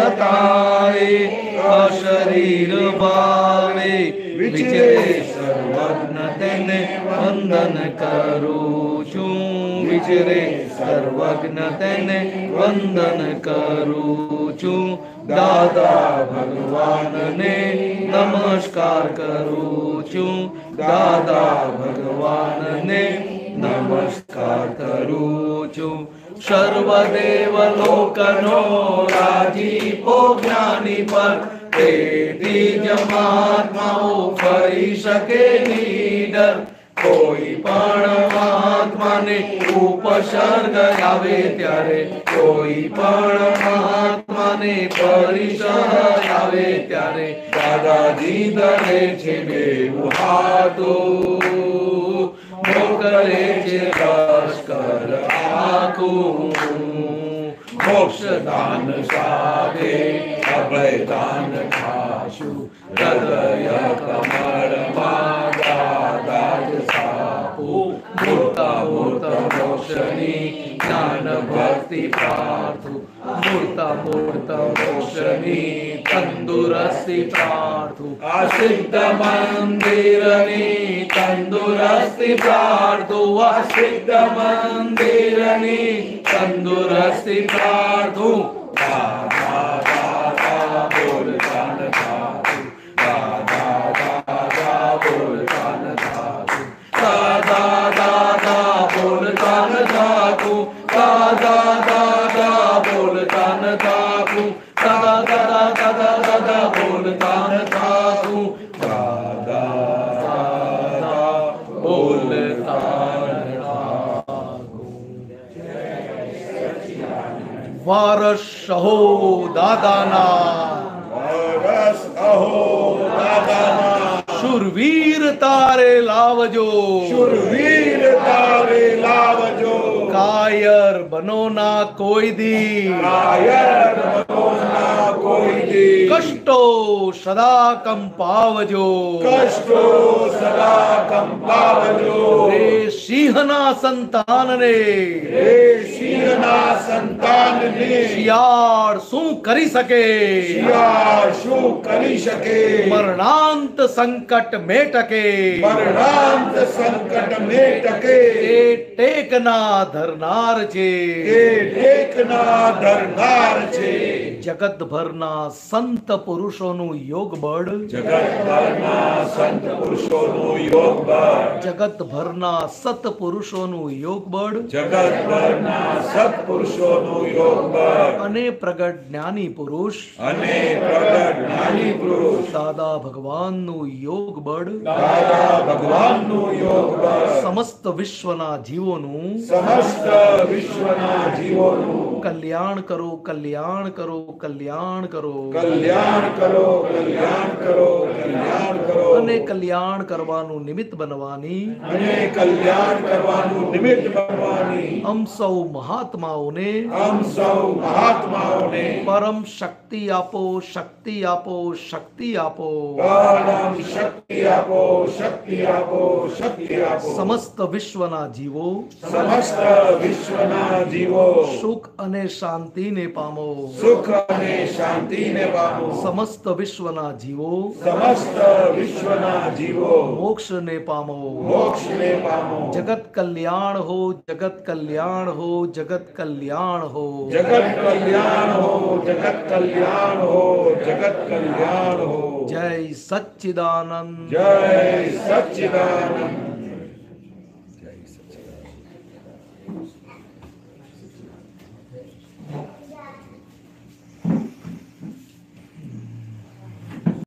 છતાંય અશરીર ભાવે. વિચરે સર્વજ્ઞ તેને વંદન કરું છું. વિચરે સર્વજ્ઞ તેને વંદન કરું છું. દાદા ભગવાનને નમસ્કાર કરું છું. દાદા ભગવાનને નમસ્કાર કરું છું. સર્વદેવ લોકનો રાજીપો જ્ઞાની પર, તેથી જ મહાત્માઓ ફરી શકે નીડર. કોઈ પણ મહાત્માને ઉપસર્ગ આવે ત્યારે, કોઈ પણ મહાત્માને પરિસર આવે ત્યારે, દાદાજી ધરે છે બેઉ હાથો. મોકલે છે લશ્કર આખું. મોક્ષ દાન સાથે અભય દાન ખાશું. હૃદય કમળમાં દાદા જ સ્થાપું. મૂર્ત મૂર્ત મોક્ષની જ્ઞાન ભક્તિ પ્રાર્થું. મૂર્તા મૂર્ત મોક્ષની તંદુરસ્તી પ્રાર્થું આ સિદ્ધ મંદિરની તંદુરસ્તી પ્રાર્થું આ સિદ્ધ મંદિરની તંદુરસ્તી પ્રાર્થું દાદા દાદા બોલતા ન થાતું દાદા દાદા બોલતા ન થાતું દાદા દાદા બોલતા ન થાતું દાદા દાદા બોલતા ન થાતું દાદા દાદા દાદા દાદા બોલતા ન થાતું દાદા દાદા બોલતા ન થાતું વારસ અહો દાદાના રસ અહો દાદાના શુરવીર તારે લાવજો શુરવીર તારે લાવજો કાયર બનો ના કોઈ દી કાયર બનો ના કોઈ દી કષ્ટો સદા કંપાવજો કષ્ટો સદા કંપાવજો રે સિંહના સંતાનને હે સિંહના સંતાનને શિયાળ શું કરી શકે શિયાળ શું કરી શકે મરણાંત સંકટ મેટકે મરણાંત સંકટ મેટકે એ ટેકના ધરનાર છે એ ટેકના ધરનાર છે જગતભરના સંત પુરુષોનું યોગ બળ જગતભરના સંત પુરુષોનું યોગ બળ જગતભરના સત્પુરુષોનું યોગ બળ જગતભરના સત્પુરુષોનું યોગ બળ અને પ્રગટ જ્ઞાની પુરુષ અને પ્રગટ જ્ઞાની પુરુષ દાદા ભગવાનનું યોગ બળ દાદા ભગવાનનું યોગ બળ સમસ્ત વિશ્વના જીવોનું સમસ્ત વિશ્વના જીવોનું કલ્યાણ કરો કલ્યાણ કરો કલ્યાણ કરો કલ્યાણ કરો કલ્યાણ કરો કલ્યાણ કરો અને કલ્યાણ કરવાનું નિમિત્ત બનવાની અને કલ્યાણ કરવાનું નિમિત્ત બનવાની અમ સૌ મહાત્માઓને આમ સૌ મહાત્માઓને પરમ શક્તિ આપો શક્તિ આપો શક્તિ આપો પરમ શક્તિ આપો શક્તિ આપો શક્તિ આપો સમસ્ત વિશ્વના જીવો સમસ્ત વિશ્વના જીવો સુખ અને શાંતિને પામો સુખ અને શાંતિને પામો સમસ્ત વિશ્વના જીવો સમસ્ત વિશ્વના જીવો મોક્ષને પામો મોક્ષને પામો જગત કલ્યાણ હો જગત કલ્યાણ હો જગત કલ્યાણ હો જગત કલ્યાણ હો જગત કલ્યાણ હો જગત કલ્યાણ હો જય સચ્ચિદાનંદ જય સચ્ચિદાનંદ